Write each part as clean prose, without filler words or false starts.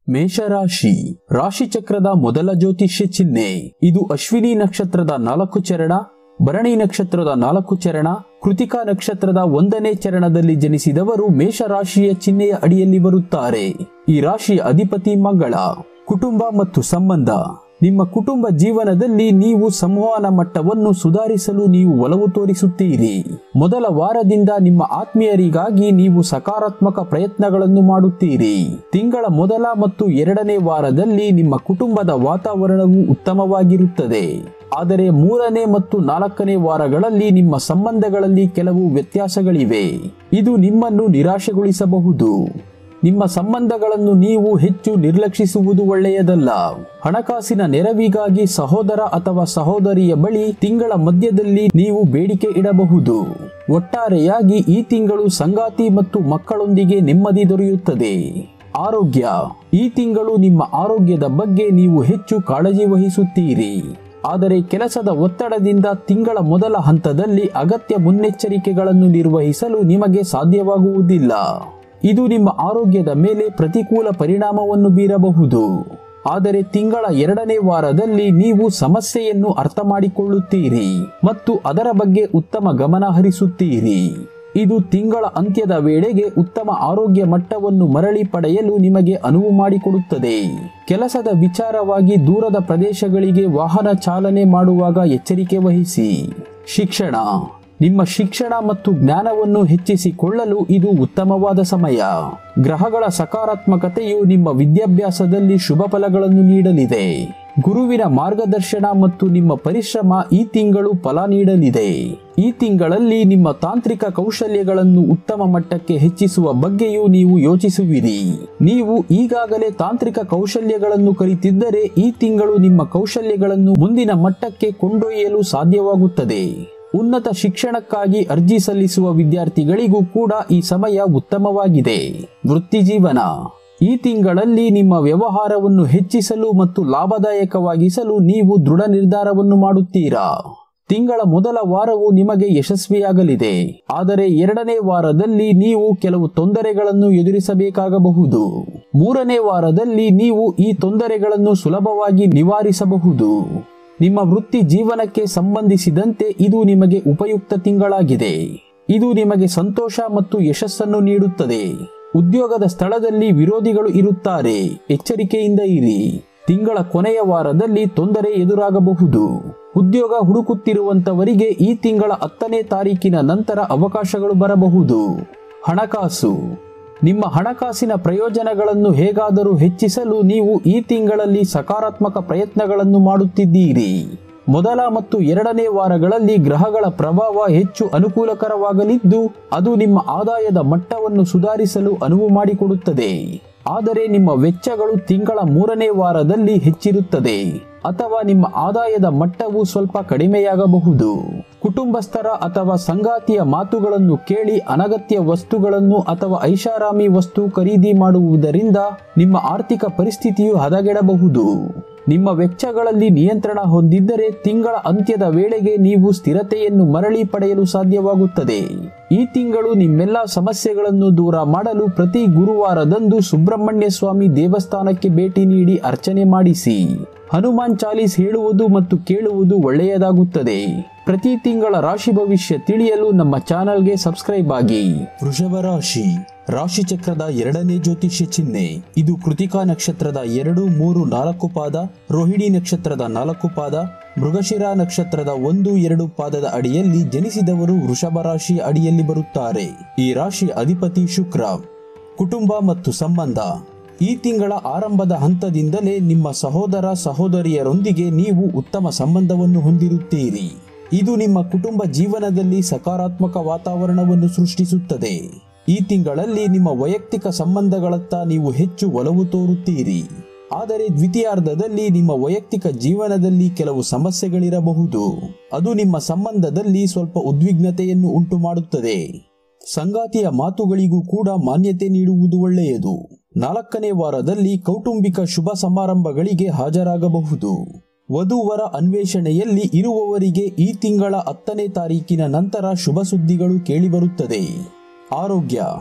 ಮೇಷರಾಶಿ ರಾಶಿಚಕ್ರದ ಮೊದಲ ಜ್ಯೋತಿಷ್ಯ ಚಿಹ್ನೆ. ಇದು ಅಶ್ವಿನಿ ನಕ್ಷತ್ರದ 4 ಚರಣ, ಭರಣಿ ನಕ್ಷತ್ರದ 4 ಚರಣ, ಕೃತಿಕಾ ನಕ್ಷತ್ರದ 1ನೇ ಚರಣದಲ್ಲಿ ಜನಿಸಿದವರು ಮೇಷರಾಶಿಯ ಚಿಹ್ನೆಯ ಅಡಿಯಲ್ಲಿ ಬರುತ್ತಾರೆ. ಈ ರಾಶಿಯ ಅಧಿಪತಿ ಮಂಗಳ. ಕುಟುಂಬ ಮತ್ತು ಸಂಬಂಧ. ನಿಮ್ಮ ಕುಟುಂಬ ಜೀವನದಲ್ಲಿ ನೀವು ಸಂವಹನ ಮಟ್ಟವನ್ನು ಸುಧಾರಿಸಲು ನೀವು ಒಲವು ತೋರಿಸುತ್ತೀರಿ. ಮೊದಲ ವಾರದಿಂದ ನಿಮ್ಮ ಆತ್ಮೀಯರಿಗಾಗಿ ನೀವು ಸಕಾರಾತ್ಮಕ ಪ್ರಯತ್ನಗಳನ್ನು ಮಾಡುತ್ತೀರಿ. ತಿಂಗಳ ಮೊದಲ ಮತ್ತು 2ನೇ ವಾರದಲ್ಲಿ ನಿಮ್ಮ ಕುಟುಂಬದ ವಾತಾವರಣವು ಉತ್ತಮವಾಗಿರುತ್ತದೆ. ಆದರೆ 3ನೇ ಮತ್ತು 4ನೇ ವಾರಗಳಲ್ಲಿ ನಿಮ್ಮ ಸಂಬಂಧಗಳಲ್ಲಿ ಕೆಲವು ವ್ಯತ್ಯಾಸಗಳಿವೆ. ಇದು ನಿಮ್ಮನ್ನು ನಿರಾಶೆಗೊಳಿಸಬಹುದು. ನಿಮ್ಮ ಸಂಬಂಧಗಳನ್ನು ನೀವು ಹೆಚ್ಚು ನಿರ್ಲಕ್ಷಿಸುವುದು ಒಳ್ಳೆಯದಲ್ಲ. ಹಣಕಾಸಿನ ನೆರವಿಗಾಗಿ ಸಹೋದರ ಅಥವಾ ಸಹೋದರಿಯ ಬಳಿ ತಿಂಗಳ ಮಧ್ಯದಲ್ಲಿ ನೀವು ಬೇಡಿಕೆ ಇಡಬಹುದು. ಒಟ್ಟಾರೆಯಾಗಿ ಈ ತಿಂಗಳು ಸಂಗಾತಿ ಮತ್ತು ಮಕ್ಕಳೊಂದಿಗೆ ನೆಮ್ಮದಿ ದೊರೆಯುತ್ತದೆ. ಆರೋಗ್ಯ. ಈ ತಿಂಗಳು ನಿಮ್ಮ ಆರೋಗ್ಯದ ಬಗ್ಗೆ ನೀವು ಹೆಚ್ಚು ಕಾಳಜಿ ವಹಿಸುತ್ತೀರಿ. ಆದರೆ ಕೆಲಸದ ಒತ್ತಡದಿಂದ ತಿಂಗಳ ಮೊದಲ ಹಂತದಲ್ಲಿ ಅಗತ್ಯ ಮುನ್ನೆಚ್ಚರಿಕೆಗಳನ್ನು ನಿರ್ವಹಿಸಲು ನಿಮಗೆ ಸಾಧ್ಯವಾಗುವುದಿಲ್ಲ. ಇದು ನಿಮ್ಮ ಆರೋಗ್ಯದ ಮೇಲೆ ಪ್ರತಿಕೂಲ ಪರಿಣಾಮವನ್ನು ಬೀರಬಹುದು. ಆದರೆ ತಿಂಗಳ 2ನೇ ವಾರದಲ್ಲಿ ನೀವು ಸಮಸ್ಯೆಯನ್ನು ಅರ್ಥ ಮಾಡಿಕೊಳ್ಳುತ್ತೀರಿ ಮತ್ತು ಅದರ ಬಗ್ಗೆ ಉತ್ತಮ ಗಮನ ಹರಿಸುತ್ತೀರಿ. ಇದು ತಿಂಗಳ ಅಂತ್ಯದ ವೇಳೆಗೆ ಉತ್ತಮ ಆರೋಗ್ಯ ಮಟ್ಟವನ್ನು ಮರಳಿ ಪಡೆಯಲು ನಿಮಗೆ ಅನುವು ಮಾಡಿಕೊಡುತ್ತದೆ. ಕೆಲಸದ ವಿಚಾರವಾಗಿ ದೂರದ ಪ್ರದೇಶಗಳಿಗೆ ವಾಹನ ಚಾಲನೆ ಮಾಡುವಾಗ ಎಚ್ಚರಿಕೆ ವಹಿಸಿ. ಶಿಕ್ಷಣ. ನಿಮ್ಮ ಶಿಕ್ಷಣ ಮತ್ತು ಜ್ಞಾನವನ್ನು ಹೆಚ್ಚಿಸಿಕೊಳ್ಳಲು ಇದು ಉತ್ತಮವಾದ ಸಮಯ. ಗ್ರಹಗಳ ಸಕಾರಾತ್ಮಕತೆಯು ನಿಮ್ಮ ವಿದ್ಯಾಭ್ಯಾಸದಲ್ಲಿ ಶುಭ ಫಲಗಳನ್ನು ನೀಡಲಿದೆ. ಗುರುವಿನ ಮಾರ್ಗದರ್ಶನ ಮತ್ತು ನಿಮ್ಮ ಪರಿಶ್ರಮ ಈ ತಿಂಗಳು ಫಲ ನೀಡಲಿದೆ. ಈ ತಿಂಗಳಲ್ಲಿ ನಿಮ್ಮ ತಾಂತ್ರಿಕ ಕೌಶಲ್ಯಗಳನ್ನು ಉತ್ತಮ ಮಟ್ಟಕ್ಕೆ ಹೆಚ್ಚಿಸುವ ಬಗ್ಗೆಯೂ ನೀವು ಯೋಚಿಸುವಿರಿ. ನೀವು ಈಗಾಗಲೇ ತಾಂತ್ರಿಕ ಕೌಶಲ್ಯಗಳನ್ನು ಕಲಿತಿದ್ದರೆ ಈ ತಿಂಗಳು ನಿಮ್ಮ ಕೌಶಲ್ಯಗಳನ್ನು ಮುಂದಿನ ಮಟ್ಟಕ್ಕೆ ಕೊಂಡೊಯ್ಯಲು ಸಾಧ್ಯವಾಗುತ್ತದೆ. ಉನ್ನತ ಶಿಕ್ಷಣಕ್ಕಾಗಿ ಅರ್ಜಿ ಸಲ್ಲಿಸುವ ವಿದ್ಯಾರ್ಥಿಗಳಿಗೂ ಕೂಡ ಈ ಸಮಯ ಉತ್ತಮವಾಗಿದೆ. ವೃತ್ತಿಜೀವನ. ಈ ತಿಂಗಳಲ್ಲಿ ನಿಮ್ಮ ವ್ಯವಹಾರವನ್ನು ಹೆಚ್ಚಿಸಲು ಮತ್ತು ಲಾಭದಾಯಕವಾಗಿಸಲು ನೀವು ದೃಢ ನಿರ್ಧಾರವನ್ನು ಮಾಡುತ್ತೀರಾ. ತಿಂಗಳ ಮೊದಲ ವಾರವು ನಿಮಗೆ ಯಶಸ್ವಿಯಾಗಲಿದೆ. ಆದರೆ 2ನೇ ವಾರದಲ್ಲಿ ನೀವು ಕೆಲವು ತೊಂದರೆಗಳನ್ನು ಎದುರಿಸಬೇಕಾಗಬಹುದು. 3ನೇ ವಾರದಲ್ಲಿ ನೀವು ಈ ತೊಂದರೆಗಳನ್ನು ಸುಲಭವಾಗಿ ನಿವಾರಿಸಬಹುದು. ನಿಮ್ಮ ವೃತ್ತಿ ಜೀವನಕ್ಕೆ ಸಂಬಂಧಿಸಿದಂತೆ ಇದು ನಿಮಗೆ ಉಪಯುಕ್ತ ತಿಂಗಳಾಗಿದೆ. ಇದು ನಿಮಗೆ ಸಂತೋಷ ಮತ್ತು ಯಶಸ್ಸನ್ನು ನೀಡುತ್ತದೆ. ಉದ್ಯೋಗದ ಸ್ಥಳದಲ್ಲಿ ವಿರೋಧಿಗಳು ಇರುತ್ತಾರೆ. ಎಚ್ಚರಿಕೆಯಿಂದ ಇರಿ. ತಿಂಗಳ ಕೊನೆಯ ವಾರದಲ್ಲಿ ತೊಂದರೆ ಎದುರಾಗಬಹುದು. ಉದ್ಯೋಗ ಹುಡುಕುತ್ತಿರುವಂತವರಿಗೆ ಈ ತಿಂಗಳ 10ನೇ ತಾರೀಕಿನ ನಂತರ ಅವಕಾಶಗಳು ಬರಬಹುದು. ಹಣಕಾಸು. ನಿಮ್ಮ ಹಣಕಾಸಿನ ಪ್ರಯೋಜನಗಳನ್ನು ಹೇಗಾದರೂ ಹೆಚ್ಚಿಸಲು ನೀವು ಈ ತಿಂಗಳಲ್ಲಿ ಸಕಾರಾತ್ಮಕ ಪ್ರಯತ್ನಗಳನ್ನು ಮಾಡುತ್ತಿದ್ದೀರಿ. ಮೊದಲ ಮತ್ತು 2ನೇ ವಾರಗಳಲ್ಲಿ ಗ್ರಹಗಳ ಪ್ರಭಾವ ಹೆಚ್ಚು ಅನುಕೂಲಕರವಾಗಲಿದ್ದು ಅದು ನಿಮ್ಮ ಆದಾಯದ ಮಟ್ಟವನ್ನು ಸುಧಾರಿಸಲು ಅನುವು ಮಾಡಿಕೊಡುತ್ತದೆ. ಆದರೆ ನಿಮ್ಮ ವೆಚ್ಚಗಳು ತಿಂಗಳ 3ನೇ ವಾರದಲ್ಲಿ ಹೆಚ್ಚಿರುತ್ತದೆ ಅಥವಾ ನಿಮ್ಮ ಆದಾಯದ ಮಟ್ಟವು ಸ್ವಲ್ಪ ಕಡಿಮೆಯಾಗಬಹುದು. ಕುಟುಂಬಸ್ಥರ ಅಥವಾ ಸಂಗಾತಿಯ ಮಾತುಗಳನ್ನು ಕೇಳಿ ಅನಗತ್ಯ ವಸ್ತುಗಳನ್ನು ಅಥವಾ ಐಷಾರಾಮಿ ವಸ್ತು ಖರೀದಿ ಮಾಡುವುದರಿಂದ ನಿಮ್ಮ ಆರ್ಥಿಕ ಪರಿಸ್ಥಿತಿಯು ಹದಗೆಡಬಹುದು. ನಿಮ್ಮ ವೆಚ್ಚಗಳಲ್ಲಿ ನಿಯಂತ್ರಣ ಹೊಂದಿದ್ದರೆ ತಿಂಗಳ ಅಂತ್ಯದ ವೇಳೆಗೆ ನೀವು ಸ್ಥಿರತೆಯನ್ನು ಮರಳಿ ಪಡೆಯಲು ಸಾಧ್ಯವಾಗುತ್ತದೆ. ಈ ತಿಂಗಳು ನಿಮ್ಮೆಲ್ಲ ಸಮಸ್ಯೆಗಳನ್ನು ದೂರ ಮಾಡಲು ಪ್ರತಿ ಗುರುವಾರದಂದು ಸುಬ್ರಹ್ಮಣ್ಯ ಸ್ವಾಮಿ ದೇವಸ್ಥಾನಕ್ಕೆ ಭೇಟಿ ನೀಡಿ ಅರ್ಚನೆ ಮಾಡಿಸಿ. ಹನುಮಾನ್ ಚಾಲೀಸ್ ಹೇಳುವುದು ಮತ್ತು ಕೇಳುವುದು ಒಳ್ಳೆಯದಾಗುತ್ತದೆ. ಪ್ರತಿ ತಿಂಗಳ ರಾಶಿ ಭವಿಷ್ಯ ತಿಳಿಯಲು ನಮ್ಮ ಚಾನೆಲ್ಗೆ ಸಬ್ಸ್ಕ್ರೈಬ್ ಆಗಿ. ವೃಷಭ ರಾಶಿ ರಾಶಿ ಚಕ್ರದ 2ನೇ ಜ್ಯೋತಿಷ್ಯ ಚಿಹ್ನೆ. ಇದು ಕೃತಿಕಾ ನಕ್ಷತ್ರದ 2, 3, 4 ಪಾದ, ರೋಹಿಣಿ ನಕ್ಷತ್ರದ 4 ಪಾದ, ಮೃಗಶಿರ ನಕ್ಷತ್ರದ 1, 2 ಪಾದದ ಅಡಿಯಲ್ಲಿ ಜನಿಸಿದವರು ವೃಷಭ ರಾಶಿಯ ಅಡಿಯಲ್ಲಿ ಬರುತ್ತಾರೆ. ಈ ರಾಶಿಯ ಅಧಿಪತಿ ಶುಕ್ರ. ಕುಟುಂಬ ಮತ್ತು ಸಂಬಂಧ. ಈ ತಿಂಗಳ ಆರಂಭದ ಹಂತದಿಂದಲೇ ನಿಮ್ಮ ಸಹೋದರ ಸಹೋದರಿಯರೊಂದಿಗೆ ನೀವು ಉತ್ತಮ ಸಂಬಂಧವನ್ನು ಹೊಂದಿರುತ್ತೀರಿ. ಇದು ನಿಮ್ಮ ಕುಟುಂಬ ಜೀವನದಲ್ಲಿ ಸಕಾರಾತ್ಮಕ ವಾತಾವರಣವನ್ನು ಸೃಷ್ಟಿಸುತ್ತದೆ. ಈ ತಿಂಗಳಲ್ಲಿ ನಿಮ್ಮ ವೈಯಕ್ತಿಕ ಸಂಬಂಧಗಳತ್ತ ನೀವು ಹೆಚ್ಚು ಒಲವು ತೋರುತ್ತೀರಿ. ಆದರೆ ದ್ವಿತೀಯಾರ್ಧದಲ್ಲಿ ನಿಮ್ಮ ವೈಯಕ್ತಿಕ ಜೀವನದಲ್ಲಿ ಕೆಲವು ಸಮಸ್ಯೆಗಳಿರಬಹುದು. ಅದು ನಿಮ್ಮ ಸಂಬಂಧದಲ್ಲಿ ಸ್ವಲ್ಪ ಉದ್ವಿಗ್ನತೆಯನ್ನು ಉಂಟು ಮಾಡುತ್ತದೆ. ಸಂಗಾತಿಯ ಮಾತುಗಳಿಗೂ ಕೂಡ ಮಾನ್ಯತೆ ನೀಡುವುದು ಒಳ್ಳೆಯದು. 4ನೇ ವಾರದಲ್ಲಿ ಕೌಟುಂಬಿಕ ಶುಭ ಸಮಾರಂಭಗಳಿಗೆ ಹಾಜರಾಗಬಹುದು. ವಧುವರ ಅನ್ವೇಷಣೆಯಲ್ಲಿ ಇರುವವರಿಗೆ ಈ ತಿಂಗಳ 10ನೇ ತಾರೀಕಿನ ನಂತರ ಶುಭ ಸುದ್ದಿಗಳು ಕೇಳಿಬರುತ್ತದೆ. ಆರೋಗ್ಯ.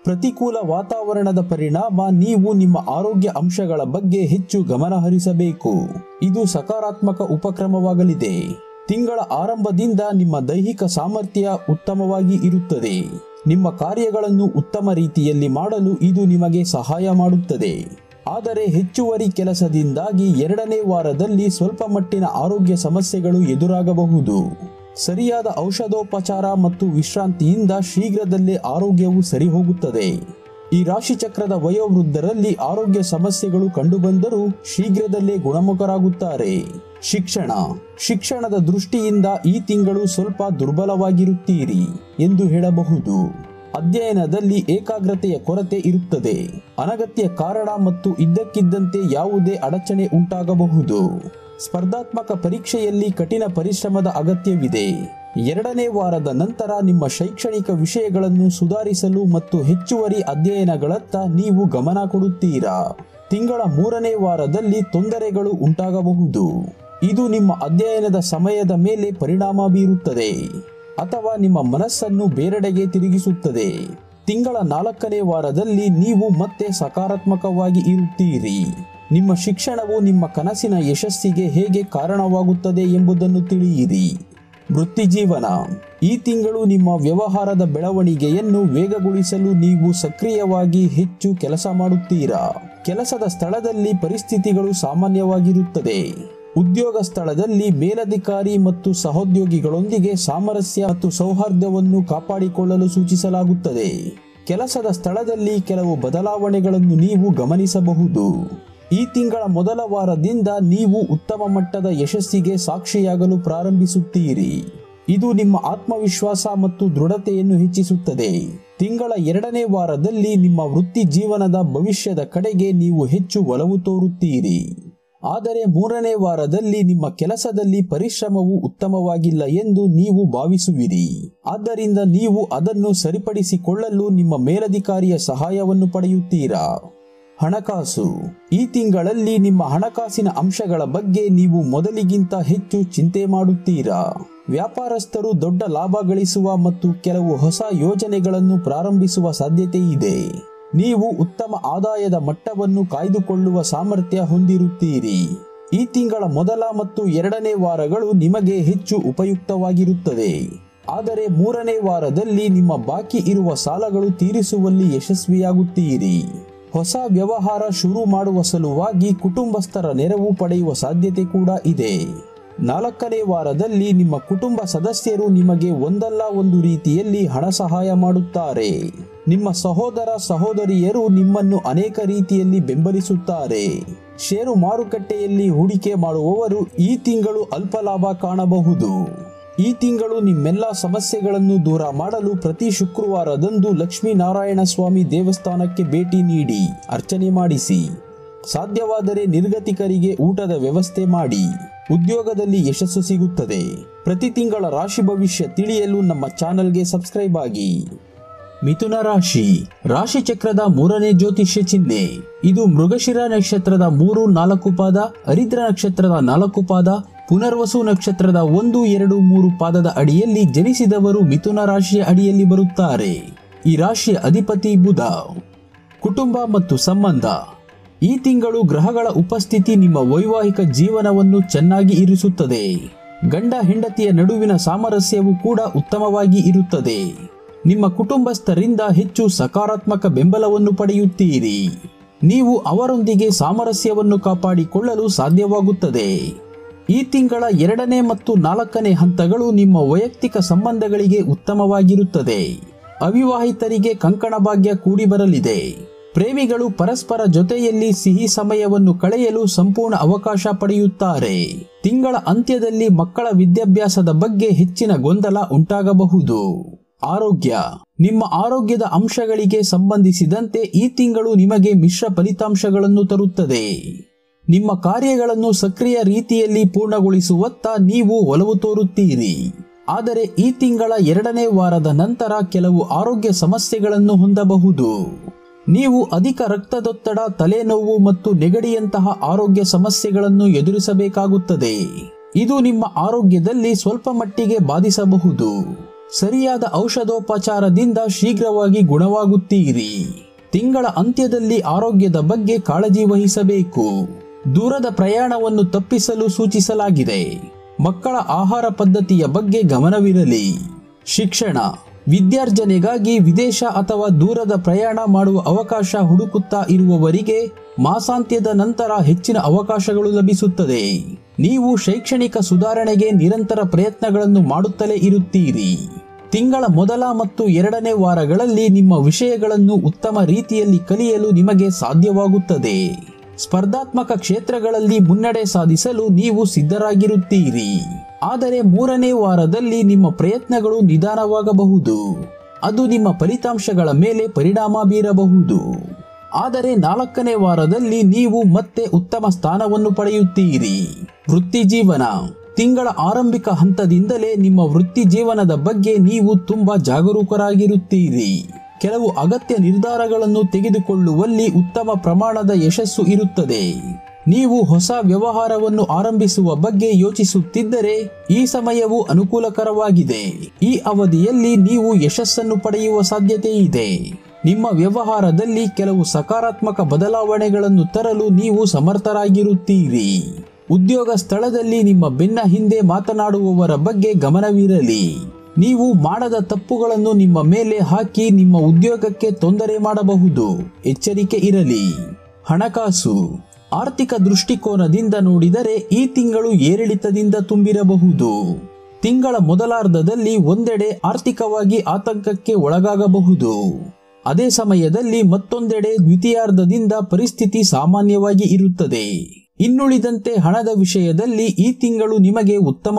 ಪ್ರತಿಕೂಲ ವಾತಾವರಣದ ಪರಿಣಾಮ ನೀವು ನಿಮ್ಮ ಆರೋಗ್ಯ ಅಂಶಗಳ ಬಗ್ಗೆ ಹೆಚ್ಚು ಗಮನ ಹರಿಸಬೇಕು. ಇದು ಸಕಾರಾತ್ಮಕ ಉಪಕ್ರಮವಾಗಲಿದೆ. ತಿಂಗಳ ಆರಂಭದಿಂದ ನಿಮ್ಮ ದೈಹಿಕ ಸಾಮರ್ಥ್ಯ ಉತ್ತಮವಾಗಿ ಇರುತ್ತದೆ. ನಿಮ್ಮ ಕಾರ್ಯಗಳನ್ನು ಉತ್ತಮ ರೀತಿಯಲ್ಲಿ ಮಾಡಲು ಇದು ನಿಮಗೆ ಸಹಾಯ ಮಾಡುತ್ತದೆ. ಆದರೆ ಹೆಚ್ಚುವರಿ ಕೆಲಸದಿಂದಾಗಿ 2ನೇ ವಾರದಲ್ಲಿ ಸ್ವಲ್ಪ ಮಟ್ಟಿನ ಆರೋಗ್ಯ ಸಮಸ್ಯೆಗಳು ಎದುರಾಗಬಹುದು. ಸರಿಯಾದ ಔಷಧೋಪಚಾರ ಮತ್ತು ವಿಶ್ರಾಂತಿಯಿಂದ ಶೀಘ್ರದಲ್ಲೇ ಆರೋಗ್ಯವು ಸರಿಹೋಗುತ್ತದೆ. ಈ ರಾಶಿಚಕ್ರದ ವಯೋವೃದ್ಧರಲ್ಲಿ ಆರೋಗ್ಯ ಸಮಸ್ಯೆಗಳು ಕಂಡುಬಂದರೂ ಶೀಘ್ರದಲ್ಲೇ ಗುಣಮುಖರಾಗುತ್ತಾರೆ. ಶಿಕ್ಷಣದ ದೃಷ್ಟಿಯಿಂದ ಈ ತಿಂಗಳು ಸ್ವಲ್ಪ ದುರ್ಬಲವಾಗಿರುತ್ತೀರಿ ಎಂದು ಹೇಳಬಹುದು. ಅಧ್ಯಯನದಲ್ಲಿ ಏಕಾಗ್ರತೆಯ ಕೊರತೆ ಇರುತ್ತದೆ. ಅನಗತ್ಯ ಕಾರಣ ಮತ್ತು ಇದ್ದಕ್ಕಿದ್ದಂತೆ ಯಾವುದೇ ಅಡಚಣೆ ಉಂಟಾಗಬಹುದು. ಸ್ಪರ್ಧಾತ್ಮಕ ಪರೀಕ್ಷೆಯಲ್ಲಿ ಕಠಿಣ ಪರಿಶ್ರಮದ ಅಗತ್ಯವಿದೆ. 2ನೇ ವಾರದ ನಂತರ ನಿಮ್ಮ ಶೈಕ್ಷಣಿಕ ವಿಷಯಗಳನ್ನು ಸುಧಾರಿಸಲು ಮತ್ತು ಹೆಚ್ಚುವರಿ ಅಧ್ಯಯನಗಳತ್ತ ನೀವು ಗಮನ ಕೊಡುತ್ತೀರಾ. ತಿಂಗಳ 3ನೇ ವಾರದಲ್ಲಿ ತೊಂದರೆಗಳು ಉಂಟಾಗಬಹುದು. ಇದು ನಿಮ್ಮ ಅಧ್ಯಯನದ ಸಮಯದ ಮೇಲೆ ಪರಿಣಾಮ ಬೀರುತ್ತದೆ ಅಥವಾ ನಿಮ್ಮ ಮನಸ್ಸನ್ನು ಬೇರೆಡೆಗೆ ತಿರುಗಿಸುತ್ತದೆ. ತಿಂಗಳ 4ನೇ ವಾರದಲ್ಲಿ ನೀವು ಮತ್ತೆ ಸಕಾರಾತ್ಮಕವಾಗಿ ಇರುತ್ತೀರಿ. ನಿಮ್ಮ ಶಿಕ್ಷಣವು ನಿಮ್ಮ ಕನಸಿನ ಯಶಸ್ಸಿಗೆ ಹೇಗೆ ಕಾರಣವಾಗುತ್ತದೆ ಎಂಬುದನ್ನು ತಿಳಿಯಿರಿ. ವೃತ್ತಿಜೀವನ. ಈ ತಿಂಗಳು ನಿಮ್ಮ ವ್ಯವಹಾರದ ಬೆಳವಣಿಗೆಯನ್ನು ವೇಗಗೊಳಿಸಲು ನೀವು ಸಕ್ರಿಯವಾಗಿ ಹೆಚ್ಚು ಕೆಲಸ ಮಾಡುತ್ತೀರಾ. ಕೆಲಸದ ಸ್ಥಳದಲ್ಲಿ ಪರಿಸ್ಥಿತಿಗಳು ಸಾಮಾನ್ಯವಾಗಿರುತ್ತದೆ. ಉದ್ಯೋಗ ಸ್ಥಳದಲ್ಲಿ ಮೇಲಧಿಕಾರಿ ಮತ್ತು ಸಹೋದ್ಯೋಗಿಗಳೊಂದಿಗೆ ಸಾಮರಸ್ಯ ಮತ್ತು ಸೌಹಾರ್ದವನ್ನು ಕಾಪಾಡಿಕೊಳ್ಳಲು ಸೂಚಿಸಲಾಗುತ್ತದೆ. ಕೆಲಸದ ಸ್ಥಳದಲ್ಲಿ ಕೆಲವು ಬದಲಾವಣೆಗಳನ್ನು ನೀವು ಗಮನಿಸಬಹುದು. ಈ ತಿಂಗಳ ಮೊದಲ ವಾರದಿಂದ ನೀವು ಉತ್ತಮ ಮಟ್ಟದ ಯಶಸ್ಸಿಗೆ ಸಾಕ್ಷಿಯಾಗಲು ಪ್ರಾರಂಭಿಸುತ್ತೀರಿ. ಇದು ನಿಮ್ಮ ಆತ್ಮವಿಶ್ವಾಸ ಮತ್ತು ದೃಢತೆಯನ್ನು ಹೆಚ್ಚಿಸುತ್ತದೆ. ತಿಂಗಳ 2ನೇ ವಾರದಲ್ಲಿ ನಿಮ್ಮ ವೃತ್ತಿ ಜೀವನದ ಭವಿಷ್ಯದ ಕಡೆಗೆ ನೀವು ಹೆಚ್ಚು ಒಲವು ತೋರುತ್ತೀರಿ. ಆದರೆ 3ನೇ ವಾರದಲ್ಲಿ ನಿಮ್ಮ ಕೆಲಸದಲ್ಲಿ ಪರಿಶ್ರಮವು ಉತ್ತಮವಾಗಿಲ್ಲ ಎಂದು ನೀವು ಭಾವಿಸುವಿರಿ. ಆದ್ದರಿಂದ ನೀವು ಅದನ್ನು ಸರಿಪಡಿಸಿಕೊಳ್ಳಲು ನಿಮ್ಮ ಮೇಲಧಿಕಾರಿಯ ಸಹಾಯವನ್ನು ಪಡೆಯುತ್ತೀರಾ. ಹಣಕಾಸು. ಈ ತಿಂಗಳಲ್ಲಿ ನಿಮ್ಮ ಹಣಕಾಸಿನ ಅಂಶಗಳ ಬಗ್ಗೆ ನೀವು ಮೊದಲಿಗಿಂತ ಹೆಚ್ಚು ಚಿಂತೆ ಮಾಡುತ್ತೀರಾ. ವ್ಯಾಪಾರಸ್ಥರು ದೊಡ್ಡ ಲಾಭ ಗಳಿಸುವ ಮತ್ತು ಕೆಲವು ಹೊಸ ಯೋಜನೆಗಳನ್ನು ಪ್ರಾರಂಭಿಸುವ ಸಾಧ್ಯತೆ ಇದೆ. ನೀವು ಉತ್ತಮ ಆದಾಯದ ಮಟ್ಟವನ್ನು ಕಾಯ್ದುಕೊಳ್ಳುವ ಸಾಮರ್ಥ್ಯ ಹೊಂದಿರುತ್ತೀರಿ. ಈ ತಿಂಗಳ ಮೊದಲ ಮತ್ತು 2ನೇ ವಾರಗಳು ನಿಮಗೆ ಹೆಚ್ಚು ಉಪಯುಕ್ತವಾಗಿರುತ್ತದೆ. ಆದರೆ 3ನೇ ವಾರದಲ್ಲಿ ನಿಮ್ಮ ಬಾಕಿ ಇರುವ ಸಾಲಗಳು ತೀರಿಸುವಲ್ಲಿ ಯಶಸ್ವಿಯಾಗುತ್ತೀರಿ. ಹೊಸ ವ್ಯವಹಾರ ಶುರು ಮಾಡುವ ಸಲುವಾಗಿ ಕುಟುಂಬಸ್ಥರ ನೆರವು ಪಡೆಯುವ ಸಾಧ್ಯತೆ ಕೂಡ ಇದೆ. 4ನೇ ವಾರದಲ್ಲಿ ನಿಮ್ಮ ಕುಟುಂಬ ಸದಸ್ಯರು ನಿಮಗೆ ಒಂದಲ್ಲ ಒಂದು ರೀತಿಯಲ್ಲಿ ಹಣ ಸಹಾಯ ಮಾಡುತ್ತಾರೆ. ನಿಮ್ಮ ಸಹೋದರ ಸಹೋದರಿಯರು ನಿಮ್ಮನ್ನು ಅನೇಕ ರೀತಿಯಲ್ಲಿ ಬೆಂಬಲಿಸುತ್ತಾರೆ. ಷೇರು ಮಾರುಕಟ್ಟೆಯಲ್ಲಿ ಹೂಡಿಕೆ ಮಾಡುವವರು ಈ ತಿಂಗಳು ಅಲ್ಪ ಲಾಭ ಕಾಣಬಹುದು. ಈ ತಿಂಗಳು ನಿಮ್ಮೆಲ್ಲ ಸಮಸ್ಯೆಗಳನ್ನು ದೂರ ಮಾಡಲು ಪ್ರತಿ ಶುಕ್ರವಾರದಂದು ಲಕ್ಷ್ಮೀನಾರಾಯಣ ಸ್ವಾಮಿ ದೇವಸ್ಥಾನಕ್ಕೆ ಭೇಟಿ ನೀಡಿ ಅರ್ಚನೆ ಮಾಡಿಸಿ. ಸಾಧ್ಯವಾದರೆ ನಿರ್ಗತಿಕರಿಗೆ ಊಟದ ವ್ಯವಸ್ಥೆ ಮಾಡಿ. ಉದ್ಯೋಗದಲ್ಲಿ ಯಶಸ್ಸು ಸಿಗುತ್ತದೆ. ಪ್ರತಿ ತಿಂಗಳ ರಾಶಿ ಭವಿಷ್ಯ ತಿಳಿಯಲು ನಮ್ಮ ಚಾನೆಲ್ಗೆ ಸಬ್ಸ್ಕ್ರೈಬ್ ಆಗಿ. ಮಿಥುನ ರಾಶಿ. ರಾಶಿ ಚಕ್ರದ 3ನೇ ಜ್ಯೋತಿಷ್ಯ ಚಿಹ್ನೆ. ಇದು ಮೃಗಶಿರ ನಕ್ಷತ್ರದ 3, 4 ಪಾದ, ಹರಿದ್ರ ನಕ್ಷತ್ರದ 4 ಪಾದ, ಪುನರ್ವಸು ನಕ್ಷತ್ರದ 1, 2, 3 ಪಾದದ ಅಡಿಯಲ್ಲಿ ಜನಿಸಿದವರು ಮಿಥುನ ರಾಶಿಯ ಅಡಿಯಲ್ಲಿ ಬರುತ್ತಾರೆ. ಈ ರಾಶಿಯ ಅಧಿಪತಿ ಬುಧ. ಕುಟುಂಬ ಮತ್ತು ಸಂಬಂಧ. ಈ ತಿಂಗಳು ಗ್ರಹಗಳ ಉಪಸ್ಥಿತಿ ನಿಮ್ಮ ವೈವಾಹಿಕ ಜೀವನವನ್ನು ಚೆನ್ನಾಗಿ ಇರಿಸುತ್ತದೆ. ಗಂಡ ಹೆಂಡತಿಯ ನಡುವಿನ ಸಾಮರಸ್ಯವು ಕೂಡ ಉತ್ತಮವಾಗಿ ಇರುತ್ತದೆ. ನಿಮ್ಮ ಕುಟುಂಬಸ್ಥರಿಂದ ಹೆಚ್ಚು ಸಕಾರಾತ್ಮಕ ಬೆಂಬಲವನ್ನು ಪಡೆಯುತ್ತೀರಿ. ನೀವು ಅವರೊಂದಿಗೆ ಸಾಮರಸ್ಯವನ್ನು ಕಾಪಾಡಿಕೊಳ್ಳಲು ಸಾಧ್ಯವಾಗುತ್ತದೆ. ಈ ತಿಂಗಳ 2ನೇ ಮತ್ತು 4ನೇ ಹಂತಗಳು ನಿಮ್ಮ ವೈಯಕ್ತಿಕ ಸಂಬಂಧಗಳಿಗೆ ಉತ್ತಮವಾಗಿರುತ್ತದೆ. ಅವಿವಾಹಿತರಿಗೆ ಕಂಕಣ ಭಾಗ್ಯ ಕೂಡಿ ಬರಲಿದೆ. ಪ್ರೇಮಿಗಳು ಪರಸ್ಪರ ಜೊತೆಯಲ್ಲಿ ಸಿಹಿ ಸಮಯವನ್ನು ಕಳೆಯಲು ಸಂಪೂರ್ಣ ಅವಕಾಶ ಪಡೆಯುತ್ತಾರೆ. ತಿಂಗಳ ಅಂತ್ಯದಲ್ಲಿ ಮಕ್ಕಳ ವಿದ್ಯಾಭ್ಯಾಸದ ಬಗ್ಗೆ ಹೆಚ್ಚಿನ ಗೊಂದಲ ಉಂಟಾಗಬಹುದು. ಆರೋಗ್ಯ. ನಿಮ್ಮ ಆರೋಗ್ಯದ ಅಂಶಗಳಿಗೆ ಸಂಬಂಧಿಸಿದಂತೆ ಈ ತಿಂಗಳು ನಿಮಗೆ ಮಿಶ್ರ ಫಲಿತಾಂಶಗಳನ್ನು ತರುತ್ತದೆ. ನಿಮ್ಮ ಕಾರ್ಯಗಳನ್ನು ಸಕ್ರಿಯ ರೀತಿಯಲ್ಲಿ ಪೂರ್ಣಗೊಳಿಸುವತ್ತ ನೀವು ಒಲವು ತೋರುತ್ತೀರಿ. ಆದರೆ ಈ ತಿಂಗಳ 2ನೇ ವಾರದ ನಂತರ ಕೆಲವು ಆರೋಗ್ಯ ಸಮಸ್ಯೆಗಳನ್ನು ಹೊಂದಬಹುದು. ನೀವು ಅಧಿಕ ರಕ್ತದೊತ್ತಡ, ತಲೆನೋವು ಮತ್ತು ನೆಗಡಿಯಂತಹ ಆರೋಗ್ಯ ಸಮಸ್ಯೆಗಳನ್ನು ಎದುರಿಸಬೇಕಾಗುತ್ತದೆ. ಇದು ನಿಮ್ಮ ಆರೋಗ್ಯದಲ್ಲಿ ಸ್ವಲ್ಪ ಮಟ್ಟಿಗೆ ಬಾಧಿಸಬಹುದು. ಸರಿಯಾದ ಔಷಧೋಪಚಾರದಿಂದ ಶೀಘ್ರವಾಗಿ ಗುಣವಾಗುತ್ತೀರಿ. ತಿಂಗಳ ಅಂತ್ಯದಲ್ಲಿ ಆರೋಗ್ಯದ ಬಗ್ಗೆ ಕಾಳಜಿ ವಹಿಸಬೇಕು. ದೂರದ ಪ್ರಯಾಣವನ್ನು ತಪ್ಪಿಸಲು ಸೂಚಿಸಲಾಗಿದೆ. ಮಕ್ಕಳ ಆಹಾರ ಪದ್ಧತಿಯ ಬಗ್ಗೆ ಗಮನವಿರಲಿ. ಶಿಕ್ಷಣ, ವಿದ್ಯಾರ್ಜನೆಗಾಗಿ ವಿದೇಶ ಅಥವಾ ದೂರದ ಪ್ರಯಾಣ ಮಾಡುವ ಅವಕಾಶ ಹುಡುಕುತ್ತಾ ಇರುವವರಿಗೆ ಮಾಸಾಂತ್ಯದ ನಂತರ ಹೆಚ್ಚಿನ ಅವಕಾಶಗಳು ಲಭಿಸುತ್ತದೆ. ನೀವು ಶೈಕ್ಷಣಿಕ ಸುಧಾರಣೆಗೆ ನಿರಂತರ ಪ್ರಯತ್ನಗಳನ್ನು ಮಾಡುತ್ತಲೇ ಇರುತ್ತೀರಿ. ತಿಂಗಳ ಮೊದಲ ಮತ್ತು 2ನೇ ವಾರಗಳಲ್ಲಿ ನಿಮ್ಮ ವಿಷಯಗಳನ್ನು ಉತ್ತಮ ರೀತಿಯಲ್ಲಿ ಕಲಿಯಲು ನಿಮಗೆ ಸಾಧ್ಯವಾಗುತ್ತದೆ. ಸ್ಪರ್ಧಾತ್ಮಕ ಕ್ಷೇತ್ರಗಳಲ್ಲಿ ಮುನ್ನಡೆ ಸಾಧಿಸಲು ನೀವು ಸಿದ್ಧರಾಗಿರುತ್ತೀರಿ. ಆದರೆ 3ನೇ ವಾರದಲ್ಲಿ ನಿಮ್ಮ ಪ್ರಯತ್ನಗಳು ನಿಧಾನವಾಗಬಹುದು. ಅದು ನಿಮ್ಮ ಫಲಿತಾಂಶಗಳ ಮೇಲೆ ಪರಿಣಾಮ ಬೀರಬಹುದು. ಆದರೆ 4ನೇ ವಾರದಲ್ಲಿ ನೀವು ಮತ್ತೆ ಉತ್ತಮ ಸ್ಥಾನವನ್ನು ಪಡೆಯುತ್ತೀರಿ. ವೃತ್ತಿ ಜೀವನ, ತಿಂಗಳ ಆರಂಭಿಕ ಹಂತದಿಂದಲೇ ನಿಮ್ಮ ವೃತ್ತಿ ಜೀವನದ ಬಗ್ಗೆ ನೀವು ತುಂಬಾ ಜಾಗರೂಕರಾಗಿರುತ್ತೀರಿ. ಕೆಲವು ಅಗತ್ಯ ನಿರ್ಧಾರಗಳನ್ನು ತೆಗೆದುಕೊಳ್ಳುವಲ್ಲಿ ಉತ್ತಮ ಪ್ರಮಾಣದ ಯಶಸ್ಸು ಇರುತ್ತದೆ. ನೀವು ಹೊಸ ವ್ಯವಹಾರವನ್ನು ಆರಂಭಿಸುವ ಬಗ್ಗೆ ಯೋಚಿಸುತ್ತಿದ್ದರೆ ಈ ಸಮಯವು ಅನುಕೂಲಕರವಾಗಿದೆ. ಈ ಅವಧಿಯಲ್ಲಿ ನೀವು ಯಶಸ್ಸನ್ನು ಪಡೆಯುವ ಸಾಧ್ಯತೆ ಇದೆ. ನಿಮ್ಮ ವ್ಯವಹಾರದಲ್ಲಿ ಕೆಲವು ಸಕಾರಾತ್ಮಕ ಬದಲಾವಣೆಗಳನ್ನು ತರಲು ನೀವು ಸಮರ್ಥರಾಗಿರುತ್ತೀರಿ. ಉದ್ಯೋಗ ಸ್ಥಳದಲ್ಲಿ ನಿಮ್ಮ ಬೆನ್ನ ಹಿಂದೆ ಮಾತನಾಡುವವರ ಬಗ್ಗೆ ಗಮನವಿರಲಿ. ನೀವು ಮಾಡದ ತಪ್ಪುಗಳನ್ನು ನಿಮ್ಮ ಮೇಲೆ ಹಾಕಿ ನಿಮ್ಮ ಉದ್ಯೋಗಕ್ಕೆ ತೊಂದರೆ ಮಾಡಬಹುದು. ಎಚ್ಚರಿಕೆ ಇರಲಿ. ಹಣಕಾಸು, ಆರ್ಥಿಕ ದೃಷ್ಟಿಕೋನದಿಂದ ನೋಡಿದರೆ ಈ ತಿಂಗಳು ಏರಿಳಿತದಿಂದ ತುಂಬಿರಬಹುದು. ತಿಂಗಳ ಮೊದಲಾರ್ಧದಲ್ಲಿ ಒಂದೆಡೆ ಆರ್ಥಿಕವಾಗಿ ಆತಂಕಕ್ಕೆ ಒಳಗಾಗಬಹುದು. ಅದೇ ಸಮಯದಲ್ಲಿ ಮತ್ತೊಂದೆಡೆ ದ್ವಿತೀಯಾರ್ಧದಿಂದ ಪರಿಸ್ಥಿತಿ ಸಾಮಾನ್ಯವಾಗಿ ಇರುತ್ತದೆ. ಇನ್ನುಳಿದಂತೆ ಹಣದ ವಿಷಯದಲ್ಲಿ ಈ ತಿಂಗಳು ನಿಮಗೆ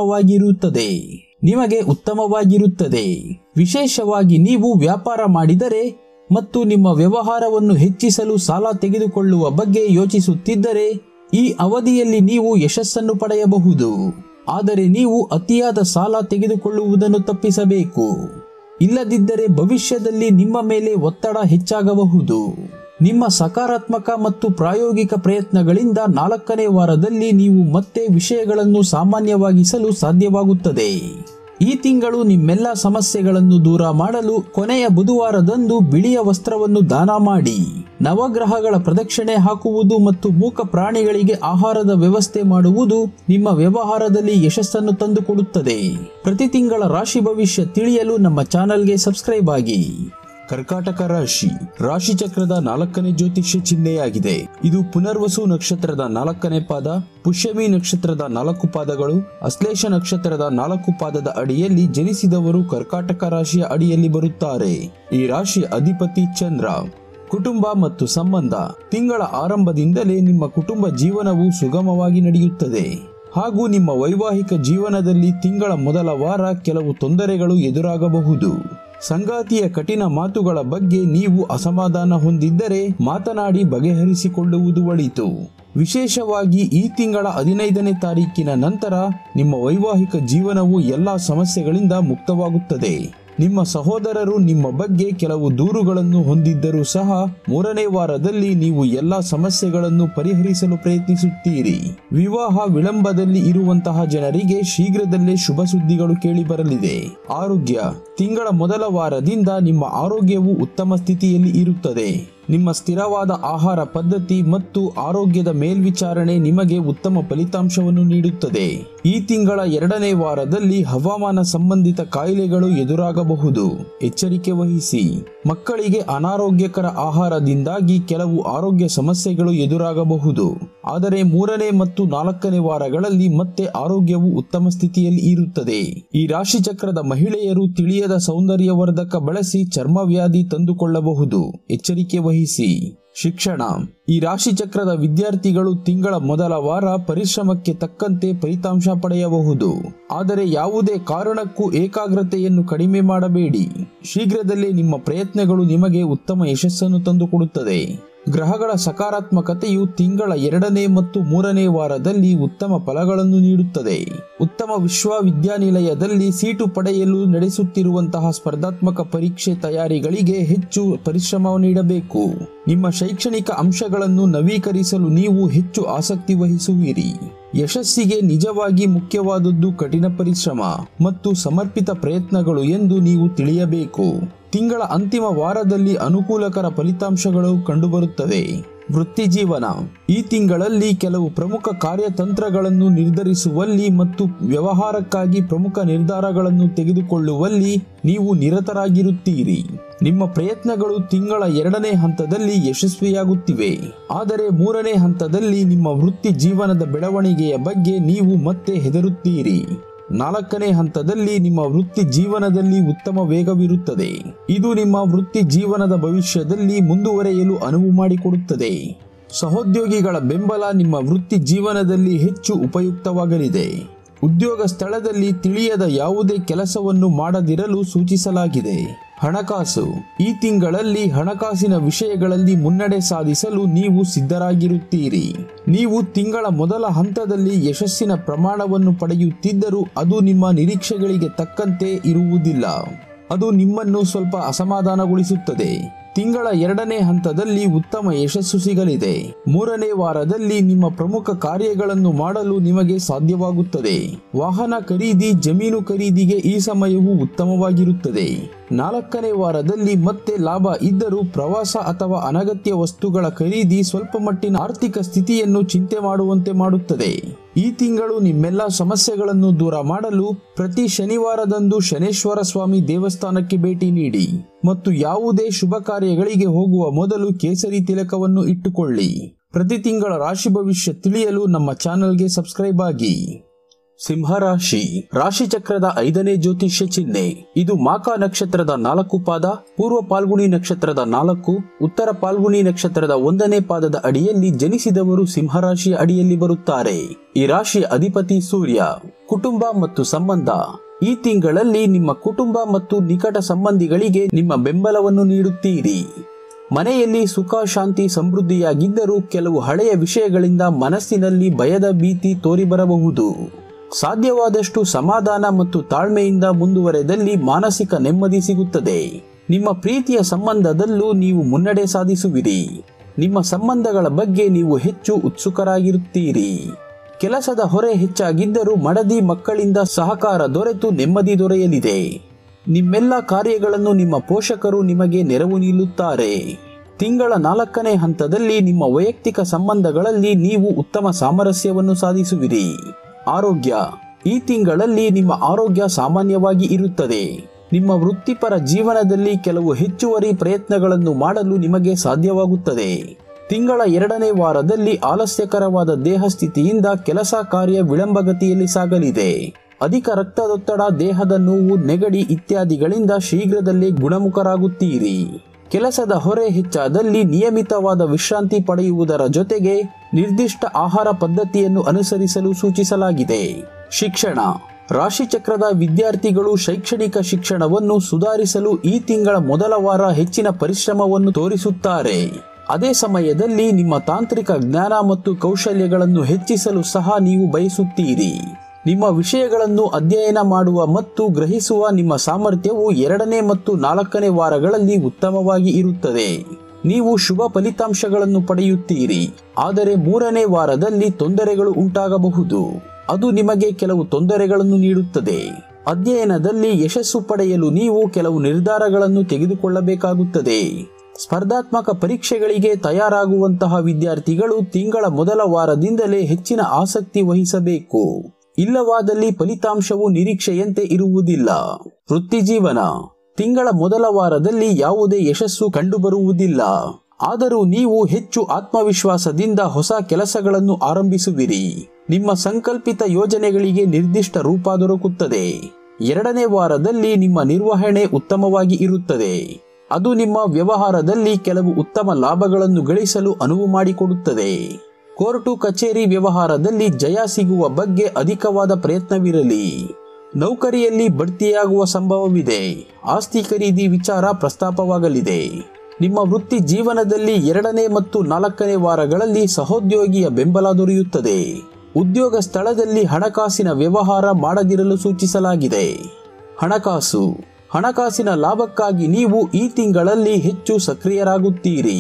ಉತ್ತಮವಾಗಿರುತ್ತದೆ. ವಿಶೇಷವಾಗಿ ನೀವು ವ್ಯಾಪಾರ ಮಾಡಿದರೆ ಮತ್ತು ನಿಮ್ಮ ವ್ಯವಹಾರವನ್ನು ಹೆಚ್ಚಿಸಲು ಸಾಲ ತೆಗೆದುಕೊಳ್ಳುವ ಬಗ್ಗೆ ಯೋಚಿಸುತ್ತಿದ್ದರೆ ಈ ಅವಧಿಯಲ್ಲಿ ನೀವು ಯಶಸ್ಸನ್ನು ಪಡೆಯಬಹುದು. ಆದರೆ ನೀವು ಅತಿಯಾದ ಸಾಲ ತೆಗೆದುಕೊಳ್ಳುವುದನ್ನು ತಪ್ಪಿಸಬೇಕು. ಇಲ್ಲದಿದ್ದರೆ ಭವಿಷ್ಯದಲ್ಲಿ ನಿಮ್ಮ ಮೇಲೆ ಒತ್ತಡ ಹೆಚ್ಚಾಗಬಹುದು. ನಿಮ್ಮ ಸಕಾರಾತ್ಮಕ ಮತ್ತು ಪ್ರಾಯೋಗಿಕ ಪ್ರಯತ್ನಗಳಿಂದ 4ನೇ ವಾರದಲ್ಲಿ ನೀವು ಮತ್ತೆ ವಿಷಯಗಳನ್ನು ಸಾಮಾನ್ಯವಾಗಿಸಲು ಸಾಧ್ಯವಾಗುತ್ತದೆ. ಈ ತಿಂಗಳು ನಿಮ್ಮೆಲ್ಲ ಸಮಸ್ಯೆಗಳನ್ನು ದೂರ ಮಾಡಲು ಕೊನೆಯ ಬುಧವಾರದಂದು ಬಿಳಿಯ ವಸ್ತ್ರವನ್ನು ದಾನ ಮಾಡಿ. ನವಗ್ರಹಗಳ ಪ್ರದಕ್ಷಿಣೆ ಹಾಕುವುದು ಮತ್ತು ಮೂಕ ಪ್ರಾಣಿಗಳಿಗೆ ಆಹಾರದ ವ್ಯವಸ್ಥೆ ಮಾಡುವುದು ನಿಮ್ಮ ವ್ಯವಹಾರದಲ್ಲಿ ಯಶಸ್ಸನ್ನು ತಂದುಕೊಡುತ್ತದೆ. ಪ್ರತಿ ತಿಂಗಳ ರಾಶಿ ಭವಿಷ್ಯ ತಿಳಿಯಲು ನಮ್ಮ ಚಾನೆಲ್ಗೆ ಸಬ್ಸ್ಕ್ರೈಬ್ ಆಗಿ. ಕರ್ಕಾಟಕ ರಾಶಿ ಚಕ್ರದ 4ನೇ ಜ್ಯೋತಿಷ್ಯ ಚಿಹ್ನೆಯಾಗಿದೆ. ಇದು ಪುನರ್ವಸು ನಕ್ಷತ್ರದ 4ನೇ ಪಾದ, ಪುಷ್ಯಮಿ ನಕ್ಷತ್ರದ 4 ಪಾದಗಳು, ಅಶ್ಲೇಷ ನಕ್ಷತ್ರದ 4 ಪಾದದ ಅಡಿಯಲ್ಲಿ ಜನಿಸಿದವರು ಕರ್ಕಾಟಕ ರಾಶಿಯ ಅಡಿಯಲ್ಲಿ ಬರುತ್ತಾರೆ. ಈ ರಾಶಿಯ ಅಧಿಪತಿ ಚಂದ್ರ. ಕುಟುಂಬ ಮತ್ತು ಸಂಬಂಧ, ತಿಂಗಳ ಆರಂಭದಿಂದಲೇ ನಿಮ್ಮ ಕುಟುಂಬ ಜೀವನವು ಸುಗಮವಾಗಿ ನಡೆಯುತ್ತದೆ. ಹಾಗೂ ನಿಮ್ಮ ವೈವಾಹಿಕ ಜೀವನದಲ್ಲಿ ತಿಂಗಳ ಮೊದಲ ವಾರ ಕೆಲವು ತೊಂದರೆಗಳು ಎದುರಾಗಬಹುದು. ಸಂಗಾತಿಯ ಕಠಿಣ ಮಾತುಗಳ ಬಗ್ಗೆ ನೀವು ಅಸಮಾಧಾನ ಹೊಂದಿದ್ದರೆ ಮಾತನಾಡಿ ಬಗೆಹರಿಸಿಕೊಳ್ಳುವುದು ಒಳಿತು. ವಿಶೇಷವಾಗಿ ಈ ತಿಂಗಳ 15ನೇ ತಾರೀಕಿನ ನಂತರ ನಿಮ್ಮ ವೈವಾಹಿಕ ಜೀವನವು ಎಲ್ಲಾ ಸಮಸ್ಯೆಗಳಿಂದ ಮುಕ್ತವಾಗುತ್ತದೆ. ನಿಮ್ಮ ಸಹೋದರರು ನಿಮ್ಮ ಬಗ್ಗೆ ಕೆಲವು ದೂರುಗಳನ್ನು ಹೊಂದಿದ್ದರೂ ಸಹ 3ನೇ ವಾರದಲ್ಲಿ ನೀವು ಎಲ್ಲಾ ಸಮಸ್ಯೆಗಳನ್ನು ಪರಿಹರಿಸಲು ಪ್ರಯತ್ನಿಸುತ್ತೀರಿ. ವಿವಾಹ ವಿಳಂಬದಲ್ಲಿ ಇರುವಂತಹ ಜನರಿಗೆ ಶೀಘ್ರದಲ್ಲೇ ಶುಭ ಸುದ್ದಿಗಳು ಕೇಳಿಬರಲಿದೆ. ಆರೋಗ್ಯ, ತಿಂಗಳ ಮೊದಲ ವಾರದಿಂದ ನಿಮ್ಮ ಆರೋಗ್ಯವು ಉತ್ತಮ ಸ್ಥಿತಿಯಲ್ಲಿ ಇರುತ್ತದೆ. ನಿಮ್ಮ ಸ್ಥಿರವಾದ ಆಹಾರ ಪದ್ಧತಿ ಮತ್ತು ಆರೋಗ್ಯದ ಮೇಲ್ವಿಚಾರಣೆ ನಿಮಗೆ ಉತ್ತಮ ಫಲಿತಾಂಶವನ್ನು ನೀಡುತ್ತದೆ. ಈ ತಿಂಗಳ 2ನೇ ವಾರದಲ್ಲಿ ಹವಾಮಾನ ಸಂಬಂಧಿತ ಕಾಯಿಲೆಗಳು ಎದುರಾಗಬಹುದು. ಎಚ್ಚರಿಕೆ ವಹಿಸಿ. ಮಕ್ಕಳಿಗೆ ಅನಾರೋಗ್ಯಕರ ಆಹಾರದಿಂದಾಗಿ ಕೆಲವು ಆರೋಗ್ಯ ಸಮಸ್ಯೆಗಳು ಎದುರಾಗಬಹುದು. ಆದರೆ 3ನೇ ಮತ್ತು 4ನೇ ವಾರಗಳಲ್ಲಿ ಮತ್ತೆ ಆರೋಗ್ಯವು ಉತ್ತಮ ಸ್ಥಿತಿಯಲ್ಲಿ ಇರುತ್ತದೆ. ಈ ರಾಶಿ ಚಕ್ರದ ಮಹಿಳೆಯರು ತಿಳಿಯದ ಸೌಂದರ್ಯವರ್ಧಕ ಬಳಸಿ ಚರ್ಮವ್ಯಾಧಿ ತಂದುಕೊಳ್ಳಬಹುದು. ಎಚ್ಚರಿಕೆ ವಹಿಸಿ. ಶಿಕ್ಷಣ, ಈ ರಾಶಿ ಚಕ್ರದ ವಿದ್ಯಾರ್ಥಿಗಳು ತಿಂಗಳ ಮೊದಲ ವಾರ ಪರಿಶ್ರಮಕ್ಕೆ ತಕ್ಕಂತೆ ಫಲಿತಾಂಶ ಪಡೆಯಬಹುದು. ಆದರೆ ಯಾವುದೇ ಕಾರಣಕ್ಕೂ ಏಕಾಗ್ರತೆಯನ್ನು ಕಡಿಮೆ ಮಾಡಬೇಡಿ. ಶೀಘ್ರದಲ್ಲೇ ನಿಮ್ಮ ಪ್ರಯತ್ನಗಳು ನಿಮಗೆ ಉತ್ತಮ ಯಶಸ್ಸನ್ನು ತಂದುಕೊಡುತ್ತದೆ. ಗ್ರಹಗಳ ಸಕಾರಾತ್ಮಕತೆಯು ತಿಂಗಳ 2ನೇ ಮತ್ತು 3ನೇ ವಾರದಲ್ಲಿ ಉತ್ತಮ ಫಲಗಳನ್ನು ನೀಡುತ್ತದೆ. ಉತ್ತಮ ವಿಶ್ವವಿದ್ಯಾನಿಲಯದಲ್ಲಿ ಸೀಟು ಪಡೆಯಲು ನಡೆಸುತ್ತಿರುವಂತಹ ಸ್ಪರ್ಧಾತ್ಮಕ ಪರೀಕ್ಷೆ ತಯಾರಿಗಳಿಗೆ ಹೆಚ್ಚು ಪರಿಶ್ರಮ ನೀಡಬೇಕು. ನಿಮ್ಮ ಶೈಕ್ಷಣಿಕ ಅಂಶಗಳನ್ನು ನವೀಕರಿಸಲು ನೀವು ಹೆಚ್ಚು ಆಸಕ್ತಿ ವಹಿಸುವಿರಿ. ಯಶಸ್ಸಿಗೆ ನಿಜವಾಗಿ ಮುಖ್ಯವಾದದ್ದು ಕಠಿಣ ಪರಿಶ್ರಮ ಮತ್ತು ಸಮರ್ಪಿತ ಪ್ರಯತ್ನಗಳು ಎಂದು ನೀವು ತಿಳಿಯಬೇಕು. ತಿಂಗಳ ಅಂತಿಮ ವಾರದಲ್ಲಿ ಅನುಕೂಲಕರ ಫಲಿತಾಂಶಗಳು ಕಂಡುಬರುತ್ತವೆ. ವೃತ್ತಿ ಜೀವನ. ಈ ತಿಂಗಳಲ್ಲಿ ಕೆಲವು ಪ್ರಮುಖ ಕಾರ್ಯತಂತ್ರಗಳನ್ನು ನಿರ್ಧರಿಸುವಲ್ಲಿ ಮತ್ತು ವ್ಯವಹಾರಕ್ಕಾಗಿ ಪ್ರಮುಖ ನಿರ್ಧಾರಗಳನ್ನು ತೆಗೆದುಕೊಳ್ಳುವಲ್ಲಿ ನೀವು ನಿರತರಾಗಿರುತ್ತೀರಿ. ನಿಮ್ಮ ಪ್ರಯತ್ನಗಳು ತಿಂಗಳ 2ನೇ ಹಂತದಲ್ಲಿ ಯಶಸ್ವಿಯಾಗುತ್ತಿವೆ, ಆದರೆ 3ನೇ ಹಂತದಲ್ಲಿ ನಿಮ್ಮ ವೃತ್ತಿ ಜೀವನದ ಬೆಳವಣಿಗೆಯ ಬಗ್ಗೆ ನೀವು ಮತ್ತೆ ಹೆದರುತ್ತೀರಿ. 4ನೇ ಹಂತದಲ್ಲಿ ನಿಮ್ಮ ವೃತ್ತಿ ಜೀವನದಲ್ಲಿ ಉತ್ತಮ ವೇಗವಿರುತ್ತದೆ. ಇದು ನಿಮ್ಮ ವೃತ್ತಿ ಜೀವನದ ಭವಿಷ್ಯದಲ್ಲಿ ಮುಂದುವರಿಯಲು ಅನುವು ಮಾಡಿಕೊಡುತ್ತದೆ. ಸಹೋದ್ಯೋಗಿಗಳ ಬೆಂಬಲ ನಿಮ್ಮ ವೃತ್ತಿ ಜೀವನದಲ್ಲಿ ಹೆಚ್ಚು ಉಪಯುಕ್ತವಾಗಲಿದೆ. ಉದ್ಯೋಗ ಸ್ಥಳದಲ್ಲಿ ತಿಳಿಯದ ಯಾವುದೇ ಕೆಲಸವನ್ನು ಮಾಡದಿರಲು ಸೂಚಿಸಲಾಗಿದೆ. ಹಣಕಾಸು. ಈ ತಿಂಗಳಲ್ಲಿ ಹಣಕಾಸಿನ ವಿಷಯಗಳಲ್ಲಿ ಮುನ್ನಡೆ ಸಾಧಿಸಲು ನೀವು ಸಿದ್ಧರಾಗಿರುತ್ತೀರಿ. ನೀವು ತಿಂಗಳ ಮೊದಲ ಹಂತದಲ್ಲಿ ಯಶಸ್ಸಿನ ಪ್ರಮಾಣವನ್ನು ಪಡೆಯುತ್ತಿದ್ದರೂ ಅದು ನಿಮ್ಮ ನಿರೀಕ್ಷೆಗಳಿಗೆ ತಕ್ಕಂತೆ ಇರುವುದಿಲ್ಲ. ಅದು ನಿಮ್ಮನ್ನು ಸ್ವಲ್ಪ ಅಸಮಾಧಾನಗೊಳಿಸುತ್ತದೆ. ತಿಂಗಳ 2ನೇ ಹಂತದಲ್ಲಿ ಉತ್ತಮ ಯಶಸ್ಸು ಸಿಗಲಿದೆ. 3ನೇ ವಾರದಲ್ಲಿ ನಿಮ್ಮ ಪ್ರಮುಖ ಕಾರ್ಯಗಳನ್ನು ಮಾಡಲು ನಿಮಗೆ ಸಾಧ್ಯವಾಗುತ್ತದೆ. ವಾಹನ ಖರೀದಿ, ಜಮೀನು ಖರೀದಿಗೆ ಈ ಸಮಯವು ಉತ್ತಮವಾಗಿರುತ್ತದೆ. 4ನೇ ವಾರದಲ್ಲಿ ಮತ್ತೆ ಲಾಭ ಇದ್ದರೂ ಪ್ರವಾಸ ಅಥವಾ ಅನಗತ್ಯ ವಸ್ತುಗಳ ಖರೀದಿ ಸ್ವಲ್ಪ ಮಟ್ಟಿನ ಆರ್ಥಿಕ ಸ್ಥಿತಿಯನ್ನು ಚಿಂತೆ ಮಾಡುವಂತೆ ಮಾಡುತ್ತದೆ. ಈ ತಿಂಗಳು ನಿಮ್ಮೆಲ್ಲ ಸಮಸ್ಯೆಗಳನ್ನು ದೂರ ಮಾಡಲು ಪ್ರತಿ ಶನಿವಾರದಂದು ಶನೇಶ್ವರ ಸ್ವಾಮಿ ದೇವಸ್ಥಾನಕ್ಕೆ ಭೇಟಿ ನೀಡಿ ಮತ್ತು ಯಾವುದೇ ಶುಭ ಕಾರ್ಯಗಳಿಗೆ ಹೋಗುವ ಮೊದಲು ಕೇಸರಿ ತಿಲಕವನ್ನು ಇಟ್ಟುಕೊಳ್ಳಿ. ಪ್ರತಿ ತಿಂಗಳ ರಾಶಿ ಭವಿಷ್ಯ ತಿಳಿಯಲು ನಮ್ಮ ಚಾನೆಲ್ಗೆ ಸಬ್ಸ್ಕ್ರೈಬ್ ಆಗಿ. ಸಿಂಹರಾಶಿ. ರಾಶಿ ಚಕ್ರದ 5ನೇ ಜ್ಯೋತಿಷ್ಯ ಚಿಹ್ನೆ. ಇದು ಮಾಕ ನಕ್ಷತ್ರದ 4 ಪಾದ, ಪೂರ್ವ ಪಾಲ್ಗುಣಿ ನಕ್ಷತ್ರದ 4, ಉತ್ತರ ಪಾಲ್ಗುಣಿ ನಕ್ಷತ್ರದ 1ನೇ ಪಾದದ ಅಡಿಯಲ್ಲಿ ಜನಿಸಿದವರು ಸಿಂಹರಾಶಿಯ ಅಡಿಯಲ್ಲಿ ಬರುತ್ತಾರೆ. ಈ ರಾಶಿಯ ಅಧಿಪತಿ ಸೂರ್ಯ. ಕುಟುಂಬ ಮತ್ತು ಸಂಬಂಧ. ಈ ತಿಂಗಳಲ್ಲಿ ನಿಮ್ಮ ಕುಟುಂಬ ಮತ್ತು ನಿಕಟ ಸಂಬಂಧಿಗಳಿಗೆ ನಿಮ್ಮ ಬೆಂಬಲವನ್ನು ನೀಡುತ್ತೀರಿ. ಮನೆಯಲ್ಲಿ ಸುಖ, ಶಾಂತಿ, ಸಮೃದ್ಧಿಯಾಗಿದ್ದರೂ ಕೆಲವು ಹಳೆಯ ವಿಷಯಗಳಿಂದ ಮನಸ್ಸಿನಲ್ಲಿ ಭಯದ ಭೀತಿ ತೋರಿಬರಬಹುದು. ಸಾಧ್ಯವಾದಷ್ಟು ಸಮಾಧಾನ ಮತ್ತು ತಾಳ್ಮೆಯಿಂದ ಮುಂದುವರೆದಲ್ಲಿ ಮಾನಸಿಕ ನೆಮ್ಮದಿ ಸಿಗುತ್ತದೆ. ನಿಮ್ಮ ಪ್ರೀತಿಯ ಸಂಬಂಧದಲ್ಲೂ ನೀವು ಮುನ್ನಡೆ ಸಾಧಿಸುವಿರಿ. ನಿಮ್ಮ ಸಂಬಂಧಗಳ ಬಗ್ಗೆ ನೀವು ಹೆಚ್ಚು ಉತ್ಸುಕರಾಗಿರುತ್ತೀರಿ. ಕೆಲಸದ ಹೊರೆ ಹೆಚ್ಚಾಗಿದ್ದರೂ ಮಡದಿ ಮಕ್ಕಳಿಂದ ಸಹಕಾರ ದೊರೆತು ನೆಮ್ಮದಿ ದೊರೆಯಲಿದೆ. ನಿಮ್ಮೆಲ್ಲ ಕಾರ್ಯಗಳನ್ನು ನಿಮ್ಮ ಪೋಷಕರು ನಿಮಗೆ ನೆರವು ನೀಡುತ್ತಾರೆ. ತಿಂಗಳ 4ನೇ ಹಂತದಲ್ಲಿ ನಿಮ್ಮ ವೈಯಕ್ತಿಕ ಸಂಬಂಧಗಳಲ್ಲಿ ನೀವು ಉತ್ತಮ ಸಾಮರಸ್ಯವನ್ನು ಸಾಧಿಸುವಿರಿ. ಆರೋಗ್ಯ. ಈ ತಿಂಗಳಲ್ಲಿ ನಿಮ್ಮ ಆರೋಗ್ಯ ಸಾಮಾನ್ಯವಾಗಿ ಇರುತ್ತದೆ. ನಿಮ್ಮ ವೃತ್ತಿಪರ ಜೀವನದಲ್ಲಿ ಕೆಲವು ಹೆಚ್ಚುವರಿ ಪ್ರಯತ್ನಗಳನ್ನು ಮಾಡಲು ನಿಮಗೆ ಸಾಧ್ಯವಾಗುತ್ತದೆ. ತಿಂಗಳ 2ನೇ ವಾರದಲ್ಲಿ ಆಲಸ್ಯಕರವಾದ ದೇಹ ಸ್ಥಿತಿಯಿಂದ ಕೆಲಸ ಕಾರ್ಯ ವಿಳಂಬಗತಿಯಲ್ಲಿ ಸಾಗಲಿದೆ. ಅಧಿಕ ರಕ್ತದೊತ್ತಡ, ದೇಹದ ನೋವು, ನೆಗಡಿ ಇತ್ಯಾದಿಗಳಿಂದ ಶೀಘ್ರದಲ್ಲೇ ಗುಣಮುಖರಾಗುತ್ತೀರಿ. ಕೆಲಸದ ಹೊರೆ ಹೆಚ್ಚಾದಲ್ಲಿ ನಿಯಮಿತವಾದ ವಿಶ್ರಾಂತಿ ಪಡೆಯುವುದರ ಜೊತೆಗೆ ನಿರ್ದಿಷ್ಟ ಆಹಾರ ಪದ್ಧತಿಯನ್ನು ಅನುಸರಿಸಲು ಸೂಚಿಸಲಾಗಿದೆ. ಶಿಕ್ಷಣ. ರಾಶಿಚಕ್ರದ ವಿದ್ಯಾರ್ಥಿಗಳು ಶೈಕ್ಷಣಿಕ ಶಿಕ್ಷಣವನ್ನು ಸುಧಾರಿಸಲು ಈ ತಿಂಗಳ ಮೊದಲ ವಾರ ಹೆಚ್ಚಿನ ಪರಿಶ್ರಮವನ್ನು ತೋರಿಸುತ್ತಾರೆ. ಅದೇ ಸಮಯದಲ್ಲಿ ನಿಮ್ಮ ತಾಂತ್ರಿಕ ಜ್ಞಾನ ಮತ್ತು ಕೌಶಲ್ಯಗಳನ್ನು ಹೆಚ್ಚಿಸಲು ಸಹ ನೀವು ಬಯಸುತ್ತೀರಿ. ನಿಮ್ಮ ವಿಷಯಗಳನ್ನು ಅಧ್ಯಯನ ಮಾಡುವ ಮತ್ತು ಗ್ರಹಿಸುವ ನಿಮ್ಮ ಸಾಮರ್ಥ್ಯವು 2ನೇ ಮತ್ತು 4ನೇ ವಾರಗಳಲ್ಲಿ ಉತ್ತಮವಾಗಿ ಇರುತ್ತದೆ. ನೀವು ಶುಭ ಫಲಿತಾಂಶಗಳನ್ನು ಪಡೆಯುತ್ತೀರಿ, ಆದರೆ 3ನೇ ವಾರದಲ್ಲಿ ತೊಂದರೆಗಳು ಉಂಟಾಗಬಹುದು. ಅದು ನಿಮಗೆ ಕೆಲವು ತೊಂದರೆಗಳನ್ನು ನೀಡುತ್ತದೆ. ಅಧ್ಯಯನದಲ್ಲಿ ಯಶಸ್ಸು ಪಡೆಯಲು ನೀವು ಕೆಲವು ನಿರ್ಧಾರಗಳನ್ನು ತೆಗೆದುಕೊಳ್ಳಬೇಕಾಗುತ್ತದೆ. ಸ್ಪರ್ಧಾತ್ಮಕ ಪರೀಕ್ಷೆಗಳಿಗೆ ತಯಾರಾಗುವಂತಹ ವಿದ್ಯಾರ್ಥಿಗಳು ತಿಂಗಳ ಮೊದಲ ವಾರದಿಂದಲೇ ಹೆಚ್ಚಿನ ಆಸಕ್ತಿ ವಹಿಸಬೇಕು. ಇಲ್ಲವಾದಲ್ಲಿ ಫಲಿತಾಂಶವು ನಿರೀಕ್ಷೆಯಂತೆ ಇರುವುದಿಲ್ಲ. ವೃತ್ತಿ ಜೀವನ. ತಿಂಗಳ ಮೊದಲ ವಾರದಲ್ಲಿ ಯಾವುದೇ ಯಶಸ್ಸು ಕಂಡುಬರುವುದಿಲ್ಲ. ಆದರೂ ನೀವು ಹೆಚ್ಚು ಆತ್ಮವಿಶ್ವಾಸದಿಂದ ಹೊಸ ಕೆಲಸಗಳನ್ನು ಆರಂಭಿಸುವಿರಿ. ನಿಮ್ಮ ಸಂಕಲ್ಪಿತ ಯೋಜನೆಗಳಿಗೆ ನಿರ್ದಿಷ್ಟ ರೂಪ ದೊರಕುತ್ತದೆ. 2ನೇ ವಾರದಲ್ಲಿ ನಿಮ್ಮ ನಿರ್ವಹಣೆ ಉತ್ತಮವಾಗಿ ಇರುತ್ತದೆ. ಅದು ನಿಮ್ಮ ವ್ಯವಹಾರದಲ್ಲಿ ಕೆಲವು ಉತ್ತಮ ಲಾಭಗಳನ್ನು ಗಳಿಸಲು ಅನುವು ಮಾಡಿಕೊಡುತ್ತದೆ. ಕೋರ್ಟು ಕಚೇರಿ ವ್ಯವಹಾರದಲ್ಲಿ ಜಯ ಸಿಗುವ ಬಗ್ಗೆ ಅಧಿಕವಾದ ಪ್ರಯತ್ನವಿರಲಿ. ನೌಕರಿಯಲ್ಲಿ ಬಡ್ತಿಯಾಗುವ ಸಂಭವವಿದೆ. ಆಸ್ತಿ ಖರೀದಿ ವಿಚಾರ ಪ್ರಸ್ತಾಪವಾಗಲಿದೆ. ನಿಮ್ಮ ವೃತ್ತಿ ಜೀವನದಲ್ಲಿ 2ನೇ ಮತ್ತು 4ನೇ ವಾರಗಳಲ್ಲಿ ಸಹೋದ್ಯೋಗಿಯ ಬೆಂಬಲ ದೊರೆಯುತ್ತದೆ. ಉದ್ಯೋಗ ಸ್ಥಳದಲ್ಲಿ ಹಣಕಾಸಿನ ವ್ಯವಹಾರ ಮಾಡದಿರಲು ಸೂಚಿಸಲಾಗಿದೆ. ಹಣಕಾಸು. ಹಣಕಾಸಿನ ಲಾಭಕ್ಕಾಗಿ ನೀವು ಈ ತಿಂಗಳಲ್ಲಿ ಹೆಚ್ಚು ಸಕ್ರಿಯರಾಗುತ್ತೀರಿ.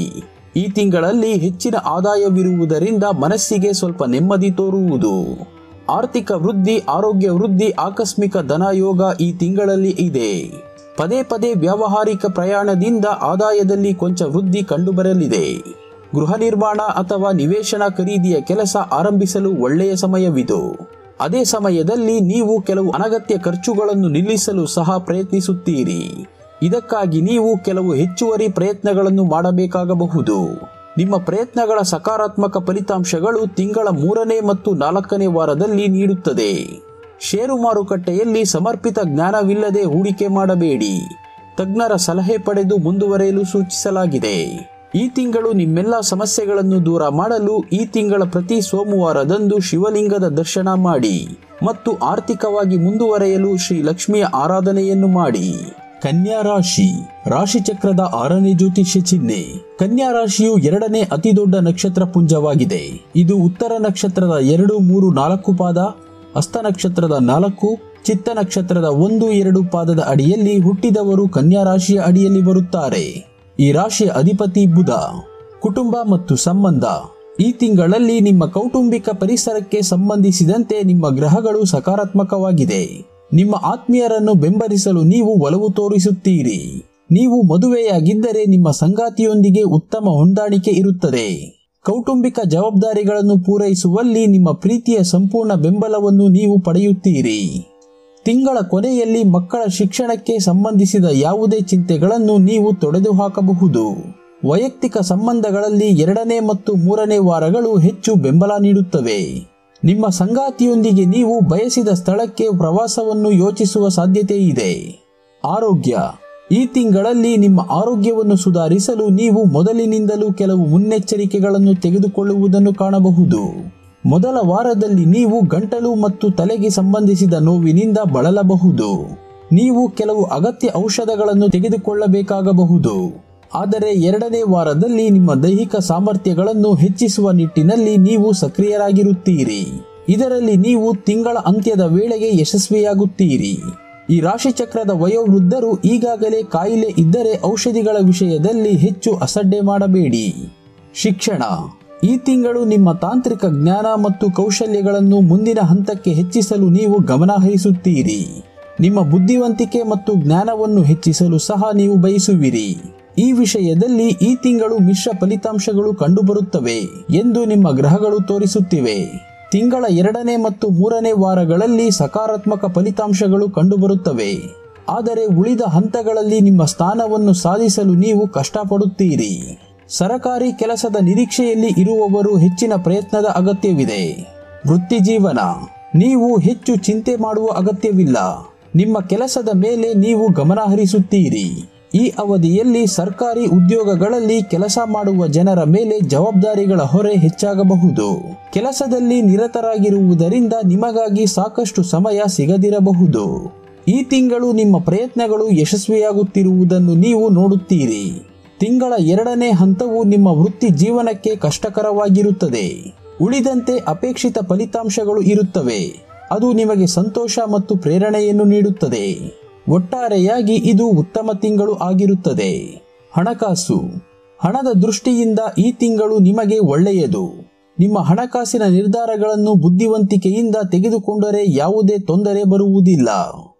ಈ ತಿಂಗಳಲ್ಲಿ ಹೆಚ್ಚಿನ ಆದಾಯವಿರುವುದರಿಂದ ಮನಸ್ಸಿಗೆ ಸ್ವಲ್ಪ ನೆಮ್ಮದಿ ತೋರುವುದು. ಆರ್ಥಿಕ ವೃದ್ಧಿ, ಆರೋಗ್ಯ ವೃದ್ಧಿ, ಆಕಸ್ಮಿಕ ಧನಯೋಗ ಈ ತಿಂಗಳಲ್ಲಿ ಇದೆ. ಪದೇ ಪದೇ ವ್ಯಾವಹಾರಿಕ ಪ್ರಯಾಣದಿಂದ ಆದಾಯದಲ್ಲಿ ಕೊಂಚ ವೃದ್ಧಿ ಕಂಡುಬರಲಿದೆ. ಗೃಹ ನಿರ್ಮಾಣ ಅಥವಾ ನಿವೇಶನ ಖರೀದಿಯ ಕೆಲಸ ಆರಂಭಿಸಲು ಒಳ್ಳೆಯ ಸಮಯವಿದು. ಅದೇ ಸಮಯದಲ್ಲಿ ನೀವು ಕೆಲವು ಅನಗತ್ಯ ಖರ್ಚುಗಳನ್ನು ನಿಲ್ಲಿಸಲು ಸಹ ಪ್ರಯತ್ನಿಸುತ್ತೀರಿ. ಇದಕ್ಕಾಗಿ ನೀವು ಕೆಲವು ಹೆಚ್ಚುವರಿ ಪ್ರಯತ್ನಗಳನ್ನು ಮಾಡಬೇಕಾಗಬಹುದು. ನಿಮ್ಮ ಪ್ರಯತ್ನಗಳ ಸಕಾರಾತ್ಮಕ ಫಲಿತಾಂಶಗಳು ತಿಂಗಳ 3ನೇ ಮತ್ತು 4ನೇ ವಾರದಲ್ಲಿ ನೀಡುತ್ತದೆ. ಷೇರು ಮಾರುಕಟ್ಟೆಯಲ್ಲಿ ಸಮರ್ಪಿತ ಜ್ಞಾನವಿಲ್ಲದೆ ಹೂಡಿಕೆ ಮಾಡಬೇಡಿ. ತಜ್ಞರ ಸಲಹೆ ಪಡೆದು ಮುಂದುವರಿಯಲು ಸೂಚಿಸಲಾಗಿದೆ. ಈ ತಿಂಗಳು ನಿಮ್ಮೆಲ್ಲ ಸಮಸ್ಯೆಗಳನ್ನು ದೂರ ಮಾಡಲು ಈ ತಿಂಗಳ ಪ್ರತಿ ಸೋಮವಾರದಂದು ಶಿವಲಿಂಗದ ದರ್ಶನ ಮಾಡಿ ಮತ್ತು ಆರ್ಥಿಕವಾಗಿ ಮುಂದುವರಿಯಲು ಶ್ರೀ ಲಕ್ಷ್ಮಿಯ ಆರಾಧನೆಯನ್ನು ಮಾಡಿ. ಕನ್ಯಾ ರಾಶಿ. ರಾಶಿ ಚಕ್ರದ 6ನೇ ಜ್ಯೋತಿಷ್ಯ ಚಿಹ್ನೆ. ಕನ್ಯಾ ರಾಶಿಯು 2ನೇ ಅತಿ ದೊಡ್ಡ ನಕ್ಷತ್ರ ಪುಂಜವಾಗಿದೆ. ಇದು ಉತ್ತರ ನಕ್ಷತ್ರದ 2, 3, 4 ಪಾದ, ಹಸ್ತ ನಕ್ಷತ್ರದ 4, ಚಿತ್ತ ನಕ್ಷತ್ರದ 1, 2 ಪಾದದ ಅಡಿಯಲ್ಲಿ ಹುಟ್ಟಿದವರು ಕನ್ಯಾ ರಾಶಿಯ ಅಡಿಯಲ್ಲಿ ಬರುತ್ತಾರೆ. ಈ ರಾಶಿಯ ಅಧಿಪತಿ ಬುಧ. ಕುಟುಂಬ ಮತ್ತು ಸಂಬಂಧ. ಈ ತಿಂಗಳಲ್ಲಿ ನಿಮ್ಮ ಕೌಟುಂಬಿಕ ಪರಿಸರಕ್ಕೆ ಸಂಬಂಧಿಸಿದಂತೆ ನಿಮ್ಮ ಗ್ರಹಗಳು ಸಕಾರಾತ್ಮಕವಾಗಿದೆ. ನಿಮ್ಮ ಆತ್ಮೀಯರನ್ನು ಬೆಂಬಲಿಸಲು ನೀವು ಒಲವು ತೋರಿಸುತ್ತೀರಿ. ನೀವು ಮದುವೆಯಾಗಿದ್ದರೆ ನಿಮ್ಮ ಸಂಗಾತಿಯೊಂದಿಗೆ ಉತ್ತಮ ಹೊಂದಾಣಿಕೆ ಇರುತ್ತದೆ. ಕೌಟುಂಬಿಕ ಜವಾಬ್ದಾರಿಗಳನ್ನು ಪೂರೈಸುವಲ್ಲಿ ನಿಮ್ಮ ಪ್ರೀತಿಯ ಸಂಪೂರ್ಣ ಬೆಂಬಲವನ್ನು ನೀವು ಪಡೆಯುತ್ತೀರಿ. ತಿಂಗಳ ಕೊನೆಯಲ್ಲಿ ಮಕ್ಕಳ ಶಿಕ್ಷಣಕ್ಕೆ ಸಂಬಂಧಿಸಿದ ಯಾವುದೇ ಚಿಂತೆಗಳನ್ನು ನೀವು ತೊಡೆದುಹಾಕಬಹುದು. ವೈಯಕ್ತಿಕ ಸಂಬಂಧಗಳಲ್ಲಿ 2ನೇ ಮತ್ತು 3ನೇ ವಾರಗಳು ಹೆಚ್ಚು ಬೆಂಬಲ ನೀಡುತ್ತವೆ. ನಿಮ್ಮ ಸಂಗಾತಿಯೊಂದಿಗೆ ನೀವು ಬಯಸಿದ ಸ್ಥಳಕ್ಕೆ ಪ್ರವಾಸವನ್ನು ಯೋಚಿಸುವ ಸಾಧ್ಯತೆ ಇದೆ. ಆರೋಗ್ಯ. ಈ ತಿಂಗಳಲ್ಲಿ ನಿಮ್ಮ ಆರೋಗ್ಯವನ್ನು ಸುಧಾರಿಸಲು ನೀವು ಮೊದಲಿನಿಂದಲೂ ಕೆಲವು ಮುನ್ನೆಚ್ಚರಿಕೆಗಳನ್ನು ತೆಗೆದುಕೊಳ್ಳುವುದನ್ನು ಕಾಣಬಹುದು. ಮೊದಲ ವಾರದಲ್ಲಿ ನೀವು ಗಂಟಲು ಮತ್ತು ತಲೆಗೆ ಸಂಬಂಧಿಸಿದ ನೋವಿನಿಂದ ಬಳಲಬಹುದು. ನೀವು ಕೆಲವು ಅಗತ್ಯ ಔಷಧಗಳನ್ನು ತೆಗೆದುಕೊಳ್ಳಬೇಕಾಗಬಹುದು. ಆದರೆ 2ನೇ ವಾರದಲ್ಲಿ ನಿಮ್ಮ ದೈಹಿಕ ಸಾಮರ್ಥ್ಯಗಳನ್ನು ಹೆಚ್ಚಿಸುವ ನಿಟ್ಟಿನಲ್ಲಿ ನೀವು ಸಕ್ರಿಯರಾಗಿರುತ್ತೀರಿ. ಇದರಲ್ಲಿ ನೀವು ತಿಂಗಳ ಅಂತ್ಯದ ವೇಳೆಗೆ ಯಶಸ್ವಿಯಾಗುತ್ತೀರಿ. ಈ ರಾಶಿಚಕ್ರದ ವಯೋವೃದ್ಧರು ಈಗಾಗಲೇ ಕಾಯಿಲೆ ಇದ್ದರೆ ಔಷಧಿಗಳ ವಿಷಯದಲ್ಲಿ ಹೆಚ್ಚು ಅಸಡ್ಡೆ ಮಾಡಬೇಡಿ. ಶಿಕ್ಷಣ. ಈ ತಿಂಗಳು ನಿಮ್ಮ ತಾಂತ್ರಿಕ ಜ್ಞಾನ ಮತ್ತು ಕೌಶಲ್ಯಗಳನ್ನು ಮುಂದಿನ ಹಂತಕ್ಕೆ ಹೆಚ್ಚಿಸಲು ನೀವು ಗಮನ ಹರಿಸುತ್ತೀರಿ. ನಿಮ್ಮ ಬುದ್ಧಿವಂತಿಕೆ ಮತ್ತು ಜ್ಞಾನವನ್ನು ಹೆಚ್ಚಿಸಲು ಸಹ ನೀವು ಬಯಸುವಿರಿ. ಈ ವಿಷಯದಲ್ಲಿ ಈ ತಿಂಗಳು ಮಿಶ್ರ ಫಲಿತಾಂಶಗಳು ಕಂಡುಬರುತ್ತವೆ ಎಂದು ನಿಮ್ಮ ಗ್ರಹಗಳು ತೋರಿಸುತ್ತಿವೆ. ತಿಂಗಳ 2ನೇ ಮತ್ತು 3ನೇ ವಾರಗಳಲ್ಲಿ ಸಕಾರಾತ್ಮಕ ಫಲಿತಾಂಶಗಳು ಕಂಡುಬರುತ್ತವೆ. ಆದರೆ ಉಳಿದ ಹಂತಗಳಲ್ಲಿ ನಿಮ್ಮ ಸ್ಥಾನವನ್ನು ಸಾಧಿಸಲು ನೀವು ಕಷ್ಟಪಡುತ್ತೀರಿ. ಸರಕಾರಿ ಕೆಲಸದ ನಿರೀಕ್ಷೆಯಲ್ಲಿ ಇರುವವರು ಹೆಚ್ಚಿನ ಪ್ರಯತ್ನದ ಅಗತ್ಯವಿದೆ. ವೃತ್ತಿ ಜೀವನ. ನೀವು ಹೆಚ್ಚು ಚಿಂತೆ ಮಾಡುವ ಅಗತ್ಯವಿಲ್ಲ. ನಿಮ್ಮ ಕೆಲಸದ ಮೇಲೆ ನೀವು ಗಮನ ಹರಿಸುತ್ತೀರಿ. ಈ ಅವಧಿಯಲ್ಲಿ ಸರ್ಕಾರಿ ಉದ್ಯೋಗಗಳಲ್ಲಿ ಕೆಲಸ ಮಾಡುವ ಜನರ ಮೇಲೆ ಜವಾಬ್ದಾರಿಗಳ ಹೊರೆ ಹೆಚ್ಚಾಗಬಹುದು. ಕೆಲಸದಲ್ಲಿ ನಿರತರಾಗಿರುವುದರಿಂದ ನಿಮಗಾಗಿ ಸಾಕಷ್ಟು ಸಮಯ ಸಿಗದಿರಬಹುದು. ಈ ತಿಂಗಳು ನಿಮ್ಮ ಪ್ರಯತ್ನಗಳು ಯಶಸ್ವಿಯಾಗುತ್ತಿರುವುದನ್ನು ನೀವು ನೋಡುತ್ತೀರಿ. ತಿಂಗಳ 2ನೇ ಹಂತವು ನಿಮ್ಮ ವೃತ್ತಿ ಜೀವನಕ್ಕೆ ಕಷ್ಟಕರವಾಗಿರುತ್ತದೆ. ಉಳಿದಂತೆ ಅಪೇಕ್ಷಿತ ಫಲಿತಾಂಶಗಳು ಇರುತ್ತವೆ. ಅದು ನಿಮಗೆ ಸಂತೋಷ ಮತ್ತು ಪ್ರೇರಣೆಯನ್ನು ನೀಡುತ್ತದೆ. ಒಟ್ಟಾರೆಯಾಗಿ ಇದು ಉತ್ತಮ ತಿಂಗಳು ಆಗಿರುತ್ತದೆ. ಹಣಕಾಸು. ಹಣದ ದೃಷ್ಟಿಯಿಂದ ಈ ತಿಂಗಳು ನಿಮಗೆ ಒಳ್ಳೆಯದು. ನಿಮ್ಮ ಹಣಕಾಸಿನ ನಿರ್ಧಾರಗಳನ್ನು ಬುದ್ಧಿವಂತಿಕೆಯಿಂದ ತೆಗೆದುಕೊಂಡರೆ ಯಾವುದೇ ತೊಂದರೆ ಬರುವುದಿಲ್ಲ.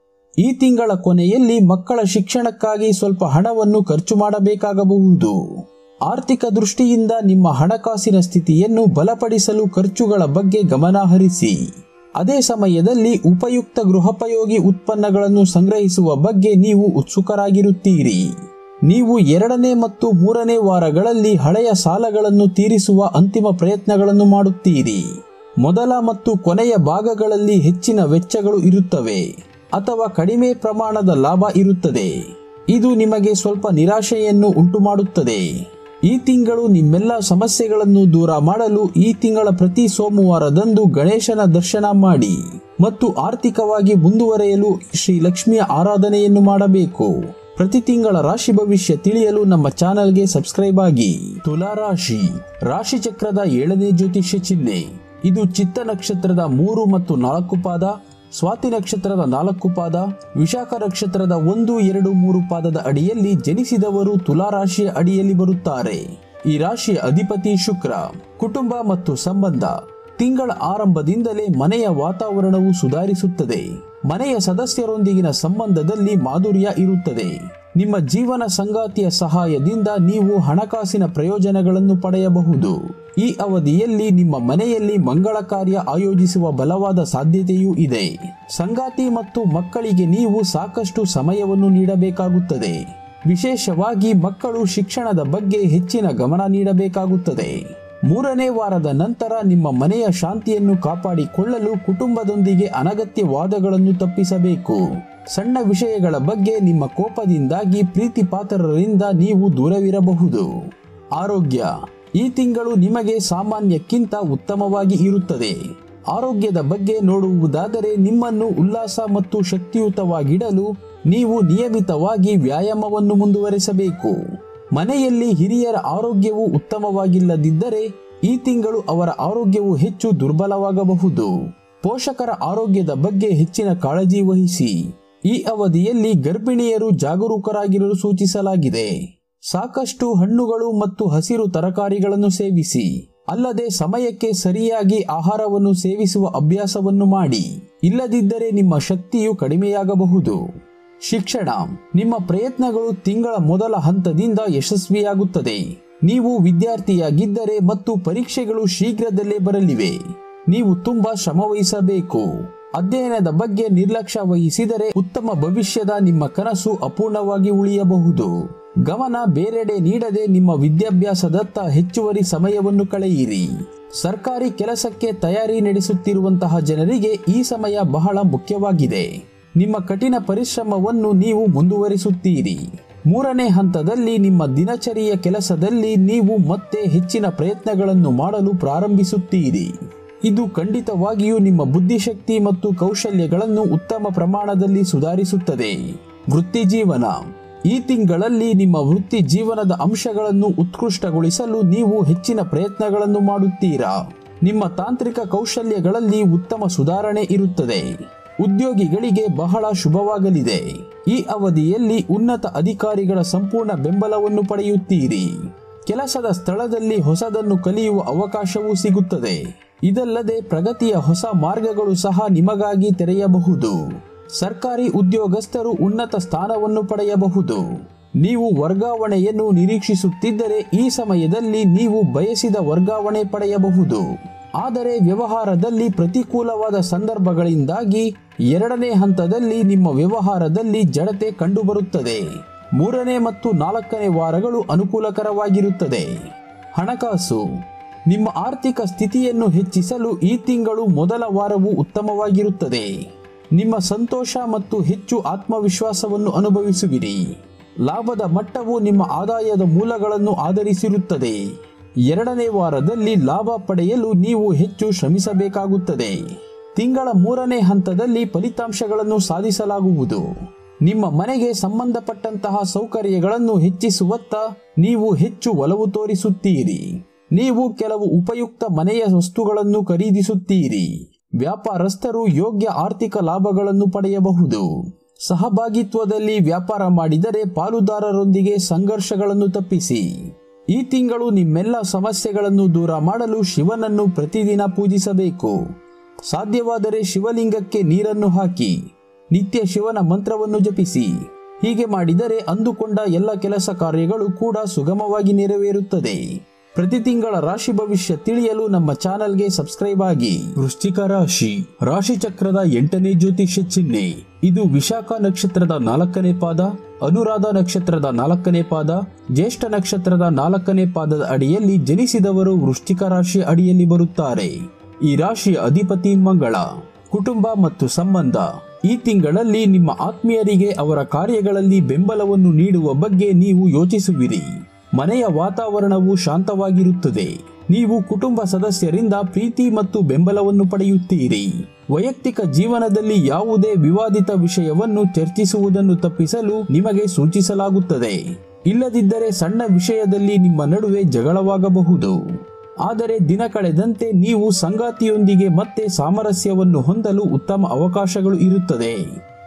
ಈ ತಿಂಗಳ ಕೊನೆಯಲ್ಲಿ ಮಕ್ಕಳ ಶಿಕ್ಷಣಕ್ಕಾಗಿ ಸ್ವಲ್ಪ ಹಣವನ್ನು ಖರ್ಚು ಮಾಡಬೇಕಾಗಬಹುದು. ಆರ್ಥಿಕ ದೃಷ್ಟಿಯಿಂದ ನಿಮ್ಮ ಹಣಕಾಸಿನ ಸ್ಥಿತಿಯನ್ನು ಬಲಪಡಿಸಲು ಖರ್ಚುಗಳ ಬಗ್ಗೆ ಗಮನ ಹರಿಸಿ. ಅದೇ ಸಮಯದಲ್ಲಿ ಉಪಯುಕ್ತ ಗೃಹೋಪಯೋಗಿ ಉತ್ಪನ್ನಗಳನ್ನು ಸಂಗ್ರಹಿಸುವ ಬಗ್ಗೆ ನೀವು ಉತ್ಸುಕರಾಗಿರುತ್ತೀರಿ. ನೀವು 2ನೇ ಮತ್ತು 3ನೇ ವಾರಗಳಲ್ಲಿ ಹಳೆಯ ಸಾಲಗಳನ್ನು ತೀರಿಸುವ ಅಂತಿಮ ಪ್ರಯತ್ನಗಳನ್ನು ಮಾಡುತ್ತೀರಿ. ಮೊದಲ ಮತ್ತು ಕೊನೆಯ ಭಾಗಗಳಲ್ಲಿ ಹೆಚ್ಚಿನ ವೆಚ್ಚಗಳು ಇರುತ್ತವೆ ಅಥವಾ ಕಡಿಮೆ ಪ್ರಮಾಣದ ಲಾಭ ಇರುತ್ತದೆ. ಇದು ನಿಮಗೆ ಸ್ವಲ್ಪ ನಿರಾಶೆಯನ್ನು ಉಂಟುಮಾಡುತ್ತದೆ. ಈ ತಿಂಗಳು ನಿಮ್ಮೆಲ್ಲ ಸಮಸ್ಯೆಗಳನ್ನು ದೂರ ಮಾಡಲು ಈ ತಿಂಗಳ ಪ್ರತಿ ಸೋಮವಾರದಂದು ಗಣೇಶನ ದರ್ಶನ ಮಾಡಿ ಮತ್ತು ಆರ್ಥಿಕವಾಗಿ ಮುಂದುವರಿಯಲು ಶ್ರೀ ಲಕ್ಷ್ಮಿಯ ಆರಾಧನೆಯನ್ನು ಮಾಡಬೇಕು. ಪ್ರತಿ ತಿಂಗಳ ರಾಶಿ ಭವಿಷ್ಯ ತಿಳಿಯಲು ನಮ್ಮ ಚಾನೆಲ್ಗೆ ಸಬ್ಸ್ಕ್ರೈಬ್ ಆಗಿ. ತುಲಾ ರಾಶಿ. ರಾಶಿ ಚಕ್ರದ 7ನೇ ಜ್ಯೋತಿಷ್ಯ ಚಿಹ್ನೆ. ಇದು ಚಿತ್ತ ನಕ್ಷತ್ರದ 3 ಮತ್ತು 4 ಪಾದ, ಸ್ವಾತಿ ನಕ್ಷತ್ರದ 4 ಪಾದ, ವಿಶಾಖ ನಕ್ಷತ್ರದ 1, 2, 3 ಪಾದದ ಅಡಿಯಲ್ಲಿ ಜನಿಸಿದವರು ತುಲಾ ರಾಶಿಯ ಅಡಿಯಲ್ಲಿ ಬರುತ್ತಾರೆ. ಈ ರಾಶಿಯ ಅಧಿಪತಿ ಶುಕ್ರ. ಕುಟುಂಬ ಮತ್ತು ಸಂಬಂಧ. ತಿಂಗಳ ಆರಂಭದಿಂದಲೇ ಮನೆಯ ವಾತಾವರಣವು ಸುಧಾರಿಸುತ್ತದೆ. ಮನೆಯ ಸದಸ್ಯರೊಂದಿಗಿನ ಸಂಬಂಧದಲ್ಲಿ ಮಾಧುರ್ಯ ಇರುತ್ತದೆ. ನಿಮ್ಮ ಜೀವನ ಸಂಗಾತಿಯ ಸಹಾಯದಿಂದ ನೀವು ಹಣಕಾಸಿನ ಪ್ರಯೋಜನಗಳನ್ನು ಪಡೆಯಬಹುದು. ಈ ಅವಧಿಯಲ್ಲಿ ನಿಮ್ಮ ಮನೆಯಲ್ಲಿ ಮಂಗಳ ಕಾರ್ಯ ಆಯೋಜಿಸುವ ಬಲವಾದ ಸಾಧ್ಯತೆಯೂ ಇದೆ. ಸಂಗಾತಿ ಮತ್ತು ಮಕ್ಕಳಿಗೆ ನೀವು ಸಾಕಷ್ಟು ಸಮಯವನ್ನು ನೀಡಬೇಕಾಗುತ್ತದೆ. ವಿಶೇಷವಾಗಿ ಮಕ್ಕಳು ಶಿಕ್ಷಣದ ಬಗ್ಗೆ ಹೆಚ್ಚಿನ ಗಮನ ನೀಡಬೇಕಾಗುತ್ತದೆ. 3ನೇ ವಾರದ ನಂತರ ನಿಮ್ಮ ಮನೆಯ ಶಾಂತಿಯನ್ನು ಕಾಪಾಡಿಕೊಳ್ಳಲು ಕುಟುಂಬದೊಂದಿಗೆ ಅನಗತ್ಯ ವಾದಗಳನ್ನು ತಪ್ಪಿಸಬೇಕು. ಸಣ್ಣ ವಿಷಯಗಳ ಬಗ್ಗೆ ನಿಮ್ಮ ಕೋಪದಿಂದಾಗಿ ಪ್ರೀತಿ ಪಾತ್ರರಿಂದ ನೀವು ದೂರವಿರಬಹುದು. ಆರೋಗ್ಯ. ಈ ತಿಂಗಳು ನಿಮಗೆ ಸಾಮಾನ್ಯಕ್ಕಿಂತ ಉತ್ತಮವಾಗಿ ಇರುತ್ತದೆ. ಆರೋಗ್ಯದ ಬಗ್ಗೆ ನೋಡುವುದಾದರೆ ನಿಮ್ಮನ್ನು ಉಲ್ಲಾಸ ಮತ್ತು ಶಕ್ತಿಯುತವಾಗಿಡಲು ನೀವು ನಿಯಮಿತವಾಗಿ ವ್ಯಾಯಾಮವನ್ನು ಮುಂದುವರೆಸಬೇಕು. ಮನೆಯಲ್ಲಿ ಹಿರಿಯರ ಆರೋಗ್ಯವು ಉತ್ತಮವಾಗಿಲ್ಲದಿದ್ದರೆ ಈ ತಿಂಗಳು ಅವರ ಆರೋಗ್ಯವು ಹೆಚ್ಚು ದುರ್ಬಲವಾಗಬಹುದು. ಪೋಷಕರ ಆರೋಗ್ಯದ ಬಗ್ಗೆ ಹೆಚ್ಚಿನ ಕಾಳಜಿ ವಹಿಸಿ. ಈ ಅವಧಿಯಲ್ಲಿ ಗರ್ಭಿಣಿಯರು ಜಾಗರೂಕರಾಗಿರಲು ಸೂಚಿಸಲಾಗಿದೆ. ಸಾಕಷ್ಟು ಹಣ್ಣುಗಳು ಮತ್ತು ಹಸಿರು ತರಕಾರಿಗಳನ್ನು ಸೇವಿಸಿ. ಅಲ್ಲದೆ ಸಮಯಕ್ಕೆ ಸರಿಯಾಗಿ ಆಹಾರವನ್ನು ಸೇವಿಸುವ ಅಭ್ಯಾಸವನ್ನು ಮಾಡಿ. ಇಲ್ಲದಿದ್ದರೆ ನಿಮ್ಮ ಶಕ್ತಿಯು ಕಡಿಮೆಯಾಗಬಹುದು. ಶಿಕ್ಷಣ. ನಿಮ್ಮ ಪ್ರಯತ್ನಗಳು ತಿಂಗಳ ಮೊದಲ ಹಂತದಿಂದ ಯಶಸ್ವಿಯಾಗುತ್ತದೆ. ನೀವು ವಿದ್ಯಾರ್ಥಿಯಾಗಿದ್ದರೆ ಮತ್ತು ಪರೀಕ್ಷೆಗಳು ಶೀಘ್ರದಲ್ಲೇ ಬರಲಿವೆ. ನೀವು ತುಂಬಾ ಶ್ರಮವಹಿಸಬೇಕು. ಅಧ್ಯಯನದ ಬಗ್ಗೆ ನಿರ್ಲಕ್ಷ್ಯ ವಹಿಸಿದರೆ ಉತ್ತಮ ಭವಿಷ್ಯದ ನಿಮ್ಮ ಕನಸು ಅಪೂರ್ಣವಾಗಿ ಉಳಿಯಬಹುದು. ಗಮನ ಬೇರೆಡೆ ನೀಡದೆ ನಿಮ್ಮ ವಿದ್ಯಾಭ್ಯಾಸದತ್ತ ಹೆಚ್ಚುವರಿ ಸಮಯವನ್ನು ಕಳೆಯಿರಿ. ಸರ್ಕಾರಿ ಕೆಲಸಕ್ಕೆ ತಯಾರಿ ನಡೆಸುತ್ತಿರುವಂತಹ ಜನರಿಗೆ ಈ ಸಮಯ ಬಹಳ ಮುಖ್ಯವಾಗಿದೆ. ನಿಮ್ಮ ಕಠಿಣ ಪರಿಶ್ರಮವನ್ನು ನೀವು ಮುಂದುವರಿಸುತ್ತೀರಿ. 3ನೇ ಹಂತದಲ್ಲಿ ನಿಮ್ಮ ದಿನಚರಿಯ ಕೆಲಸದಲ್ಲಿ ನೀವು ಮತ್ತೆ ಹೆಚ್ಚಿನ ಪ್ರಯತ್ನಗಳನ್ನು ಮಾಡಲು ಪ್ರಾರಂಭಿಸುತ್ತೀರಿ. ಇದು ಖಂಡಿತವಾಗಿಯೂ ನಿಮ್ಮ ಬುದ್ಧಿಶಕ್ತಿ ಮತ್ತು ಕೌಶಲ್ಯಗಳನ್ನು ಉತ್ತಮ ಪ್ರಮಾಣದಲ್ಲಿ ಸುಧಾರಿಸುತ್ತದೆ. ವೃತ್ತಿ ಜೀವನ. ಈ ತಿಂಗಳಲ್ಲಿ ನಿಮ್ಮ ವೃತ್ತಿ ಜೀವನದ ಅಂಶಗಳನ್ನು ಉತ್ಕೃಷ್ಟಗೊಳಿಸಲು ನೀವು ಹೆಚ್ಚಿನ ಪ್ರಯತ್ನಗಳನ್ನು ಮಾಡುತ್ತೀರಾ. ನಿಮ್ಮ ತಾಂತ್ರಿಕ ಕೌಶಲ್ಯಗಳಲ್ಲಿ ಉತ್ತಮ ಸುಧಾರಣೆ ಇರುತ್ತದೆ. ಉದ್ಯೋಗಿಗಳಿಗೆ ಬಹಳ ಶುಭವಾಗಲಿದೆ. ಈ ಅವಧಿಯಲ್ಲಿ ಉನ್ನತ ಅಧಿಕಾರಿಗಳ ಸಂಪೂರ್ಣ ಬೆಂಬಲವನ್ನು ಪಡೆಯುತ್ತೀರಿ. ಕೆಲಸದ ಸ್ಥಳದಲ್ಲಿ ಹೊಸದನ್ನು ಕಲಿಯುವ ಅವಕಾಶವೂ ಸಿಗುತ್ತದೆ. ಇದಲ್ಲದೆ ಪ್ರಗತಿಯ ಹೊಸ ಮಾರ್ಗಗಳು ಸಹ ನಿಮಗಾಗಿ ತೆರೆಯಬಹುದು. ಸರ್ಕಾರಿ ಉದ್ಯೋಗಸ್ಥರು ಉನ್ನತ ಸ್ಥಾನವನ್ನು ಪಡೆಯಬಹುದು. ನೀವು ವರ್ಗಾವಣೆಯನ್ನು ನಿರೀಕ್ಷಿಸುತ್ತಿದ್ದರೆ ಈ ಸಮಯದಲ್ಲಿ ನೀವು ಬಯಸಿದ ವರ್ಗಾವಣೆ ಪಡೆಯಬಹುದು. ಆದರೆ ವ್ಯವಹಾರದಲ್ಲಿ ಪ್ರತಿಕೂಲವಾದ ಸಂದರ್ಭಗಳಿಂದಾಗಿ 2ನೇ ಹಂತದಲ್ಲಿ ನಿಮ್ಮ ವ್ಯವಹಾರದಲ್ಲಿ ಜಡತೆ ಕಂಡುಬರುತ್ತದೆ. 3ನೇ ಮತ್ತು 4ನೇ ವಾರಗಳು ಅನುಕೂಲಕರವಾಗಿರುತ್ತದೆ. ಹಣಕಾಸು. ನಿಮ್ಮ ಆರ್ಥಿಕ ಸ್ಥಿತಿಯನ್ನು ಹೆಚ್ಚಿಸಲು ಈ ತಿಂಗಳು ಮೊದಲ ವಾರವು ಉತ್ತಮವಾಗಿರುತ್ತದೆ. ನಿಮ್ಮ ಸಂತೋಷ ಮತ್ತು ಹೆಚ್ಚು ಆತ್ಮವಿಶ್ವಾಸವನ್ನು ಅನುಭವಿಸುವಿರಿ. ಲಾಭದ ಮಟ್ಟವು ನಿಮ್ಮ ಆದಾಯದ ಮೂಲಗಳನ್ನು ಆಧರಿಸಿರುತ್ತದೆ. 2ನೇ ವಾರದಲ್ಲಿ ಲಾಭ ಪಡೆಯಲು ನೀವು ಹೆಚ್ಚು ಶ್ರಮಿಸಬೇಕಾಗುತ್ತದೆ. ತಿಂಗಳ 3ನೇ ಹಂತದಲ್ಲಿ ಫಲಿತಾಂಶಗಳನ್ನು ಸಾಧಿಸಲಾಗುವುದು. ನಿಮ್ಮ ಮನೆಗೆ ಸಂಬಂಧಪಟ್ಟಂತಹ ಸೌಕರ್ಯಗಳನ್ನು ಹೆಚ್ಚಿಸುವತ್ತ ನೀವು ಹೆಚ್ಚು ಒಲವು ತೋರಿಸುತ್ತೀರಿ. ನೀವು ಕೆಲವು ಉಪಯುಕ್ತ ಮನೆಯ ವಸ್ತುಗಳನ್ನು ಖರೀದಿಸುತ್ತೀರಿ. ವ್ಯಾಪಾರಸ್ಥರು ಯೋಗ್ಯ ಆರ್ಥಿಕ ಲಾಭಗಳನ್ನು ಪಡೆಯಬಹುದು. ಸಹಭಾಗಿತ್ವದಲ್ಲಿ ವ್ಯಾಪಾರ ಮಾಡಿದರೆ ಪಾಲುದಾರರೊಂದಿಗೆ ಸಂಘರ್ಷಗಳನ್ನು ತಪ್ಪಿಸಿ. ಈ ತಿಂಗಳು ನಿಮ್ಮೆಲ್ಲ ಸಮಸ್ಯೆಗಳನ್ನು ದೂರ ಮಾಡಲು ಶಿವನನ್ನು ಪ್ರತಿದಿನ ಪೂಜಿಸಬೇಕು. ಸಾಧ್ಯವಾದರೆ ಶಿವಲಿಂಗಕ್ಕೆ ನೀರನ್ನು ಹಾಕಿ ನಿತ್ಯ ಶಿವನ ಮಂತ್ರವನ್ನು ಜಪಿಸಿ. ಹೀಗೆ ಮಾಡಿದರೆ ಅಂದುಕೊಂಡ ಎಲ್ಲ ಕೆಲಸ ಕಾರ್ಯಗಳು ಕೂಡ ಸುಗಮವಾಗಿ ನೆರವೇರುತ್ತದೆ. ಪ್ರತಿ ತಿಂಗಳ ರಾಶಿ ಭವಿಷ್ಯ ತಿಳಿಯಲು ನಮ್ಮ ಚಾನೆಲ್ಗೆ ಸಬ್ಸ್ಕ್ರೈಬ್ ಆಗಿ. ವೃಶ್ಚಿಕ ರಾಶಿ. ರಾಶಿ ಚಕ್ರದ 8ನೇ ಜ್ಯೋತಿಷ್ಯ ಚಿಹ್ನೆ. ಇದು ವಿಶಾಖ ನಕ್ಷತ್ರದ 4ನೇ ಪಾದ, ಅನುರಾಧ ನಕ್ಷತ್ರದ 4ನೇ ಪಾದ, ಜ್ಯೇಷ್ಠ ನಕ್ಷತ್ರದ 4ನೇ ಪಾದದ ಅಡಿಯಲ್ಲಿ ಜನಿಸಿದವರು ವೃಶ್ಚಿಕ ರಾಶಿಯ ಅಡಿಯಲ್ಲಿ ಬರುತ್ತಾರೆ. ಈ ರಾಶಿಯ ಅಧಿಪತಿ ಮಂಗಳ. ಕುಟುಂಬ ಮತ್ತು ಸಂಬಂಧ. ಈ ತಿಂಗಳಲ್ಲಿ ನಿಮ್ಮ ಆತ್ಮೀಯರಿಗೆ ಅವರ ಕಾರ್ಯಗಳಲ್ಲಿ ಬೆಂಬಲವನ್ನು ನೀಡುವ ಬಗ್ಗೆ ನೀವು ಯೋಚಿಸುವಿರಿ. ಮನೆಯ ವಾತಾವರಣವು ಶಾಂತವಾಗಿರುತ್ತದೆ. ನೀವು ಕುಟುಂಬ ಸದಸ್ಯರಿಂದ ಪ್ರೀತಿ ಮತ್ತು ಬೆಂಬಲವನ್ನು ಪಡೆಯುತ್ತೀರಿ. ವೈಯಕ್ತಿಕ ಜೀವನದಲ್ಲಿ ಯಾವುದೇ ವಿವಾದಿತ ವಿಷಯವನ್ನು ಚರ್ಚಿಸುವುದನ್ನು ತಪ್ಪಿಸಲು ನಿಮಗೆ ಸೂಚಿಸಲಾಗುತ್ತದೆ. ಇಲ್ಲದಿದ್ದರೆ ಸಣ್ಣ ವಿಷಯದಲ್ಲಿ ನಿಮ್ಮ ನಡುವೆ ಜಗಳವಾಗಬಹುದು. ಆದರೆ ದಿನ ಕಳೆದಂತೆ ನೀವು ಸಂಗಾತಿಯೊಂದಿಗೆ ಮತ್ತೆ ಸಾಮರಸ್ಯವನ್ನು ಹೊಂದಲು ಉತ್ತಮ ಅವಕಾಶಗಳು ಇರುತ್ತದೆ.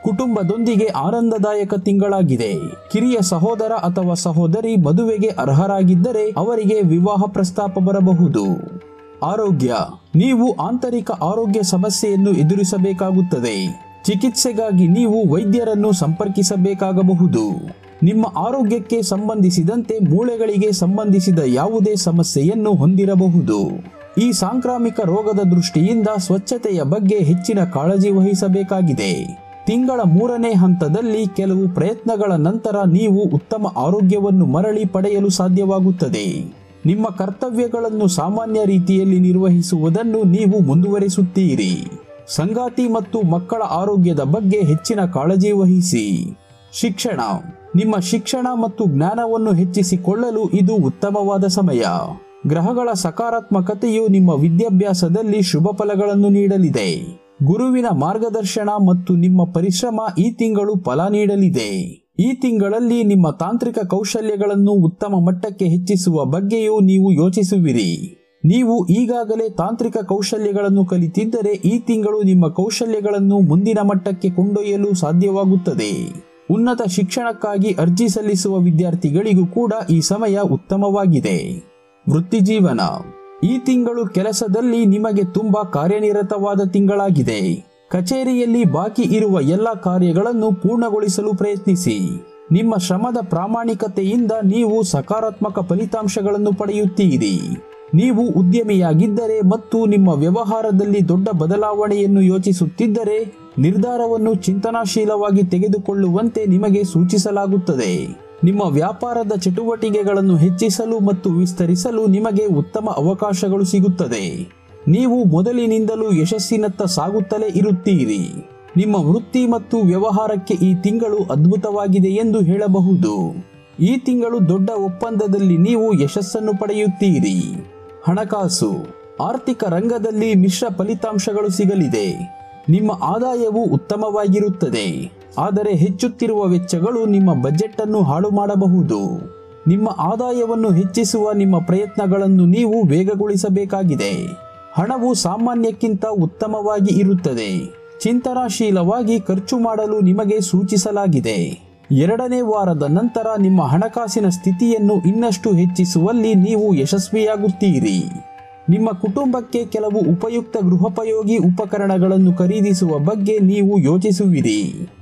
ಕುಟುಂಬದೊಂದಿಗೆ ಆನಂದದಾಯಕ ತಿಂಗಳಾಗಿದೆ. ಕಿರಿಯ ಸಹೋದರ ಅಥವಾ ಸಹೋದರಿ ಮದುವೆಗೆ ಅರ್ಹರಾಗಿದ್ದರೆ ಅವರಿಗೆ ವಿವಾಹ ಪ್ರಸ್ತಾಪ ಬರಬಹುದು. ಆರೋಗ್ಯ, ನೀವು ಆಂತರಿಕ ಆರೋಗ್ಯ ಸಮಸ್ಯೆಯನ್ನು ಎದುರಿಸಬೇಕಾಗುತ್ತದೆ. ಚಿಕಿತ್ಸೆಗಾಗಿ ನೀವು ವೈದ್ಯರನ್ನು ಸಂಪರ್ಕಿಸಬೇಕಾಗಬಹುದು. ನಿಮ್ಮ ಆರೋಗ್ಯಕ್ಕೆ ಸಂಬಂಧಿಸಿದಂತೆ ಮೂಳೆಗಳಿಗೆ ಸಂಬಂಧಿಸಿದ ಯಾವುದೇ ಸಮಸ್ಯೆಯನ್ನು ಹೊಂದಿರಬಹುದು. ಈ ಸಾಂಕ್ರಾಮಿಕ ರೋಗದ ದೃಷ್ಟಿಯಿಂದ ಸ್ವಚ್ಛತೆಯ ಬಗ್ಗೆ ಹೆಚ್ಚಿನ ಕಾಳಜಿ ವಹಿಸಬೇಕಾಗಿದೆ. ತಿಂಗಳ 3ನೇ ಹಂತದಲ್ಲಿ ಕೆಲವು ಪ್ರಯತ್ನಗಳ ನಂತರ ನೀವು ಉತ್ತಮ ಆರೋಗ್ಯವನ್ನು ಮರಳಿ ಪಡೆಯಲು ಸಾಧ್ಯವಾಗುತ್ತದೆ. ನಿಮ್ಮ ಕರ್ತವ್ಯಗಳನ್ನು ಸಾಮಾನ್ಯ ರೀತಿಯಲ್ಲಿ ನಿರ್ವಹಿಸುವುದನ್ನು ನೀವು ಮುಂದುವರಿಸುತ್ತೀರಿ. ಸಂಗಾತಿ ಮತ್ತು ಮಕ್ಕಳ ಆರೋಗ್ಯದ ಬಗ್ಗೆ ಹೆಚ್ಚಿನ ಕಾಳಜಿ ವಹಿಸಿ. ಶಿಕ್ಷಣ, ನಿಮ್ಮ ಶಿಕ್ಷಣ ಮತ್ತು ಜ್ಞಾನವನ್ನು ಹೆಚ್ಚಿಸಿಕೊಳ್ಳಲು ಇದು ಉತ್ತಮವಾದ ಸಮಯ. ಗ್ರಹಗಳ ಸಕಾರಾತ್ಮಕತೆಯು ನಿಮ್ಮ ವಿದ್ಯಾಭ್ಯಾಸದಲ್ಲಿ ಶುಭ ಫಲಗಳನ್ನು ನೀಡಲಿದೆ. ಗುರುವಿನ ಮಾರ್ಗದರ್ಶನ ಮತ್ತು ನಿಮ್ಮ ಪರಿಶ್ರಮ ಈ ತಿಂಗಳು ಫಲ ನೀಡಲಿದೆ. ಈ ತಿಂಗಳಲ್ಲಿ ನಿಮ್ಮ ತಾಂತ್ರಿಕ ಕೌಶಲ್ಯಗಳನ್ನು ಉತ್ತಮ ಮಟ್ಟಕ್ಕೆ ಹೆಚ್ಚಿಸುವ ಬಗ್ಗೆಯೂ ನೀವು ಯೋಚಿಸುವಿರಿ. ನೀವು ಈಗಾಗಲೇ ತಾಂತ್ರಿಕ ಕೌಶಲ್ಯಗಳನ್ನು ಕಲಿತಿದ್ದರೆ ಈ ತಿಂಗಳು ನಿಮ್ಮ ಕೌಶಲ್ಯಗಳನ್ನು ಮುಂದಿನ ಮಟ್ಟಕ್ಕೆ ಕೊಂಡೊಯ್ಯಲು ಸಾಧ್ಯವಾಗುತ್ತದೆ. ಉನ್ನತ ಶಿಕ್ಷಣಕ್ಕಾಗಿ ಅರ್ಜಿ ಸಲ್ಲಿಸುವ ವಿದ್ಯಾರ್ಥಿಗಳಿಗೂ ಕೂಡ ಈ ಸಮಯ ಉತ್ತಮವಾಗಿದೆ. ವೃತ್ತಿಜೀವನ, ಈ ತಿಂಗಳು ಕೆಲಸದಲ್ಲಿ ನಿಮಗೆ ತುಂಬಾ ಕಾರ್ಯನಿರತವಾದ ತಿಂಗಳಾಗಿದೆ. ಕಚೇರಿಯಲ್ಲಿ ಬಾಕಿ ಇರುವ ಎಲ್ಲ ಕಾರ್ಯಗಳನ್ನು ಪೂರ್ಣಗೊಳಿಸಲು ಪ್ರಯತ್ನಿಸಿ. ನಿಮ್ಮ ಶ್ರಮದ ಪ್ರಾಮಾಣಿಕತೆಯಿಂದ ನೀವು ಸಕಾರಾತ್ಮಕ ಫಲಿತಾಂಶಗಳನ್ನು ಪಡೆಯುತ್ತೀರಿ. ನೀವು ಉದ್ಯಮಿಯಾಗಿದ್ದರೆ ಮತ್ತು ನಿಮ್ಮ ವ್ಯವಹಾರದಲ್ಲಿ ದೊಡ್ಡ ಬದಲಾವಣೆಯನ್ನು ಯೋಚಿಸುತ್ತಿದ್ದರೆ ನಿರ್ಧಾರವನ್ನು ಚಿಂತನಾಶೀಲವಾಗಿ ತೆಗೆದುಕೊಳ್ಳುವಂತೆ ನಿಮಗೆ ಸೂಚಿಸಲಾಗುತ್ತದೆ. ನಿಮ್ಮ ವ್ಯಾಪಾರದ ಚಟುವಟಿಕೆಗಳನ್ನು ಹೆಚ್ಚಿಸಲು ಮತ್ತು ವಿಸ್ತರಿಸಲು ನಿಮಗೆ ಉತ್ತಮ ಅವಕಾಶಗಳು ಸಿಗುತ್ತದೆ. ನೀವು ಮೊದಲಿನಿಂದಲೂ ಯಶಸ್ಸಿನತ್ತ ಸಾಗುತ್ತಲೇ ಇರುತ್ತೀರಿ. ನಿಮ್ಮ ವೃತ್ತಿ ಮತ್ತು ವ್ಯವಹಾರಕ್ಕೆ ಈ ತಿಂಗಳು ಅದ್ಭುತವಾಗಿದೆ ಎಂದು ಹೇಳಬಹುದು. ಈ ತಿಂಗಳು ದೊಡ್ಡ ಒಪ್ಪಂದದಲ್ಲಿ ನೀವು ಯಶಸ್ಸನ್ನು ಪಡೆಯುತ್ತೀರಿ. ಹಣಕಾಸು, ಆರ್ಥಿಕ ರಂಗದಲ್ಲಿ ಮಿಶ್ರ ಫಲಿತಾಂಶಗಳು ಸಿಗಲಿದೆ. ನಿಮ್ಮ ಆದಾಯವು ಉತ್ತಮವಾಗಿರುತ್ತದೆ, ಆದರೆ ಹೆಚ್ಚುತ್ತಿರುವ ವೆಚ್ಚಗಳು ನಿಮ್ಮ ಬಜೆಟ್ ಅನ್ನು ಹಾಳು ಮಾಡಬಹುದು. ನಿಮ್ಮ ಆದಾಯವನ್ನು ಹೆಚ್ಚಿಸುವ ನಿಮ್ಮ ಪ್ರಯತ್ನಗಳನ್ನು ನೀವು ವೇಗಗೊಳಿಸಬೇಕಾಗಿದೆ. ಹಣವು ಸಾಮಾನ್ಯಕ್ಕಿಂತ ಉತ್ತಮವಾಗಿ ಇರುತ್ತದೆ. ಚಿಂತನಾಶೀಲವಾಗಿ ಖರ್ಚು ಮಾಡಲು ನಿಮಗೆ ಸೂಚಿಸಲಾಗಿದೆ. 2ನೇ ವಾರದ ನಂತರ ನಿಮ್ಮ ಹಣಕಾಸಿನ ಸ್ಥಿತಿಯನ್ನು ಇನ್ನಷ್ಟು ಹೆಚ್ಚಿಸುವಲ್ಲಿ ನೀವು ಯಶಸ್ವಿಯಾಗುತ್ತೀರಿ. ನಿಮ್ಮ ಕುಟುಂಬಕ್ಕೆ ಕೆಲವು ಉಪಯುಕ್ತ ಗೃಹೋಪಯೋಗಿ ಉಪಕರಣಗಳನ್ನು ಖರೀದಿಸುವ ಬಗ್ಗೆ ನೀವು ಯೋಚಿಸುವಿರಿ.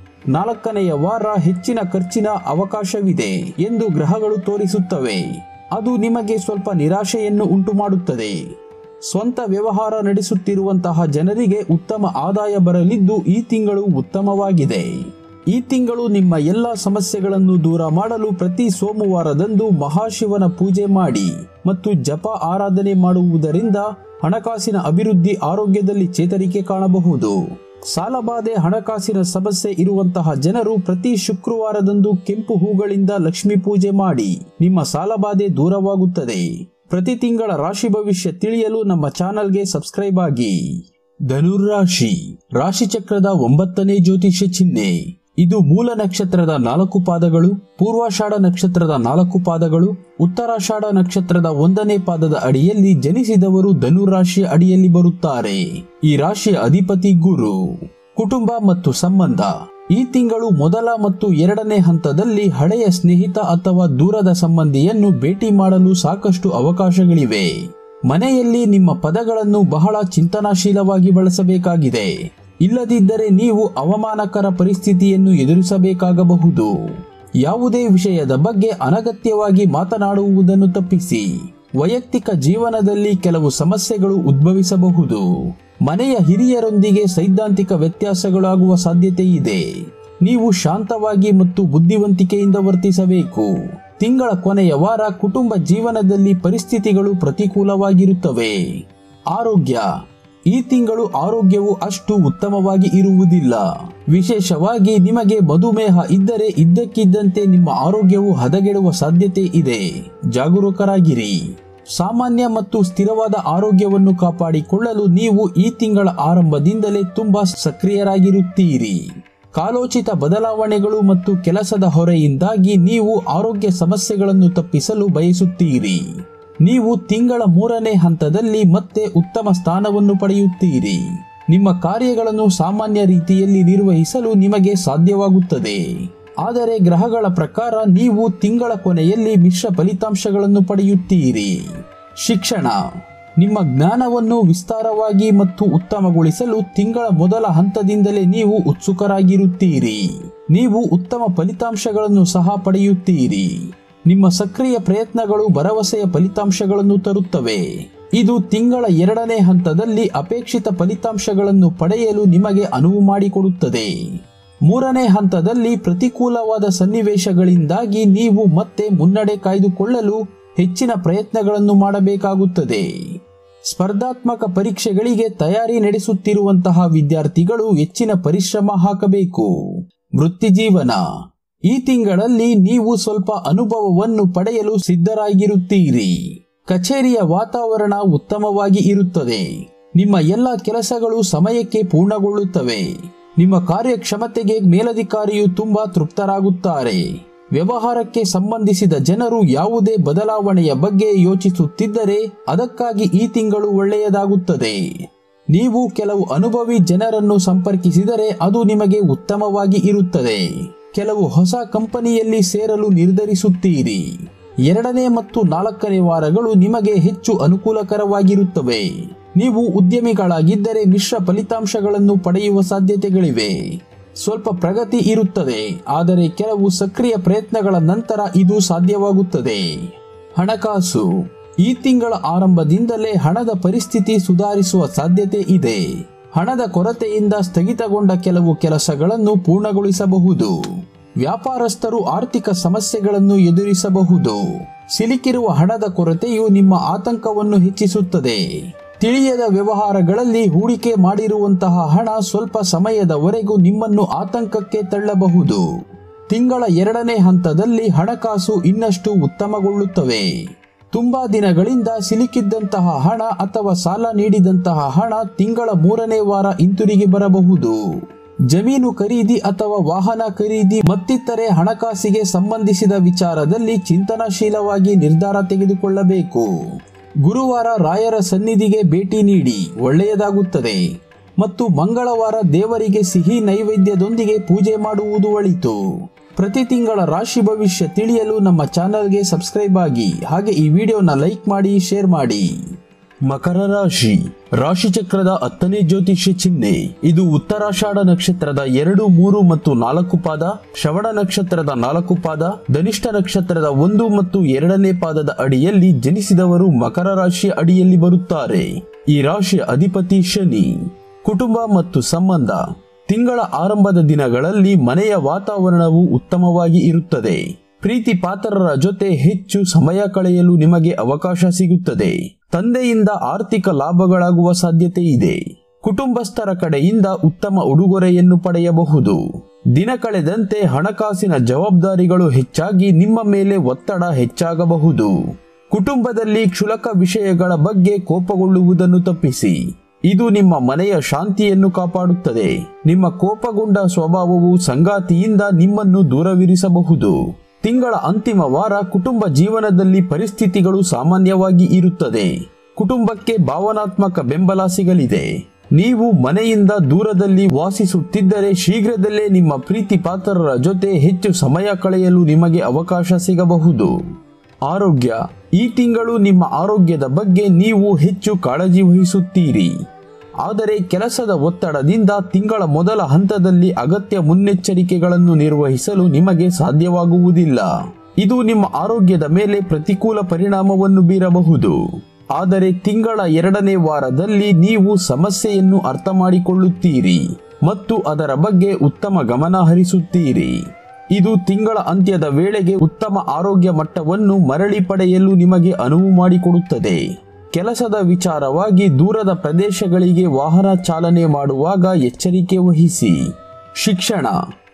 4ನೆಯ ವಾರ ಹೆಚ್ಚಿನ ಖರ್ಚಿನ ಅವಕಾಶವಿದೆ ಎಂದು ಗ್ರಹಗಳು ತೋರಿಸುತ್ತವೆ. ಅದು ನಿಮಗೆ ಸ್ವಲ್ಪ ನಿರಾಶೆಯನ್ನು ಉಂಟುಮಾಡುತ್ತದೆ. ಸ್ವಂತ ವ್ಯವಹಾರ ನಡೆಸುತ್ತಿರುವಂತಹ ಜನರಿಗೆ ಉತ್ತಮ ಆದಾಯ ಬರಲಿದ್ದು ಈ ತಿಂಗಳು ಉತ್ತಮವಾಗಿದೆ. ಈ ತಿಂಗಳು ನಿಮ್ಮ ಎಲ್ಲ ಸಮಸ್ಯೆಗಳನ್ನು ದೂರ ಮಾಡಲು ಪ್ರತಿ ಸೋಮವಾರದಂದು ಮಹಾಶಿವನ ಪೂಜೆ ಮಾಡಿ ಮತ್ತು ಜಪ ಆರಾಧನೆ ಮಾಡುವುದರಿಂದ ಹಣಕಾಸಿನ ಅಭಿವೃದ್ಧಿ, ಆರೋಗ್ಯದಲ್ಲಿ ಚೇತರಿಕೆ ಕಾಣಬಹುದು. ಸಾಲಬಾಧೆ, ಹಣಕಾಸಿನ ಸಮಸ್ಯೆ ಇರುವಂತಹ ಜನರು ಪ್ರತಿ ಶುಕ್ರವಾರದಂದು ಕೆಂಪು ಹೂಗಳಿಂದ ಲಕ್ಷ್ಮೀ ಪೂಜೆ ಮಾಡಿ ನಿಮ್ಮ ಸಾಲಬಾಧೆ ದೂರವಾಗುತ್ತದೆ. ಪ್ರತಿ ತಿಂಗಳ ರಾಶಿ ಭವಿಷ್ಯ ತಿಳಿಯಲು ನಮ್ಮ ಚಾನಲ್ಗೆ ಸಬ್ಸ್ಕ್ರೈಬ್ ಆಗಿ. ಧನುರಾಶಿ, ರಾಶಿಚಕ್ರದ 9ನೇ ಜ್ಯೋತಿಷ್ಯ ಚಿಹ್ನೆ. ಇದು ಮೂಲ ನಕ್ಷತ್ರದ 4 ಪಾದಗಳು, ಪೂರ್ವಾಷಾಢ ನಕ್ಷತ್ರದ 4 ಪಾದಗಳು, ಉತ್ತರಾಷಾಢ ನಕ್ಷತ್ರದ 1ನೇ ಪಾದದ ಅಡಿಯಲ್ಲಿ ಜನಿಸಿದವರು ಧನುರಾಶಿಯ ಅಡಿಯಲ್ಲಿ ಬರುತ್ತಾರೆ. ಈ ರಾಶಿಯ ಅಧಿಪತಿ ಗುರು. ಕುಟುಂಬ ಮತ್ತು ಸಂಬಂಧ, ಈ ತಿಂಗಳು ಮೊದಲ ಮತ್ತು 2ನೇ ಹಂತದಲ್ಲಿ ಹಳೆಯ ಸ್ನೇಹಿತ ಅಥವಾ ದೂರದ ಸಂಬಂಧಿಯನ್ನು ಭೇಟಿ ಮಾಡಲು ಸಾಕಷ್ಟು ಅವಕಾಶಗಳಿವೆ. ಮನೆಯಲ್ಲಿ ನಿಮ್ಮ ಪದಗಳನ್ನು ಬಹಳ ಚಿಂತನಾಶೀಲವಾಗಿ ಬಳಸಬೇಕಾಗಿದೆ. ಇಲ್ಲದಿದ್ದರೆ ನೀವು ಅವಮಾನಕರ ಪರಿಸ್ಥಿತಿಯನ್ನು ಎದುರಿಸಬೇಕಾಗಬಹುದು. ಯಾವುದೇ ವಿಷಯದ ಬಗ್ಗೆ ಅನಗತ್ಯವಾಗಿ ಮಾತನಾಡುವುದನ್ನು ತಪ್ಪಿಸಿ. ವೈಯಕ್ತಿಕ ಜೀವನದಲ್ಲಿ ಕೆಲವು ಸಮಸ್ಯೆಗಳು ಉದ್ಭವಿಸಬಹುದು. ಮನೆಯ ಹಿರಿಯರೊಂದಿಗೆ ಸೈದ್ಧಾಂತಿಕ ವ್ಯತ್ಯಾಸಗಳಾಗುವ ಸಾಧ್ಯತೆ ಇದೆ. ನೀವು ಶಾಂತವಾಗಿ ಮತ್ತು ಬುದ್ಧಿವಂತಿಕೆಯಿಂದ ವರ್ತಿಸಬೇಕು. ತಿಂಗಳ ಕೊನೆಯ ವಾರ ಕುಟುಂಬ ಜೀವನದಲ್ಲಿ ಪರಿಸ್ಥಿತಿಗಳು ಪ್ರತಿಕೂಲವಾಗಿರುತ್ತವೆ. ಆರೋಗ್ಯ, ಈ ತಿಂಗಳು ಆರೋಗ್ಯವು ಅಷ್ಟು ಉತ್ತಮವಾಗಿ ಇರುವುದಿಲ್ಲ. ವಿಶೇಷವಾಗಿ ನಿಮಗೆ ಮಧುಮೇಹ ಇದ್ದರೆ ಇದ್ದಕ್ಕಿದ್ದಂತೆ ನಿಮ್ಮ ಆರೋಗ್ಯವು ಹದಗೆಡುವ ಸಾಧ್ಯತೆ ಇದೆ. ಜಾಗರೂಕರಾಗಿರಿ. ಸಾಮಾನ್ಯ ಮತ್ತು ಸ್ಥಿರವಾದ ಆರೋಗ್ಯವನ್ನು ಕಾಪಾಡಿಕೊಳ್ಳಲು ನೀವು ಈ ತಿಂಗಳ ಆರಂಭದಿಂದಲೇ ತುಂಬಾ ಸಕ್ರಿಯರಾಗಿರುತ್ತೀರಿ. ಕಾಲೋಚಿತ ಬದಲಾವಣೆಗಳು ಮತ್ತು ಕೆಲಸದ ಹೊರೆಯಿಂದಾಗಿ ನೀವು ಆರೋಗ್ಯ ಸಮಸ್ಯೆಗಳನ್ನು ತಪ್ಪಿಸಲು ಬಯಸುತ್ತೀರಿ. ನೀವು ತಿಂಗಳ 3ನೇ ಹಂತದಲ್ಲಿ ಮತ್ತೆ ಉತ್ತಮ ಸ್ಥಾನವನ್ನು ಪಡೆಯುತ್ತೀರಿ. ನಿಮ್ಮ ಕಾರ್ಯಗಳನ್ನು ಸಾಮಾನ್ಯ ರೀತಿಯಲ್ಲಿ ನಿರ್ವಹಿಸಲು ನಿಮಗೆ ಸಾಧ್ಯವಾಗುತ್ತದೆ. ಆದರೆ ಗ್ರಹಗಳ ಪ್ರಕಾರ ನೀವು ತಿಂಗಳ ಕೊನೆಯಲ್ಲಿ ಮಿಶ್ರ ಫಲಿತಾಂಶಗಳನ್ನು ಪಡೆಯುತ್ತೀರಿ. ಶಿಕ್ಷಣ. ನಿಮ್ಮ ಜ್ಞಾನವನ್ನು ವಿಸ್ತಾರವಾಗಿ ಮತ್ತು ಉತ್ತಮಗೊಳಿಸಲು ತಿಂಗಳ ಮೊದಲ ಹಂತದಿಂದಲೇ ನೀವು ಉತ್ಸುಕರಾಗಿರುತ್ತೀರಿ. ನೀವು ಉತ್ತಮ ಫಲಿತಾಂಶಗಳನ್ನು ಸಹ ಪಡೆಯುತ್ತೀರಿ. ನಿಮ್ಮ ಸಕ್ರಿಯ ಪ್ರಯತ್ನಗಳು ಭರವಸೆಯ ಫಲಿತಾಂಶಗಳನ್ನು ತರುತ್ತವೆ. ಇದು ತಿಂಗಳ 2ನೇ ಹಂತದಲ್ಲಿ ಅಪೇಕ್ಷಿತ ಫಲಿತಾಂಶಗಳನ್ನು ಪಡೆಯಲು ನಿಮಗೆ ಅನುವು ಮಾಡಿಕೊಡುತ್ತದೆ. 3ನೇ ಹಂತದಲ್ಲಿ ಪ್ರತಿಕೂಲವಾದ ಸನ್ನಿವೇಶಗಳಿಂದಾಗಿ ನೀವು ಮತ್ತೆ ಮುನ್ನಡೆ ಕಾಯ್ದುಕೊಳ್ಳಲು ಹೆಚ್ಚಿನ ಪ್ರಯತ್ನಗಳನ್ನು ಮಾಡಬೇಕಾಗುತ್ತದೆ. ಸ್ಪರ್ಧಾತ್ಮಕ ಪರೀಕ್ಷೆಗಳಿಗೆ ತಯಾರಿ ನಡೆಸುತ್ತಿರುವಂತಹ ವಿದ್ಯಾರ್ಥಿಗಳು ಹೆಚ್ಚಿನ ಪರಿಶ್ರಮ ಹಾಕಬೇಕು. ವೃತ್ತಿಜೀವನ. ಈ ತಿಂಗಳಲ್ಲಿ ನೀವು ಸ್ವಲ್ಪ ಅನುಭವವನ್ನು ಪಡೆಯಲು ಸಿದ್ಧರಾಗಿರುತ್ತೀರಿ. ಕಚೇರಿಯ ವಾತಾವರಣ ಉತ್ತಮವಾಗಿ ಇರುತ್ತದೆ. ನಿಮ್ಮ ಎಲ್ಲ ಕೆಲಸಗಳು ಸಮಯಕ್ಕೆ ಪೂರ್ಣಗೊಳ್ಳುತ್ತವೆ. ನಿಮ್ಮ ಕಾರ್ಯಕ್ಷಮತೆಗೆ ಮೇಲಧಿಕಾರಿಯು ತುಂಬಾ ತೃಪ್ತರಾಗುತ್ತಾರೆ. ವ್ಯವಹಾರಕ್ಕೆ ಸಂಬಂಧಿಸಿದ ಜನರು ಯಾವುದೇ ಬದಲಾವಣೆಯ ಬಗ್ಗೆ ಯೋಚಿಸುತ್ತಿದ್ದರೆ ಅದಕ್ಕಾಗಿ ಈ ತಿಂಗಳು ಒಳ್ಳೆಯದಾಗುತ್ತದೆ. ನೀವು ಕೆಲವು ಅನುಭವಿ ಜನರನ್ನು ಸಂಪರ್ಕಿಸಿದರೆ ಅದು ನಿಮಗೆ ಉತ್ತಮವಾಗಿ ಇರುತ್ತದೆ. ಕೆಲವು ಹೊಸ ಕಂಪನಿಯಲ್ಲಿ ಸೇರಲು ನಿರ್ಧರಿಸುತ್ತೀರಿ. 2ನೇ ಮತ್ತು 4ನೇ ವಾರಗಳು ನಿಮಗೆ ಹೆಚ್ಚು ಅನುಕೂಲಕರವಾಗಿರುತ್ತವೆ. ನೀವು ಉದ್ಯಮಿಗಳಾಗಿದ್ದರೆ ಮಿಶ್ರ ಫಲಿತಾಂಶಗಳನ್ನು ಪಡೆಯುವ ಸಾಧ್ಯತೆಗಳಿವೆ. ಸ್ವಲ್ಪ ಪ್ರಗತಿ ಇರುತ್ತದೆ, ಆದರೆ ಕೆಲವು ಸಕ್ರಿಯ ಪ್ರಯತ್ನಗಳ ನಂತರ ಇದು ಸಾಧ್ಯವಾಗುತ್ತದೆ. ಹಣಕಾಸು. ಈ ತಿಂಗಳ ಆರಂಭದಿಂದಲೇ ಹಣದ ಪರಿಸ್ಥಿತಿ ಸುಧಾರಿಸುವ ಸಾಧ್ಯತೆ ಇದೆ. ಹಣದ ಕೊರತೆಯಿಂದ ಸ್ಥಗಿತಗೊಂಡ ಕೆಲವು ಕೆಲಸಗಳನ್ನು ಪೂರ್ಣಗೊಳಿಸಬಹುದು. ವ್ಯಾಪಾರಸ್ಥರು ಆರ್ಥಿಕ ಸಮಸ್ಯೆಗಳನ್ನು ಎದುರಿಸಬಹುದು. ಸಿಲುಕಿರುವ ಹಣದ ಕೊರತೆಯು ನಿಮ್ಮ ಆತಂಕವನ್ನು ಹೆಚ್ಚಿಸುತ್ತದೆ. ತಿಳಿಯದ ವ್ಯವಹಾರಗಳಲ್ಲಿ ಹೂಡಿಕೆ ಮಾಡಿರುವಂತಹ ಹಣ ಸ್ವಲ್ಪ ಸಮಯದವರೆಗೂ ನಿಮ್ಮನ್ನು ಆತಂಕಕ್ಕೆ ತಳ್ಳಬಹುದು. ತಿಂಗಳ 2ನೇ ಹಂತದಲ್ಲಿ ಹಣಕಾಸು ಇನ್ನಷ್ಟು ಉತ್ತಮಗೊಳ್ಳುತ್ತವೆ. ತುಂಬಾ ದಿನಗಳಿಂದ ಸಿಲುಕಿದ್ದಂತಹ ಹಣ ಅಥವಾ ಸಾಲ ನೀಡಿದಂತಹ ಹಣ ತಿಂಗಳ 3ನೇ ವಾರ ಹಿಂತಿರುಗಿ ಬರಬಹುದು. ಜಮೀನು ಖರೀದಿ ಅಥವಾ ವಾಹನ ಖರೀದಿ ಮತ್ತಿತರೆ ಹಣಕಾಸಿಗೆ ಸಂಬಂಧಿಸಿದ ವಿಚಾರದಲ್ಲಿ ಚಿಂತನಶೀಲವಾಗಿ ನಿರ್ಧಾರ ತೆಗೆದುಕೊಳ್ಳಬೇಕು. ಗುರುವಾರ ರಾಯರ ಸನ್ನಿಧಿಗೆ ಭೇಟಿ ನೀಡಿ, ಒಳ್ಳೆಯದಾಗುತ್ತದೆ. ಮತ್ತು ಮಂಗಳವಾರ ದೇವರಿಗೆ ಸಿಹಿ ನೈವೇದ್ಯದೊಂದಿಗೆ ಪೂಜೆ ಮಾಡುವುದು ಒಳಿತು. ಪ್ರತಿ ತಿಂಗಳ ರಾಶಿ ಭವಿಷ್ಯ ತಿಳಿಯಲು ನಮ್ಮ ಚಾನೆಲ್ಗೆ ಸಬ್ಸ್ಕ್ರೈಬ್ ಆಗಿ, ಹಾಗೆ ಈ ವಿಡಿಯೋನ ಲೈಕ್ ಮಾಡಿ, ಶೇರ್ ಮಾಡಿ. ಮಕರ ರಾಶಿ. ರಾಶಿಚಕ್ರದ 10ನೇ ಜ್ಯೋತಿಷ್ಯ ಚಿಹ್ನೆ. ಇದು ಉತ್ತರಾಷಾಢ ನಕ್ಷತ್ರದ 2, 3 ಮತ್ತು 4 ಪಾದ, ಶ್ರವಣ ನಕ್ಷತ್ರದ 4 ಪಾದ, ಧನಿಷ್ಠ ನಕ್ಷತ್ರದ 1 ಮತ್ತು 2ನೇ ಪಾದದ ಅಡಿಯಲ್ಲಿ ಜನಿಸಿದವರು ಮಕರ ರಾಶಿಯ ಅಡಿಯಲ್ಲಿ ಬರುತ್ತಾರೆ. ಈ ರಾಶಿಯ ಅಧಿಪತಿ ಶನಿ. ಕುಟುಂಬ ಮತ್ತು ಸಂಬಂಧ. ತಿಂಗಳ ಆರಂಭದ ದಿನಗಳಲ್ಲಿ ಮನೆಯ ವಾತಾವರಣವು ಉತ್ತಮವಾಗಿ ಇರುತ್ತದೆ. ಪ್ರೀತಿ ಪಾತ್ರರ ಜೊತೆ ಹೆಚ್ಚು ಸಮಯ ಕಳೆಯಲು ನಿಮಗೆ ಅವಕಾಶ ಸಿಗುತ್ತದೆ. ತಂದೆಯಿಂದ ಆರ್ಥಿಕ ಲಾಭಗಳಾಗುವ ಸಾಧ್ಯತೆ ಇದೆ. ಕುಟುಂಬಸ್ಥರ ಕಡೆಯಿಂದ ಉತ್ತಮ ಉಡುಗೊರೆಯನ್ನು ಪಡೆಯಬಹುದು. ದಿನ ಕಳೆದಂತೆ ಹಣಕಾಸಿನ ಜವಾಬ್ದಾರಿಗಳು ಹೆಚ್ಚಾಗಿ ನಿಮ್ಮ ಮೇಲೆ ಒತ್ತಡ ಹೆಚ್ಚಾಗಬಹುದು. ಕುಟುಂಬದಲ್ಲಿ ಕ್ಷುಲ್ಲಕ ವಿಷಯಗಳ ಬಗ್ಗೆ ಕೋಪಗೊಳ್ಳುವುದನ್ನು ತಪ್ಪಿಸಿ. ಇದು ನಿಮ್ಮ ಮನೆಯ ಶಾಂತಿಯನ್ನು ಕಾಪಾಡುತ್ತದೆ. ನಿಮ್ಮ ಕೋಪಗೊಂಡ ಸ್ವಭಾವವು ಸಂಗಾತಿಯಿಂದ ನಿಮ್ಮನ್ನು ದೂರವಿರಿಸಬಹುದು. ತಿಂಗಳ ಅಂತಿಮ ವಾರ ಕುಟುಂಬ ಜೀವನದಲ್ಲಿ ಪರಿಸ್ಥಿತಿಗಳು ಸಾಮಾನ್ಯವಾಗಿ ಇರುತ್ತದೆ. ಕುಟುಂಬಕ್ಕೆ ಭಾವನಾತ್ಮಕ ಬೆಂಬಲ ಸಿಗಲಿದೆ. ನೀವು ಮನೆಯಿಂದ ದೂರದಲ್ಲಿ ವಾಸಿಸುತ್ತಿದ್ದರೆ ಶೀಘ್ರದಲ್ಲೇ ನಿಮ್ಮ ಪ್ರೀತಿ ಪಾತ್ರರ ಜೊತೆ ಹೆಚ್ಚು ಸಮಯ ಕಳೆಯಲು ನಿಮಗೆ ಅವಕಾಶ ಸಿಗಬಹುದು. ಆರೋಗ್ಯ. ಈ ತಿಂಗಳು ನಿಮ್ಮ ಆರೋಗ್ಯದ ಬಗ್ಗೆ ನೀವು ಹೆಚ್ಚು ಕಾಳಜಿ ವಹಿಸುತ್ತೀರಿ. ಆದರೆ ಕೆಲಸದ ಒತ್ತಡದಿಂದ ತಿಂಗಳ ಮೊದಲ ಹಂತದಲ್ಲಿ ಅಗತ್ಯ ಮುನ್ನೆಚ್ಚರಿಕೆಗಳನ್ನು ನಿರ್ವಹಿಸಲು ನಿಮಗೆ ಸಾಧ್ಯವಾಗುವುದಿಲ್ಲ. ಇದು ನಿಮ್ಮ ಆರೋಗ್ಯದ ಮೇಲೆ ಪ್ರತಿಕೂಲ ಪರಿಣಾಮವನ್ನು ಬೀರಬಹುದು. ಆದರೆ ತಿಂಗಳ 2ನೇ ವಾರದಲ್ಲಿ ನೀವು ಸಮಸ್ಯೆಯನ್ನು ಅರ್ಥ ಮಾಡಿಕೊಳ್ಳುತ್ತೀರಿ ಮತ್ತು ಅದರ ಬಗ್ಗೆ ಉತ್ತಮ ಗಮನ ಹರಿಸುತ್ತೀರಿ. ಇದು ತಿಂಗಳ ಅಂತ್ಯದ ವೇಳೆಗೆ ಉತ್ತಮ ಆರೋಗ್ಯ ಮಟ್ಟವನ್ನು ಮರಳಿ ಪಡೆಯಲು ನಿಮಗೆ ಅನುವು ಮಾಡಿಕೊಡುತ್ತದೆ. ಕೆಲಸದ ವಿಚಾರವಾಗಿ ದೂರದ ಪ್ರದೇಶಗಳಿಗೆ ವಾಹನ ಚಾಲನೆ ಮಾಡುವಾಗ ಎಚ್ಚರಿಕೆ ವಹಿಸಿ. ಶಿಕ್ಷಣ.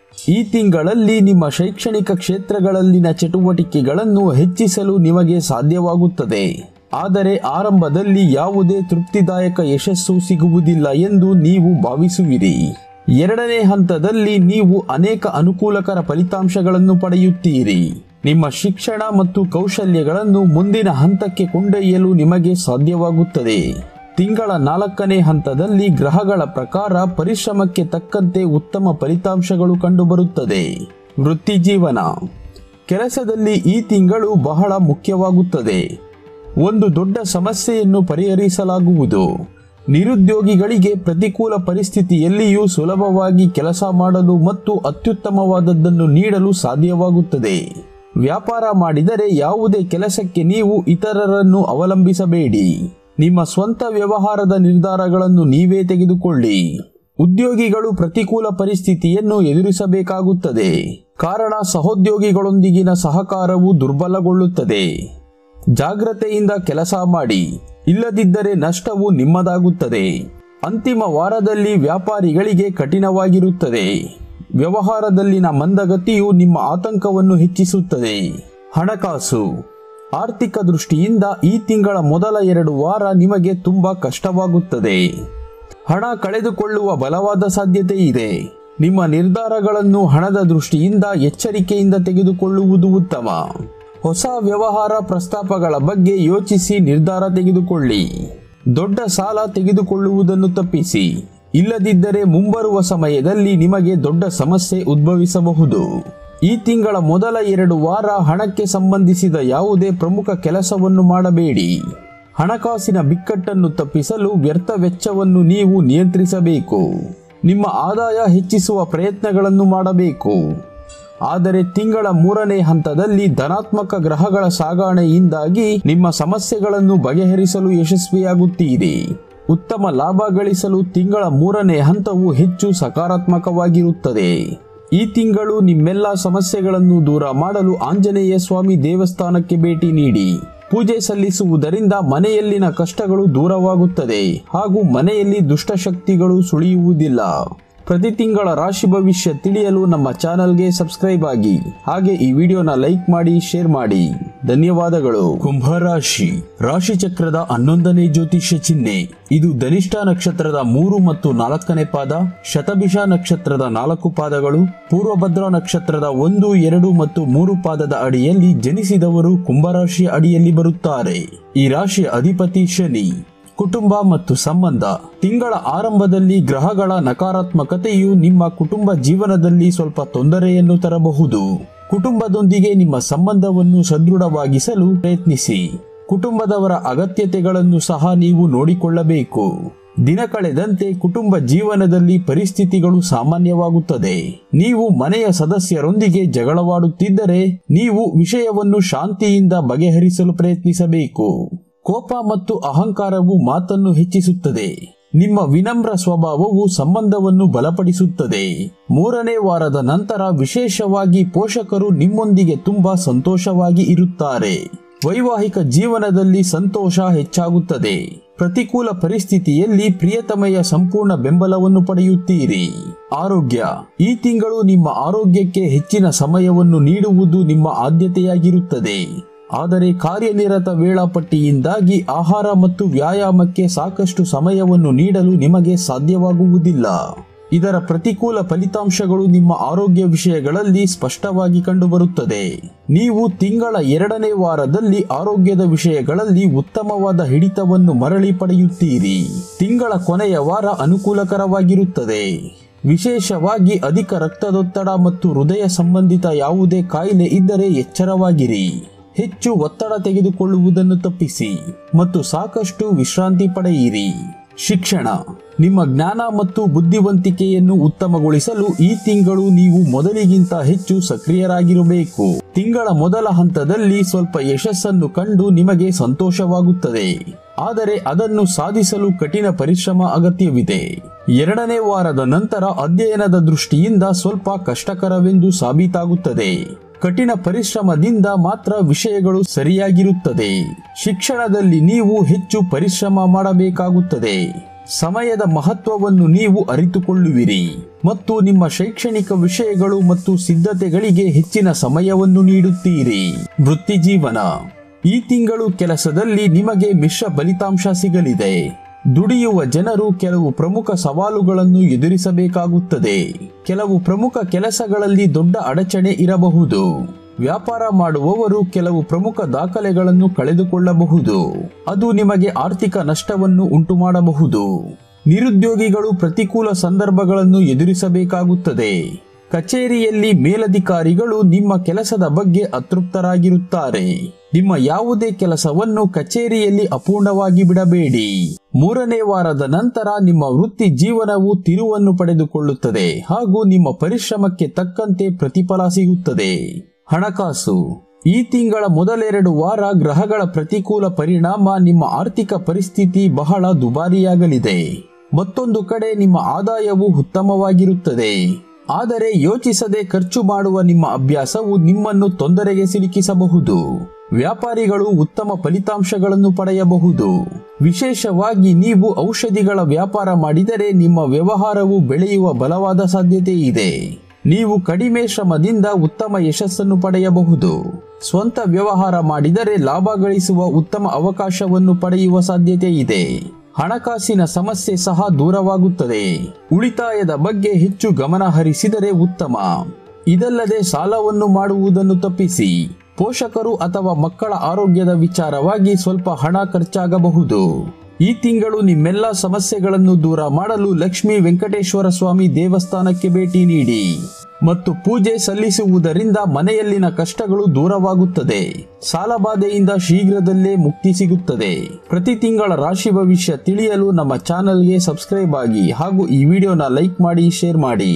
ಈ ತಿಂಗಳಲ್ಲಿ ನಿಮ್ಮ ಶೈಕ್ಷಣಿಕ ಕ್ಷೇತ್ರಗಳಲ್ಲಿನ ಚಟುವಟಿಕೆಗಳನ್ನು ಹೆಚ್ಚಿಸಲು ನಿಮಗೆ ಸಾಧ್ಯವಾಗುತ್ತದೆ. ಆದರೆ ಆರಂಭದಲ್ಲಿ ಯಾವುದೇ ತೃಪ್ತಿದಾಯಕ ಯಶಸ್ಸು ಸಿಗುವುದಿಲ್ಲ ಎಂದು ನೀವು ಭಾವಿಸುವಿರಿ. 2ನೇ ಹಂತದಲ್ಲಿ ನೀವು ಅನೇಕ ಅನುಕೂಲಕರ ಫಲಿತಾಂಶಗಳನ್ನು ಪಡೆಯುತ್ತೀರಿ. ನಿಮ್ಮ ಶಿಕ್ಷಣ ಮತ್ತು ಕೌಶಲ್ಯಗಳನ್ನು ಮುಂದಿನ ಹಂತಕ್ಕೆ ಕೊಂಡೊಯ್ಯಲು ನಿಮಗೆ ಸಾಧ್ಯವಾಗುತ್ತದೆ. ತಿಂಗಳ 4ನೇ ಹಂತದಲ್ಲಿ ಗ್ರಹಗಳ ಪ್ರಕಾರ ಪರಿಶ್ರಮಕ್ಕೆ ತಕ್ಕಂತೆ ಉತ್ತಮ ಫಲಿತಾಂಶಗಳು ಕಂಡುಬರುತ್ತದೆ. ವೃತ್ತಿ ಜೀವನ. ಕೆಲಸದಲ್ಲಿ ಈ ತಿಂಗಳು ಬಹಳ ಮುಖ್ಯವಾಗುತ್ತದೆ. ಒಂದು ದೊಡ್ಡ ಸಮಸ್ಯೆಯನ್ನು ಪರಿಹರಿಸಲಾಗುವುದು. ನಿರುದ್ಯೋಗಿಗಳಿಗೆ ಪ್ರತಿಕೂಲ ಪರಿಸ್ಥಿತಿಯಲ್ಲಿಯೂ ಸುಲಭವಾಗಿ ಕೆಲಸ ಮಾಡಲು ಮತ್ತು ಅತ್ಯುತ್ತಮವಾದದ್ದನ್ನು ನೀಡಲು ಸಾಧ್ಯವಾಗುತ್ತದೆ. ವ್ಯಾಪಾರ ಮಾಡಿದರೆ ಯಾವುದೇ ಕೆಲಸಕ್ಕೆ ನೀವು ಇತರರನ್ನು ಅವಲಂಬಿಸಬೇಡಿ. ನಿಮ್ಮ ಸ್ವಂತ ವ್ಯವಹಾರದ ನಿರ್ಧಾರಗಳನ್ನು ನೀವೇ ತೆಗೆದುಕೊಳ್ಳಿ. ಉದ್ಯೋಗಿಗಳು ಪ್ರತಿಕೂಲ ಪರಿಸ್ಥಿತಿಯನ್ನು ಎದುರಿಸಬೇಕಾಗುತ್ತದೆ. ಕಾರಣ ಸಹೋದ್ಯೋಗಿಗಳೊಂದಿಗಿನ ಸಹಕಾರವು ದುರ್ಬಲಗೊಳ್ಳುತ್ತದೆ. ಜಾಗ್ರತೆಯಿಂದ ಕೆಲಸ ಮಾಡಿ, ಇಲ್ಲದಿದ್ದರೆ ನಷ್ಟವು ನಿಮ್ಮದಾಗುತ್ತದೆ. ಅಂತಿಮ ವಾರದಲ್ಲಿ ವ್ಯಾಪಾರಿಗಳಿಗೆ ಕಠಿಣವಾಗಿರುತ್ತದೆ. ವ್ಯವಹಾರದಲ್ಲಿನ ಮಂದಗತಿಯು ನಿಮ್ಮ ಆತಂಕವನ್ನು ಹೆಚ್ಚಿಸುತ್ತದೆ. ಹಣಕಾಸು. ಆರ್ಥಿಕ ದೃಷ್ಟಿಯಿಂದ ಈ ತಿಂಗಳ ಮೊದಲ 2 ವಾರ ನಿಮಗೆ ತುಂಬಾ ಕಷ್ಟವಾಗುತ್ತದೆ. ಹಣ ಕಳೆದುಕೊಳ್ಳುವ ಬಲವಾದ ಸಾಧ್ಯತೆ ಇದೆ. ನಿಮ್ಮ ನಿರ್ಧಾರಗಳನ್ನು ಹಣದ ದೃಷ್ಟಿಯಿಂದ ಎಚ್ಚರಿಕೆಯಿಂದ ತೆಗೆದುಕೊಳ್ಳುವುದು ಉತ್ತಮ. ಹೊಸ ವ್ಯವಹಾರ ಪ್ರಸ್ತಾಪಗಳ ಬಗ್ಗೆ ಯೋಚಿಸಿ ನಿರ್ಧಾರ ತೆಗೆದುಕೊಳ್ಳಿ. ದೊಡ್ಡ ಸಾಲ ತೆಗೆದುಕೊಳ್ಳುವುದನ್ನು ತಪ್ಪಿಸಿ, ಇಲ್ಲದಿದ್ದರೆ ಮುಂಬರುವ ಸಮಯದಲ್ಲಿ ನಿಮಗೆ ದೊಡ್ಡ ಸಮಸ್ಯೆ ಉದ್ಭವಿಸಬಹುದು. ಈ ತಿಂಗಳ ಮೊದಲ 2 ವಾರ ಹಣಕ್ಕೆ ಸಂಬಂಧಿಸಿದ ಯಾವುದೇ ಪ್ರಮುಖ ಕೆಲಸವನ್ನು ಮಾಡಬೇಡಿ. ಹಣಕಾಸಿನ ಬಿಕ್ಕಟ್ಟನ್ನು ತಪ್ಪಿಸಲು ವ್ಯರ್ಥ ವೆಚ್ಚವನ್ನು ನೀವು ನಿಯಂತ್ರಿಸಬೇಕು. ನಿಮ್ಮ ಆದಾಯ ಹೆಚ್ಚಿಸುವ ಪ್ರಯತ್ನಗಳನ್ನು ಮಾಡಬೇಕು. ಆದರೆ ತಿಂಗಳ 3ನೇ ಹಂತದಲ್ಲಿ ಧನಾತ್ಮಕ ಗ್ರಹಗಳ ಸಾಗಣೆಯಿಂದಾಗಿ ನಿಮ್ಮ ಸಮಸ್ಯೆಗಳನ್ನು ಬಗೆಹರಿಸಲು ಯಶಸ್ವಿಯಾಗುತ್ತೀರಿ. ಉತ್ತಮ ಲಾಭ ಗಳಿಸಲು ತಿಂಗಳ 3ನೇ ಹಂತವು ಹೆಚ್ಚು ಸಕಾರಾತ್ಮಕವಾಗಿರುತ್ತದೆ. ಈ ತಿಂಗಳು ನಿಮ್ಮೆಲ್ಲ ಸಮಸ್ಯೆಗಳನ್ನು ದೂರ ಮಾಡಲು ಆಂಜನೇಯ ಸ್ವಾಮಿ ದೇವಸ್ಥಾನಕ್ಕೆ ಭೇಟಿ ನೀಡಿ ಪೂಜೆ ಸಲ್ಲಿಸುವುದರಿಂದ ಮನೆಯಲ್ಲಿನ ಕಷ್ಟಗಳು ದೂರವಾಗುತ್ತದೆ ಹಾಗೂ ಮನೆಯಲ್ಲಿ ದುಷ್ಟಶಕ್ತಿಗಳು ಸುಳಿಯುವುದಿಲ್ಲ. ಪ್ರತಿ ತಿಂಗಳ ರಾಶಿ ಭವಿಷ್ಯ ತಿಳಿಯಲು ನಮ್ಮ ಚಾನೆಲ್ಗೆ ಸಬ್ಸ್ಕ್ರೈಬ್ ಆಗಿ, ಹಾಗೆ ಈ ವಿಡಿಯೋನ ಲೈಕ್ ಮಾಡಿ, ಶೇರ್ ಮಾಡಿ. ಧನ್ಯವಾದಗಳು. ಕುಂಭರಾಶಿ. ರಾಶಿ ಚಕ್ರದ 11ನೇ ಜ್ಯೋತಿಷ್ಯ ಚಿಹ್ನೆ. ಇದು ಧನಿಷ್ಠ ನಕ್ಷತ್ರದ 3 ಮತ್ತು 4ನೇ ಪಾದ, ಶತಭಿಷ ನಕ್ಷತ್ರದ 4 ಪಾದಗಳು, ಪೂರ್ವಭದ್ರಾ ನಕ್ಷತ್ರದ 1, 2 ಮತ್ತು 3 ಪಾದದ ಅಡಿಯಲ್ಲಿ ಜನಿಸಿದವರು ಕುಂಭರಾಶಿಯ ಅಡಿಯಲ್ಲಿ ಬರುತ್ತಾರೆ. ಈ ರಾಶಿಯ ಅಧಿಪತಿ ಶನಿ. ಕುಟುಂಬ ಮತ್ತು ಸಂಬಂಧ. ತಿಂಗಳ ಆರಂಭದಲ್ಲಿ ಗ್ರಹಗಳ ನಕಾರಾತ್ಮಕತೆಯು ನಿಮ್ಮ ಕುಟುಂಬ ಜೀವನದಲ್ಲಿ ಸ್ವಲ್ಪ ತೊಂದರೆಯನ್ನು ತರಬಹುದು. ಕುಟುಂಬದೊಂದಿಗೆ ನಿಮ್ಮ ಸಂಬಂಧವನ್ನು ಸದೃಢವಾಗಿಸಲು ಪ್ರಯತ್ನಿಸಿ. ಕುಟುಂಬದವರ ಅಗತ್ಯತೆಗಳನ್ನು ಸಹ ನೀವು ನೋಡಿಕೊಳ್ಳಬೇಕು. ದಿನ ಕಳೆದಂತೆ ಕುಟುಂಬ ಜೀವನದಲ್ಲಿ ಪರಿಸ್ಥಿತಿಗಳು ಸಾಮಾನ್ಯವಾಗುತ್ತದೆ. ನೀವು ಮನೆಯ ಸದಸ್ಯರೊಂದಿಗೆ ಜಗಳವಾಡುತ್ತಿದ್ದರೆ ನೀವು ವಿಷಯವನ್ನು ಶಾಂತಿಯಿಂದ ಬಗೆಹರಿಸಲು ಪ್ರಯತ್ನಿಸಬೇಕು. ಕೋಪ ಮತ್ತು ಅಹಂಕಾರವು ಮಾತನ್ನು ಹೆಚ್ಚಿಸುತ್ತದೆ. ನಿಮ್ಮ ವಿನಮ್ರ ಸ್ವಭಾವವು ಸಂಬಂಧವನ್ನು ಬಲಪಡಿಸುತ್ತದೆ. 3ನೇ ವಾರದ ನಂತರ ವಿಶೇಷವಾಗಿ ಪೋಷಕರು ನಿಮ್ಮೊಂದಿಗೆ ತುಂಬಾ ಸಂತೋಷವಾಗಿ ಇರುತ್ತಾರೆ. ವೈವಾಹಿಕ ಜೀವನದಲ್ಲಿ ಸಂತೋಷ ಹೆಚ್ಚಾಗುತ್ತದೆ. ಪ್ರತಿಕೂಲ ಪರಿಸ್ಥಿತಿಯಲ್ಲಿ ಪ್ರಿಯತಮೆಯ ಸಂಪೂರ್ಣ ಬೆಂಬಲವನ್ನು ಪಡೆಯುತ್ತೀರಿ. ಆರೋಗ್ಯ. ಈ ತಿಂಗಳು ನಿಮ್ಮ ಆರೋಗ್ಯಕ್ಕೆ ಹೆಚ್ಚಿನ ಸಮಯವನ್ನು ನೀಡುವುದು ನಿಮ್ಮ ಆದ್ಯತೆಯಾಗಿರುತ್ತದೆ. ಆದರೆ ಕಾರ್ಯನಿರತ ವೇಳಾಪಟ್ಟಿಯಿಂದಾಗಿ ಆಹಾರ ಮತ್ತು ವ್ಯಾಯಾಮಕ್ಕೆ ಸಾಕಷ್ಟು ಸಮಯವನ್ನು ನೀಡಲು ನಿಮಗೆ ಸಾಧ್ಯವಾಗುವುದಿಲ್ಲ. ಇದರ ಪ್ರತಿಕೂಲ ಫಲಿತಾಂಶಗಳು ನಿಮ್ಮ ಆರೋಗ್ಯ ವಿಷಯಗಳಲ್ಲಿ ಸ್ಪಷ್ಟವಾಗಿ ಕಂಡುಬರುತ್ತದೆ. ನೀವು ತಿಂಗಳ 2ನೇ ವಾರದಲ್ಲಿ ಆರೋಗ್ಯದ ವಿಷಯಗಳಲ್ಲಿ ಉತ್ತಮವಾದ ಹಿಡಿತವನ್ನು ಮರಳಿ ಪಡೆಯುತ್ತೀರಿ. ತಿಂಗಳ ಕೊನೆಯ ವಾರ ಅನುಕೂಲಕರವಾಗಿರುತ್ತದೆ. ವಿಶೇಷವಾಗಿ ಅಧಿಕ ರಕ್ತದೊತ್ತಡ ಮತ್ತು ಹೃದಯ ಸಂಬಂಧಿತ ಯಾವುದೇ ಕಾಯಿಲೆ ಇದ್ದರೆ ಎಚ್ಚರವಾಗಿರಿ. ಹೆಚ್ಚು ಒತ್ತಡ ತೆಗೆದುಕೊಳ್ಳುವುದನ್ನು ತಪ್ಪಿಸಿ ಮತ್ತು ಸಾಕಷ್ಟು ವಿಶ್ರಾಂತಿ ಪಡೆಯಿರಿ. ಶಿಕ್ಷಣ. ನಿಮ್ಮ ಜ್ಞಾನ ಮತ್ತು ಬುದ್ಧಿವಂತಿಕೆಯನ್ನು ಉತ್ತಮಗೊಳಿಸಲು ಈ ತಿಂಗಳು ನೀವು ಮೊದಲಿಗಿಂತ ಹೆಚ್ಚು ಸಕ್ರಿಯರಾಗಿರಬೇಕು. ತಿಂಗಳ ಮೊದಲ ಹಂತದಲ್ಲಿ ಸ್ವಲ್ಪ ಯಶಸ್ಸನ್ನು ಕಂಡು ನಿಮಗೆ ಸಂತೋಷವಾಗುತ್ತದೆ. ಆದರೆ ಅದನ್ನು ಸಾಧಿಸಲು ಕಠಿಣ ಪರಿಶ್ರಮ ಅಗತ್ಯವಿದೆ. 2ನೇ ವಾರದ ನಂತರ ಅಧ್ಯಯನದ ದೃಷ್ಟಿಯಿಂದ ಸ್ವಲ್ಪ ಕಷ್ಟಕರವೆಂದು ಸಾಬೀತಾಗುತ್ತದೆ. ಕಠಿಣ ಪರಿಶ್ರಮದಿಂದ ಮಾತ್ರ ವಿಷಯಗಳು ಸರಿಯಾಗಿರುತ್ತದೆ. ಶಿಕ್ಷಣದಲ್ಲಿ ನೀವು ಹೆಚ್ಚು ಪರಿಶ್ರಮ ಮಾಡಬೇಕಾಗುತ್ತದೆ. ಸಮಯದ ಮಹತ್ವವನ್ನು ನೀವು ಅರಿತುಕೊಳ್ಳುವಿರಿ ಮತ್ತು ನಿಮ್ಮ ಶೈಕ್ಷಣಿಕ ವಿಷಯಗಳು ಮತ್ತು ಸಿದ್ಧತೆಗಳಿಗೆ ಹೆಚ್ಚಿನ ಸಮಯವನ್ನು ನೀಡುತ್ತೀರಿ. ವೃತ್ತಿ ಜೀವನ. ಈ ತಿಂಗಳು ಕೆಲಸದಲ್ಲಿ ನಿಮಗೆ ಮಿಶ್ರ ಫಲಿತಾಂಶ ಸಿಗಲಿದೆ. ದುಡಿಯುವ ಜನರು ಕೆಲವು ಪ್ರಮುಖ ಸವಾಲುಗಳನ್ನು ಎದುರಿಸಬೇಕಾಗುತ್ತದೆ. ಕೆಲವು ಪ್ರಮುಖ ಕೆಲಸಗಳಲ್ಲಿ ದೊಡ್ಡ ಅಡಚಣೆ ಇರಬಹುದು. ವ್ಯಾಪಾರ ಮಾಡುವವರು ಕೆಲವು ಪ್ರಮುಖ ದಾಖಲೆಗಳನ್ನು ಕಳೆದುಕೊಳ್ಳಬಹುದು. ಅದು ನಿಮಗೆ ಆರ್ಥಿಕ ನಷ್ಟವನ್ನು ಉಂಟುಮಾಡಬಹುದು. ನಿರುದ್ಯೋಗಿಗಳು ಪ್ರತಿಕೂಲ ಸಂದರ್ಭಗಳನ್ನು ಎದುರಿಸಬೇಕಾಗುತ್ತದೆ. ಕಚೇರಿಯಲ್ಲಿ ಮೇಲಧಿಕಾರಿಗಳು ನಿಮ್ಮ ಕೆಲಸದ ಬಗ್ಗೆ ಅತೃಪ್ತರಾಗಿರುತ್ತಾರೆ. ನಿಮ್ಮ ಯಾವುದೇ ಕೆಲಸವನ್ನು ಕಚೇರಿಯಲ್ಲಿ ಅಪೂರ್ಣವಾಗಿ ಬಿಡಬೇಡಿ. 3ನೇ ವಾರದ ನಂತರ ನಿಮ್ಮ ವೃತ್ತಿ ಜೀವನವು ತಿರುವನ್ನು ಪಡೆದುಕೊಳ್ಳುತ್ತದೆ ಹಾಗೂ ನಿಮ್ಮ ಪರಿಶ್ರಮಕ್ಕೆ ತಕ್ಕಂತೆ ಪ್ರತಿಫಲ ಸಿಗುತ್ತದೆ. ಹಣಕಾಸು. ಈ ತಿಂಗಳ ಮೊದಲೆರಡು ವಾರ ಗ್ರಹಗಳ ಪ್ರತಿಕೂಲ ಪರಿಣಾಮ ನಿಮ್ಮ ಆರ್ಥಿಕ ಪರಿಸ್ಥಿತಿ ಬಹಳ ದುಬಾರಿಯಾಗಲಿದೆ. ಮತ್ತೊಂದು ಕಡೆ ನಿಮ್ಮ ಆದಾಯವು ಉತ್ತಮವಾಗಿರುತ್ತದೆ. ಆದರೆ ಯೋಚಿಸದೆ ಖರ್ಚು ಮಾಡುವ ನಿಮ್ಮ ಅಭ್ಯಾಸವು ನಿಮ್ಮನ್ನು ತೊಂದರೆಗೆ ಸಿಲುಕಿಸಬಹುದು. ವ್ಯಾಪಾರಿಗಳು ಉತ್ತಮ ಫಲಿತಾಂಶಗಳನ್ನು ಪಡೆಯಬಹುದು. ವಿಶೇಷವಾಗಿ ನೀವು ಔಷಧಿಗಳ ವ್ಯಾಪಾರ ಮಾಡಿದರೆ ನಿಮ್ಮ ವ್ಯವಹಾರವು ಬೆಳೆಯುವ ಬಲವಾದ ಸಾಧ್ಯತೆ ಇದೆ. ನೀವು ಕಡಿಮೆ ಶ್ರಮದಿಂದ ಉತ್ತಮ ಯಶಸ್ಸನ್ನು ಪಡೆಯಬಹುದು. ಸ್ವಂತ ವ್ಯವಹಾರ ಮಾಡಿದರೆ ಲಾಭ ಗಳಿಸುವ ಉತ್ತಮ ಅವಕಾಶವನ್ನು ಪಡೆಯುವ ಸಾಧ್ಯತೆ ಇದೆ. ಹಣಕಾಸಿನ ಸಮಸ್ಯೆ ಸಹ ದೂರವಾಗುತ್ತದೆ. ಉಳಿತಾಯದ ಬಗ್ಗೆ ಹೆಚ್ಚು ಗಮನ ಹರಿಸಿದರೆ ಉತ್ತಮ. ಇದಲ್ಲದೆ ಸಾಲವನ್ನು ಮಾಡುವುದನ್ನು ತಪ್ಪಿಸಿ. ಪೋಷಕರು ಅಥವಾ ಮಕ್ಕಳ ಆರೋಗ್ಯದ ವಿಚಾರವಾಗಿ ಸ್ವಲ್ಪ ಹಣ ಖರ್ಚಾಗಬಹುದು. ಈ ತಿಂಗಳು ನಿಮ್ಮೆಲ್ಲ ಸಮಸ್ಯೆಗಳನ್ನು ದೂರ ಮಾಡಲು ಲಕ್ಷ್ಮೀ ವೆಂಕಟೇಶ್ವರ ಸ್ವಾಮಿ ದೇವಸ್ಥಾನಕ್ಕೆ ಭೇಟಿ ನೀಡಿ ಮತ್ತು ಪೂಜೆ ಸಲ್ಲಿಸುವುದರಿಂದ ಮನೆಯಲ್ಲಿನ ಕಷ್ಟಗಳು ದೂರವಾಗುತ್ತದೆ. ಸಾಲಬಾಧೆಯಿಂದ ಶೀಘ್ರದಲ್ಲೇ ಮುಕ್ತಿ ಸಿಗುತ್ತದೆ. ಪ್ರತಿ ತಿಂಗಳ ರಾಶಿ ಭವಿಷ್ಯ ತಿಳಿಯಲು ನಮ್ಮ ಚಾನೆಲ್ಗೆ ಸಬ್ಸ್ಕ್ರೈಬ್ ಆಗಿ ಹಾಗೂ ಈ ವಿಡಿಯೋನ ಲೈಕ್ ಮಾಡಿ, ಶೇರ್ ಮಾಡಿ.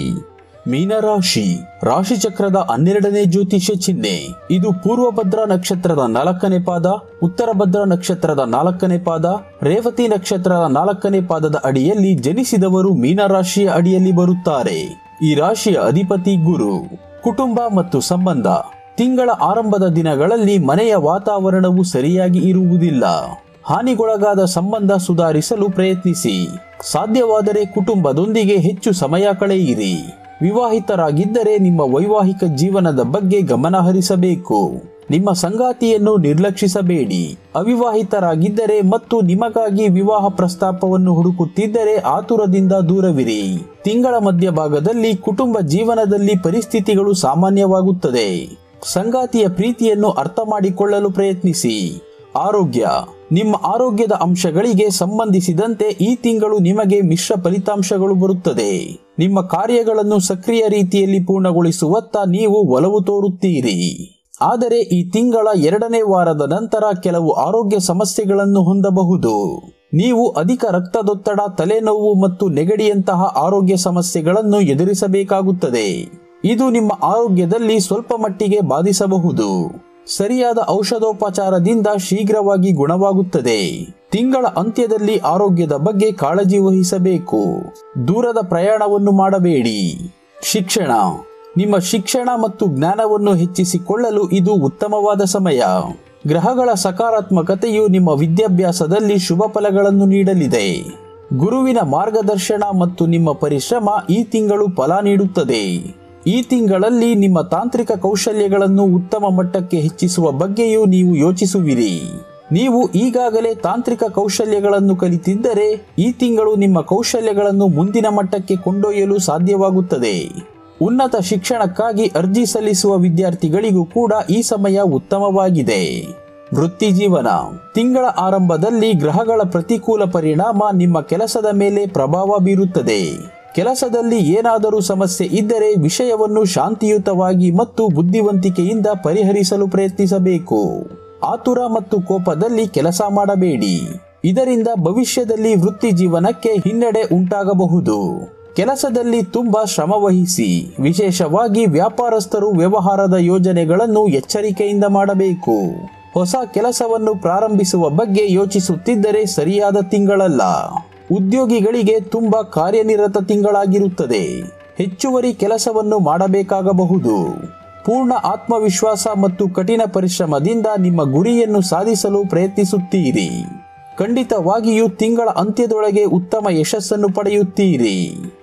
ಮೀನರಾಶಿ. ರಾಶಿ ಚಕ್ರದ 12ನೇ ಜ್ಯೋತಿಷ್ಯ ಚಿಹ್ನೆ. ಇದು ಪೂರ್ವಭದ್ರ ನಕ್ಷತ್ರದ 4ನೇ ಪಾದ, ಉತ್ತರ ಭದ್ರ ನಕ್ಷತ್ರದ 4ನೇ ಪಾದ, ರೇವತಿ ನಕ್ಷತ್ರದ 4ನೇ ಪಾದದ ಅಡಿಯಲ್ಲಿ ಜನಿಸಿದವರು ಮೀನರಾಶಿಯ ಅಡಿಯಲ್ಲಿ ಬರುತ್ತಾರೆ. ಈ ರಾಶಿಯ ಅಧಿಪತಿ ಗುರು. ಕುಟುಂಬ ಮತ್ತು ಸಂಬಂಧ. ತಿಂಗಳ ಆರಂಭದ ದಿನಗಳಲ್ಲಿ ಮನೆಯ ವಾತಾವರಣವು ಸರಿಯಾಗಿ ಇರುವುದಿಲ್ಲ. ಹಾನಿಗೊಳಗಾದ ಸಂಬಂಧ ಸುಧಾರಿಸಲು ಪ್ರಯತ್ನಿಸಿ. ಸಾಧ್ಯವಾದರೆ ಕುಟುಂಬದೊಂದಿಗೆ ಹೆಚ್ಚು ಸಮಯ ಕಳೆಯಿರಿ. ವಿವಾಹಿತರಾಗಿದ್ದರೆ ನಿಮ್ಮ ವೈವಾಹಿಕ ಜೀವನದ ಬಗ್ಗೆ ಗಮನ ಹರಿಸಬೇಕು. ನಿಮ್ಮ ಸಂಗಾತಿಯನ್ನು ನಿರ್ಲಕ್ಷಿಸಬೇಡಿ. ಅವಿವಾಹಿತರಾಗಿದ್ದರೆ ಮತ್ತು ನಿಮಗಾಗಿ ವಿವಾಹ ಪ್ರಸ್ತಾಪವನ್ನು ಹುಡುಕುತ್ತಿದ್ದರೆ ಆತುರದಿಂದ ದೂರವಿರಿ. ತಿಂಗಳ ಮಧ್ಯಭಾಗದಲ್ಲಿ ಕುಟುಂಬ ಜೀವನದಲ್ಲಿ ಪರಿಸ್ಥಿತಿಗಳು ಸಾಮಾನ್ಯವಾಗುತ್ತದೆ. ಸಂಗಾತಿಯ ಪ್ರೀತಿಯನ್ನು ಅರ್ಥ ಮಾಡಿಕೊಳ್ಳಲು ಪ್ರಯತ್ನಿಸಿ. ಆರೋಗ್ಯ. ನಿಮ್ಮ ಆರೋಗ್ಯದ ಅಂಶಗಳಿಗೆ ಸಂಬಂಧಿಸಿದಂತೆ ಈ ತಿಂಗಳು ನಿಮಗೆ ಮಿಶ್ರ ಫಲಿತಾಂಶಗಳು ಬರುತ್ತದೆ. ನಿಮ್ಮ ಕಾರ್ಯಗಳನ್ನು ಸಕ್ರಿಯ ರೀತಿಯಲ್ಲಿ ಪೂರ್ಣಗೊಳಿಸುವತ್ತ ನೀವು ಒಲವು ತೋರುತ್ತೀರಿ. ಆದರೆ ಈ ತಿಂಗಳ 2ನೇ ವಾರದ ನಂತರ ಕೆಲವು ಆರೋಗ್ಯ ಸಮಸ್ಯೆಗಳನ್ನು ಹೊಂದಬಹುದು. ನೀವು ಅಧಿಕ ರಕ್ತದೊತ್ತಡ, ತಲೆನೋವು ಮತ್ತು ನೆಗಡಿಯಂತಹ ಆರೋಗ್ಯ ಸಮಸ್ಯೆಗಳನ್ನು ಎದುರಿಸಬೇಕಾಗುತ್ತದೆ. ಇದು ನಿಮ್ಮ ಆರೋಗ್ಯದಲ್ಲಿ ಸ್ವಲ್ಪ ಮಟ್ಟಿಗೆ ಬಾಧಿಸಬಹುದು. ಸರಿಯಾದ ಔಷಧೋಪಚಾರದಿಂದ ಶೀಘ್ರವಾಗಿ ಗುಣವಾಗುತ್ತದೆ. ತಿಂಗಳ ಅಂತ್ಯದಲ್ಲಿ ಆರೋಗ್ಯದ ಬಗ್ಗೆ ಕಾಳಜಿ ವಹಿಸಬೇಕು. ದೂರದ ಪ್ರಯಾಣವನ್ನು ಮಾಡಬೇಡಿ. ಶಿಕ್ಷಣ. ನಿಮ್ಮ ಶಿಕ್ಷಣ ಮತ್ತು ಜ್ಞಾನವನ್ನು ಹೆಚ್ಚಿಸಿಕೊಳ್ಳಲು ಇದು ಉತ್ತಮವಾದ ಸಮಯ. ಗ್ರಹಗಳ ಸಕಾರಾತ್ಮಕತೆಯು ನಿಮ್ಮ ವಿದ್ಯಾಭ್ಯಾಸದಲ್ಲಿ ಶುಭ ಫಲಗಳನ್ನು ನೀಡಲಿದೆ. ಗುರುವಿನ ಮಾರ್ಗದರ್ಶನ ಮತ್ತು ನಿಮ್ಮ ಪರಿಶ್ರಮ ಈ ತಿಂಗಳು ಫಲ ನೀಡುತ್ತದೆ. ಈ ತಿಂಗಳಲ್ಲಿ ನಿಮ್ಮ ತಾಂತ್ರಿಕ ಕೌಶಲ್ಯಗಳನ್ನು ಉತ್ತಮ ಮಟ್ಟಕ್ಕೆ ಹೆಚ್ಚಿಸುವ ಬಗ್ಗೆಯೂ ನೀವು ಯೋಚಿಸುವಿರಿ. ನೀವು ಈಗಾಗಲೇ ತಾಂತ್ರಿಕ ಕೌಶಲ್ಯಗಳನ್ನು ಕಲಿತಿದ್ದರೆ ಈ ತಿಂಗಳು ನಿಮ್ಮ ಕೌಶಲ್ಯಗಳನ್ನು ಮುಂದಿನ ಮಟ್ಟಕ್ಕೆ ಕೊಂಡೊಯ್ಯಲು ಸಾಧ್ಯವಾಗುತ್ತದೆ. ಉನ್ನತ ಶಿಕ್ಷಣಕ್ಕಾಗಿ ಅರ್ಜಿ ಸಲ್ಲಿಸುವ ವಿದ್ಯಾರ್ಥಿಗಳಿಗೂ ಕೂಡ ಈ ಸಮಯ ಉತ್ತಮವಾಗಿದೆ. ವೃತ್ತಿ ಜೀವನ. ತಿಂಗಳ ಆರಂಭದಲ್ಲಿ ಗ್ರಹಗಳ ಪ್ರತಿಕೂಲ ಪರಿಣಾಮ ನಿಮ್ಮ ಕೆಲಸದ ಮೇಲೆ ಪ್ರಭಾವ ಬೀರುತ್ತದೆ. ಕೆಲಸದಲ್ಲಿ ಏನಾದರೂ ಸಮಸ್ಯೆ ಇದ್ದರೆ ವಿಷಯವನ್ನು ಶಾಂತಿಯುತವಾಗಿ ಮತ್ತು ಬುದ್ಧಿವಂತಿಕೆಯಿಂದ ಪರಿಹರಿಸಲು ಪ್ರಯತ್ನಿಸಬೇಕು. ಆತುರ ಮತ್ತು ಕೋಪದಲ್ಲಿ ಕೆಲಸ ಮಾಡಬೇಡಿ. ಇದರಿಂದ ಭವಿಷ್ಯದಲ್ಲಿ ವೃತ್ತಿ ಜೀವನಕ್ಕೆ ಹಿನ್ನಡೆ ಉಂಟಾಗಬಹುದು. ಕೆಲಸದಲ್ಲಿ ತುಂಬಾ ಶ್ರಮ ವಹಿಸಿ. ವಿಶೇಷವಾಗಿ ವ್ಯಾಪಾರಸ್ಥರು ವ್ಯವಹಾರದ ಯೋಜನೆಗಳನ್ನು ಎಚ್ಚರಿಕೆಯಿಂದ ಮಾಡಬೇಕು. ಹೊಸ ಕೆಲಸವನ್ನು ಪ್ರಾರಂಭಿಸುವ ಬಗ್ಗೆ ಯೋಚಿಸುತ್ತಿದ್ದರೆ ಸರಿಯಾದ ತಿಂಗಳಲ್ಲ. ಉದ್ಯೋಗಿಗಳಿಗೆ ತುಂಬಾ ಕಾರ್ಯನಿರತ ತಿಂಗಳಾಗಿರುತ್ತದೆ. ಹೆಚ್ಚುವರಿ ಕೆಲಸವನ್ನು ಮಾಡಬೇಕಾಗಬಹುದು. ಪೂರ್ಣ ಆತ್ಮವಿಶ್ವಾಸ ಮತ್ತು ಕಠಿಣ ಪರಿಶ್ರಮದಿಂದ ನಿಮ್ಮ ಗುರಿಯನ್ನು ಸಾಧಿಸಲು ಪ್ರಯತ್ನಿಸುತ್ತೀರಿ. ಖಂಡಿತವಾಗಿಯೂ ತಿಂಗಳ ಅಂತ್ಯದೊಳಗೆ ಉತ್ತಮ ಯಶಸ್ಸನ್ನು ಪಡೆಯುತ್ತೀರಿ.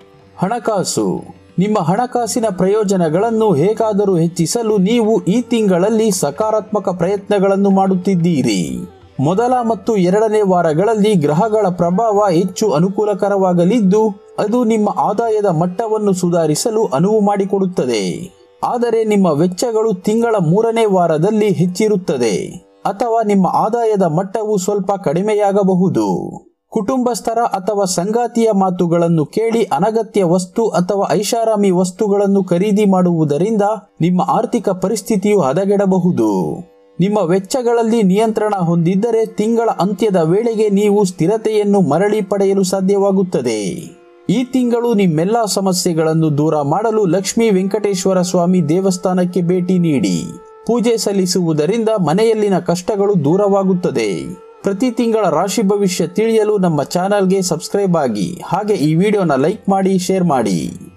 ಹಣಕಾಸು. ನಿಮ್ಮ ಹಣಕಾಸಿನ ಪ್ರಯೋಜನಗಳನ್ನು ಹೇಗಾದರೂ ಹೆಚ್ಚಿಸಲು ನೀವು ಈ ತಿಂಗಳಲ್ಲಿ ಸಕಾರಾತ್ಮಕ ಪ್ರಯತ್ನಗಳನ್ನು ಮಾಡುತ್ತಿದ್ದೀರಿ. ಮೊದಲ ಮತ್ತು 2ನೇ ವಾರಗಳಲ್ಲಿ ಗ್ರಹಗಳ ಪ್ರಭಾವ ಹೆಚ್ಚು ಅನುಕೂಲಕರವಾಗಲಿದ್ದು ಅದು ನಿಮ್ಮ ಆದಾಯದ ಮಟ್ಟವನ್ನು ಸುಧಾರಿಸಲು ಅನುವು ಮಾಡಿಕೊಡುತ್ತದೆ. ಆದರೆ ನಿಮ್ಮ ವೆಚ್ಚಗಳು ತಿಂಗಳ 3ನೇ ವಾರದಲ್ಲಿ ಹೆಚ್ಚಿರುತ್ತದೆ ಅಥವಾ ನಿಮ್ಮ ಆದಾಯದ ಮಟ್ಟವು ಸ್ವಲ್ಪ ಕಡಿಮೆಯಾಗಬಹುದು. ಕುಟುಂಬಸ್ಥರ ಅಥವಾ ಸಂಗಾತಿಯ ಮಾತುಗಳನ್ನು ಕೇಳಿ ಅನಗತ್ಯ ವಸ್ತು ಅಥವಾ ಐಷಾರಾಮಿ ವಸ್ತುಗಳನ್ನು ಖರೀದಿ ಮಾಡುವುದರಿಂದ ನಿಮ್ಮ ಆರ್ಥಿಕ ಪರಿಸ್ಥಿತಿಯು ಹದಗೆಡಬಹುದು. ನಿಮ್ಮ ವೆಚ್ಚಗಳಲ್ಲಿ ನಿಯಂತ್ರಣ ಹೊಂದಿದ್ದರೆ ತಿಂಗಳ ಅಂತ್ಯದ ವೇಳೆಗೆ ನೀವು ಸ್ಥಿರತೆಯನ್ನು ಮರಳಿ ಪಡೆಯಲು ಸಾಧ್ಯವಾಗುತ್ತದೆ. ಈ ತಿಂಗಳು ನಿಮ್ಮೆಲ್ಲಾ ಸಮಸ್ಯೆಗಳನ್ನು ದೂರ ಮಾಡಲು ಲಕ್ಷ್ಮೀ ವೆಂಕಟೇಶ್ವರ ಸ್ವಾಮಿ ದೇವಸ್ಥಾನಕ್ಕೆ ಭೇಟಿ ನೀಡಿ ಪೂಜೆ ಸಲ್ಲಿಸುವುದರಿಂದ ಮನೆಯಲ್ಲಿನ ಕಷ್ಟಗಳು ದೂರವಾಗುತ್ತದೆ. ಪ್ರತಿ ತಿಂಗಳ ರಾಶಿ ಭವಿಷ್ಯ ತಿಳಿಯಲು ನಮ್ಮ ಚಾನೆಲ್ಗೆ ಸಬ್ಸ್ಕ್ರೈಬ್ ಆಗಿ, ಹಾಗೆ ಈ ವಿಡಿಯೋನ ಲೈಕ್ ಮಾಡಿ, ಶೇರ್ ಮಾಡಿ.